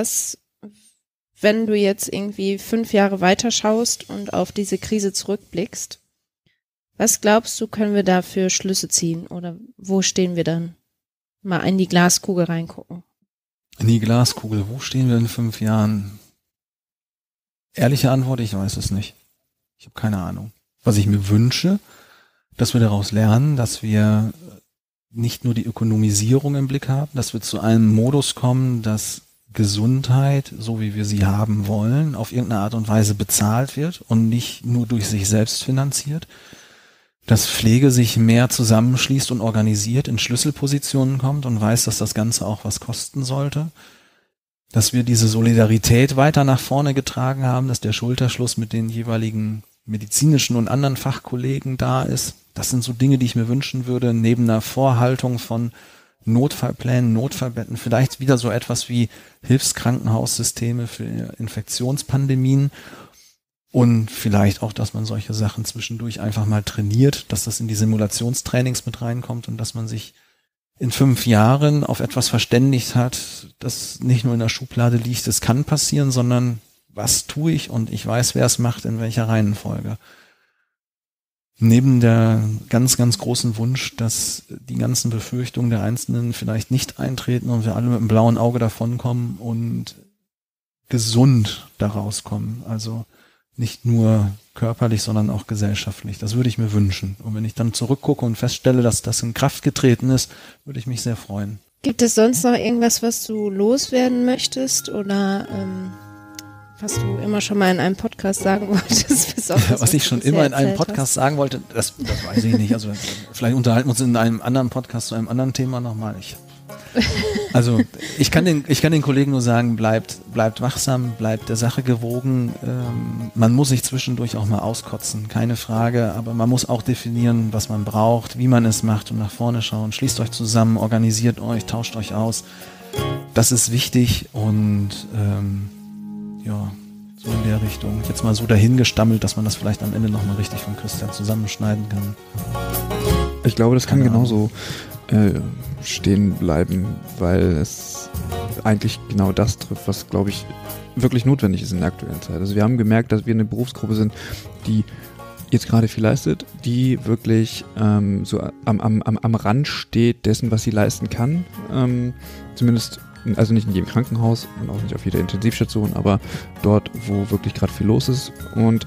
wenn du jetzt irgendwie 5 Jahre weiterschaust und auf diese Krise zurückblickst, was glaubst du, können wir da für Schlüsse ziehen oder wo stehen wir dann? Mal in die Glaskugel reingucken. In die Glaskugel, wo stehen wir in 5 Jahren? Ehrliche Antwort, ich weiß es nicht. Ich habe keine Ahnung. Was ich mir wünsche, dass wir daraus lernen, dass wir nicht nur die Ökonomisierung im Blick haben, dass wir zu einem Modus kommen, dass Gesundheit, so wie wir sie haben wollen, auf irgendeine Art und Weise bezahlt wird und nicht nur durch sich selbst finanziert. Dass Pflege sich mehr zusammenschließt und organisiert, in Schlüsselpositionen kommt und weiß, dass das Ganze auch was kosten sollte. Dass wir diese Solidarität weiter nach vorne getragen haben, dass der Schulterschluss mit den jeweiligen medizinischen und anderen Fachkollegen da ist. Das sind so Dinge, die ich mir wünschen würde, neben einer Vorhaltung von Notfallplänen, Notfallbetten, vielleicht wieder so etwas wie Hilfskrankenhaussysteme für Infektionspandemien. Und vielleicht auch, dass man solche Sachen zwischendurch einfach mal trainiert, dass das in die Simulationstrainings mit reinkommt und dass man sich in 5 Jahren auf etwas verständigt hat, das nicht nur in der Schublade liegt, es kann passieren, sondern was tue ich und ich weiß, wer es macht, in welcher Reihenfolge. Neben der ganz, ganz großen Wunsch, dass die ganzen Befürchtungen der Einzelnen vielleicht nicht eintreten und wir alle mit einem blauen Auge davonkommen und gesund daraus kommen. Also nicht nur körperlich, sondern auch gesellschaftlich. Das würde ich mir wünschen. Und wenn ich dann zurückgucke und feststelle, dass das in Kraft getreten ist, würde ich mich sehr freuen. Gibt es sonst noch irgendwas, was du loswerden möchtest oder was du immer schon mal in einem Podcast sagen wolltest? Was ich schon immer in einem Podcast sagen wollte, das weiß ich nicht. Also vielleicht unterhalten wir uns in einem anderen Podcast zu einem anderen Thema nochmal. Also ich kann den Kollegen nur sagen, bleibt wachsam, bleibt der Sache gewogen. Man muss sich zwischendurch auch mal auskotzen, keine Frage, aber man muss auch definieren, was man braucht, wie man es macht und nach vorne schauen. Schließt euch zusammen, organisiert euch, tauscht euch aus. Das ist wichtig und ja, so in der Richtung. Jetzt mal so dahingestammelt, dass man das vielleicht am Ende nochmal richtig von Christian zusammenschneiden kann. Ich glaube, das kann genauso stehen bleiben, weil es eigentlich genau das trifft, was, glaube ich, wirklich notwendig ist in der aktuellen Zeit. Also wir haben gemerkt, dass wir eine Berufsgruppe sind, die jetzt gerade viel leistet, die wirklich so am Rand steht dessen, was sie leisten kann. Zumindest, also nicht in jedem Krankenhaus und auch nicht auf jeder Intensivstation, aber dort, wo wirklich gerade viel los ist. Und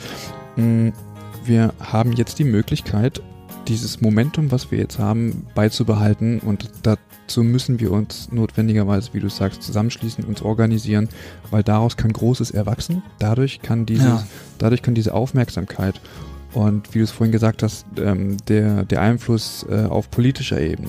wir haben jetzt die Möglichkeit, dieses Momentum, was wir jetzt haben, beizubehalten, und dazu müssen wir uns notwendigerweise, wie du sagst, zusammenschließen, uns organisieren, weil daraus kann Großes erwachsen. Dadurch kann diese Aufmerksamkeit und, wie du es vorhin gesagt hast, der Einfluss auf politischer Ebene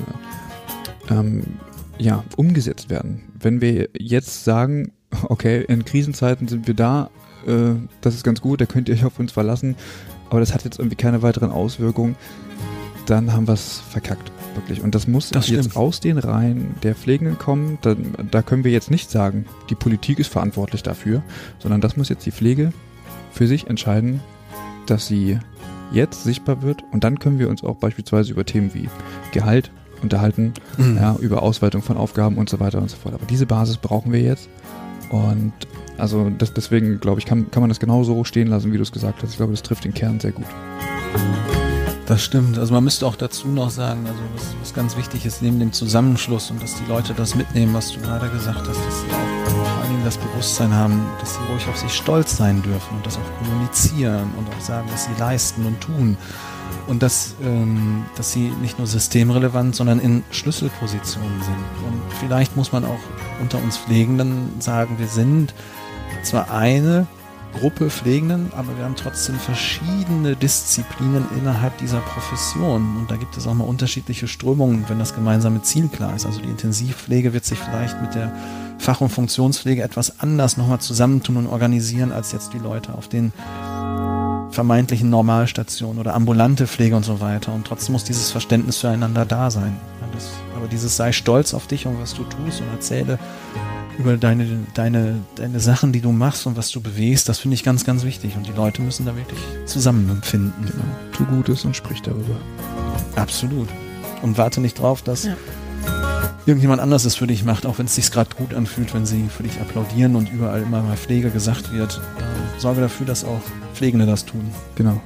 umgesetzt werden. Wenn wir jetzt sagen, okay, in Krisenzeiten sind wir da, das ist ganz gut, da könnt ihr euch auf uns verlassen, aber das hat jetzt irgendwie keine weiteren Auswirkungen, dann haben wir es verkackt, wirklich. Und das muss jetzt aus den Reihen der Pflegenden kommen. Da können wir jetzt nicht sagen, die Politik ist verantwortlich dafür, sondern das muss jetzt die Pflege für sich entscheiden, dass sie jetzt sichtbar wird, und dann können wir uns auch beispielsweise über Themen wie Gehalt unterhalten, über Ausweitung von Aufgaben und so weiter und so fort. Aber diese Basis brauchen wir jetzt, und also deswegen, glaube ich, kann man das genau so stehen lassen, wie du es gesagt hast. Ich glaube, das trifft den Kern sehr gut. Das stimmt. Also man müsste auch dazu noch sagen, also was ganz wichtig ist, neben dem Zusammenschluss und dass die Leute das mitnehmen, was du gerade gesagt hast, dass sie auch vor allem das Bewusstsein haben, dass sie ruhig auf sich stolz sein dürfen und das auch kommunizieren und auch sagen, was sie leisten und tun. Und dass sie nicht nur systemrelevant, sondern in Schlüsselpositionen sind. Und vielleicht muss man auch unter uns Pflegenden sagen, wir sind zwar eine Gruppe Pflegenden, aber wir haben trotzdem verschiedene Disziplinen innerhalb dieser Profession. Und da gibt es auch mal unterschiedliche Strömungen, wenn das gemeinsame Ziel klar ist. Also die Intensivpflege wird sich vielleicht mit der Fach- und Funktionspflege etwas anders nochmal zusammentun und organisieren, als jetzt die Leute auf den vermeintlichen Normalstationen oder ambulante Pflege und so weiter. Und trotzdem muss dieses Verständnis füreinander da sein. Aber dieses sei stolz auf dich und was du tust und erzähle über deine Sachen, die du machst und was du bewegst, das finde ich ganz, ganz wichtig. Und die Leute müssen da wirklich zusammenfinden. Genau. Tu Gutes und sprich darüber. Absolut. Und warte nicht drauf, dass irgendjemand anders es für dich macht, auch wenn es sich gerade gut anfühlt, wenn sie für dich applaudieren und überall immer mal Pflege gesagt wird. Sorge dafür, dass auch Pflegende das tun. Genau.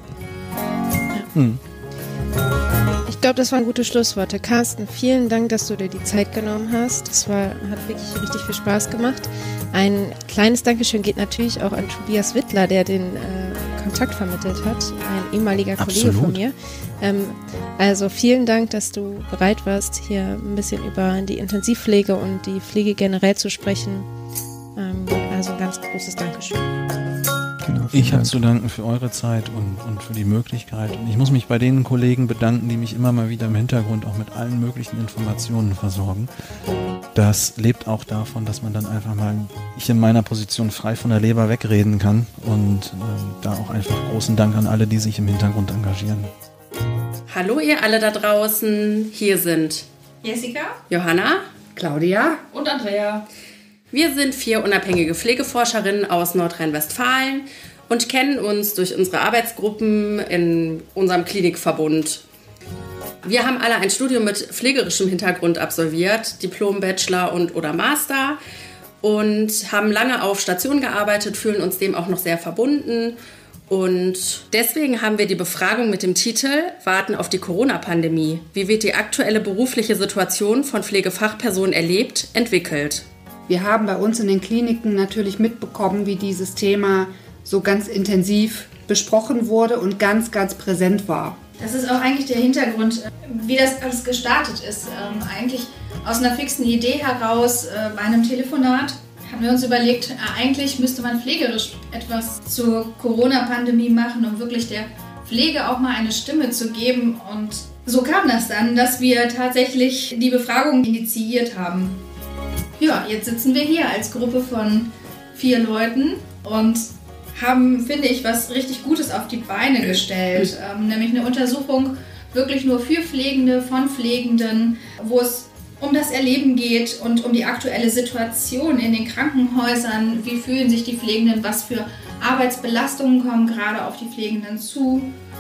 Ich glaube, das waren gute Schlussworte. Carsten, vielen Dank, dass du dir die Zeit genommen hast. Hat wirklich richtig viel Spaß gemacht. Ein kleines Dankeschön geht natürlich auch an Tobias Wittler, der den Kontakt vermittelt hat. Ein ehemaliger Kollege von mir. Also vielen Dank, dass du bereit warst, hier ein bisschen über die Intensivpflege und die Pflege generell zu sprechen. Also ein ganz großes Dankeschön. Genau, ich habe zu danken für eure Zeit und für die Möglichkeit. Und ich muss mich bei den Kollegen bedanken, die mich immer mal wieder im Hintergrund auch mit allen möglichen Informationen versorgen. Das lebt auch davon, dass man dann einfach mal, ich in meiner Position frei von der Leber wegreden kann. Und da auch einfach großen Dank an alle, die sich im Hintergrund engagieren. Hallo ihr alle da draußen. Hier sind Jessica, Johanna, Claudia und Andrea. Wir sind 4 unabhängige Pflegeforscherinnen aus Nordrhein-Westfalen und kennen uns durch unsere Arbeitsgruppen in unserem Klinikverbund. Wir haben alle ein Studium mit pflegerischem Hintergrund absolviert, Diplom, Bachelor oder Master, und haben lange auf Station gearbeitet, fühlen uns dem auch noch sehr verbunden. Und deswegen haben wir die Befragung mit dem Titel Warten auf die Corona-Pandemie. Wie wird die aktuelle berufliche Situation von Pflegefachpersonen erlebt, entwickelt? Wir haben bei uns in den Kliniken natürlich mitbekommen, wie dieses Thema so ganz intensiv besprochen wurde und ganz, ganz präsent war. Das ist auch eigentlich der Hintergrund, wie das alles gestartet ist. Eigentlich aus einer fixen Idee heraus bei einem Telefonat haben wir uns überlegt, eigentlich müsste man pflegerisch etwas zur Corona-Pandemie machen, um wirklich der Pflege auch mal eine Stimme zu geben. Und so kam das dann, dass wir tatsächlich die Befragung initiiert haben. Ja, jetzt sitzen wir hier als Gruppe von 4 Leuten und haben, finde ich, was richtig Gutes auf die Beine gestellt. Nämlich eine Untersuchung wirklich nur für Pflegende, von Pflegenden, wo es um das Erleben geht und um die aktuelle Situation in den Krankenhäusern. Wie fühlen sich die Pflegenden, was für Arbeitsbelastungen kommen gerade auf die Pflegenden zu?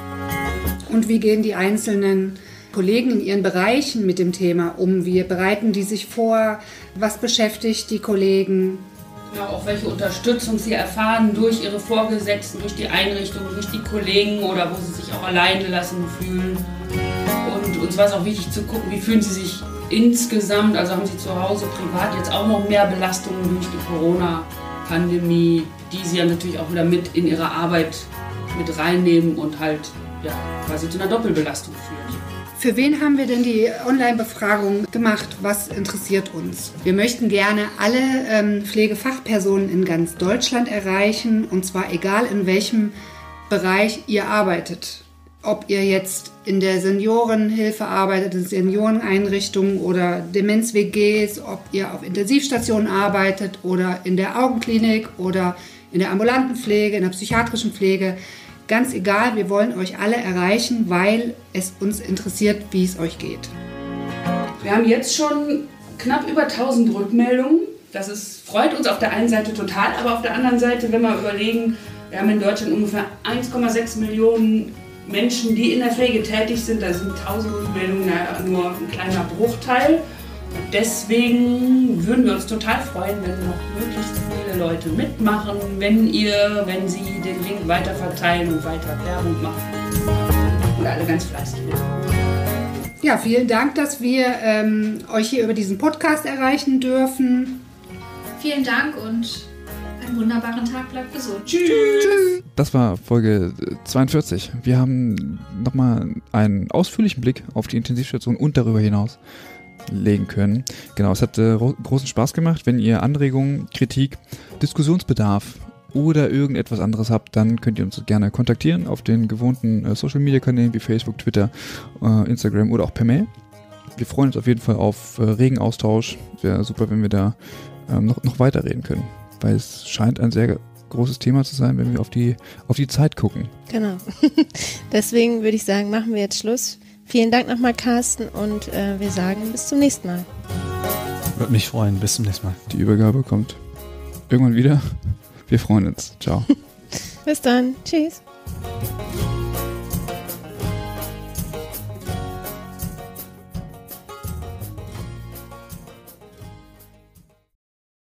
Und wie gehen die einzelnen Kollegen in ihren Bereichen mit dem Thema um? Wie bereiten die sich vor? Was beschäftigt die Kollegen? Ja, auch welche Unterstützung sie erfahren durch ihre Vorgesetzten, durch die Einrichtung, durch die Kollegen oder wo sie sich auch alleine lassen fühlen. Und uns war es auch wichtig zu gucken, wie fühlen sie sich insgesamt, also haben sie zu Hause privat jetzt auch noch mehr Belastungen durch die Corona-Pandemie, die sie ja natürlich auch wieder mit in ihre Arbeit mit reinnehmen und halt quasi zu einer Doppelbelastung führen. Für wen haben wir denn die Online-Befragung gemacht? Was interessiert uns? Wir möchten gerne alle Pflegefachpersonen in ganz Deutschland erreichen, und zwar egal in welchem Bereich ihr arbeitet. Ob ihr jetzt in der Seniorenhilfe arbeitet, in Senioreneinrichtungen oder Demenz-WGs, ob ihr auf Intensivstationen arbeitet oder in der Augenklinik oder in der ambulanten Pflege, in der psychiatrischen Pflege. Ganz egal, wir wollen euch alle erreichen, weil es uns interessiert, wie es euch geht. Wir haben jetzt schon knapp über 1000 Rückmeldungen. Das freut uns auf der einen Seite total, aber auf der anderen Seite, wenn wir überlegen, wir haben in Deutschland ungefähr 1,6 Millionen Menschen, die in der Pflege tätig sind. Da sind 1000 Rückmeldungen nur ein kleiner Bruchteil. Und deswegen würden wir uns total freuen, wenn noch möglichst viele Leute mitmachen, wenn sie den Link weiterverteilen und weiter Werbung machen. Und alle ganz fleißig mitmachen. Ja, vielen Dank, dass wir euch hier über diesen Podcast erreichen dürfen. Vielen Dank und einen wunderbaren Tag. Bleibt gesund. Tschüss. Das war Folge 42. Wir haben nochmal einen ausführlichen Blick auf die Intensivstation und darüber hinaus legen können. Genau, es hat großen Spaß gemacht. Wenn ihr Anregungen, Kritik, Diskussionsbedarf oder irgendetwas anderes habt, dann könnt ihr uns gerne kontaktieren auf den gewohnten Social-Media-Kanälen wie Facebook, Twitter, Instagram oder auch per Mail. Wir freuen uns auf jeden Fall auf regen Austausch. Wäre super, wenn wir da noch weiterreden können, weil es scheint ein sehr großes Thema zu sein, wenn wir auf die Zeit gucken. Genau. Deswegen würde ich sagen, machen wir jetzt Schluss. Vielen Dank nochmal, Carsten, und wir sagen bis zum nächsten Mal. Würde mich freuen. Bis zum nächsten Mal. Die Übergabe kommt irgendwann wieder. Wir freuen uns. Ciao. Bis dann. Tschüss.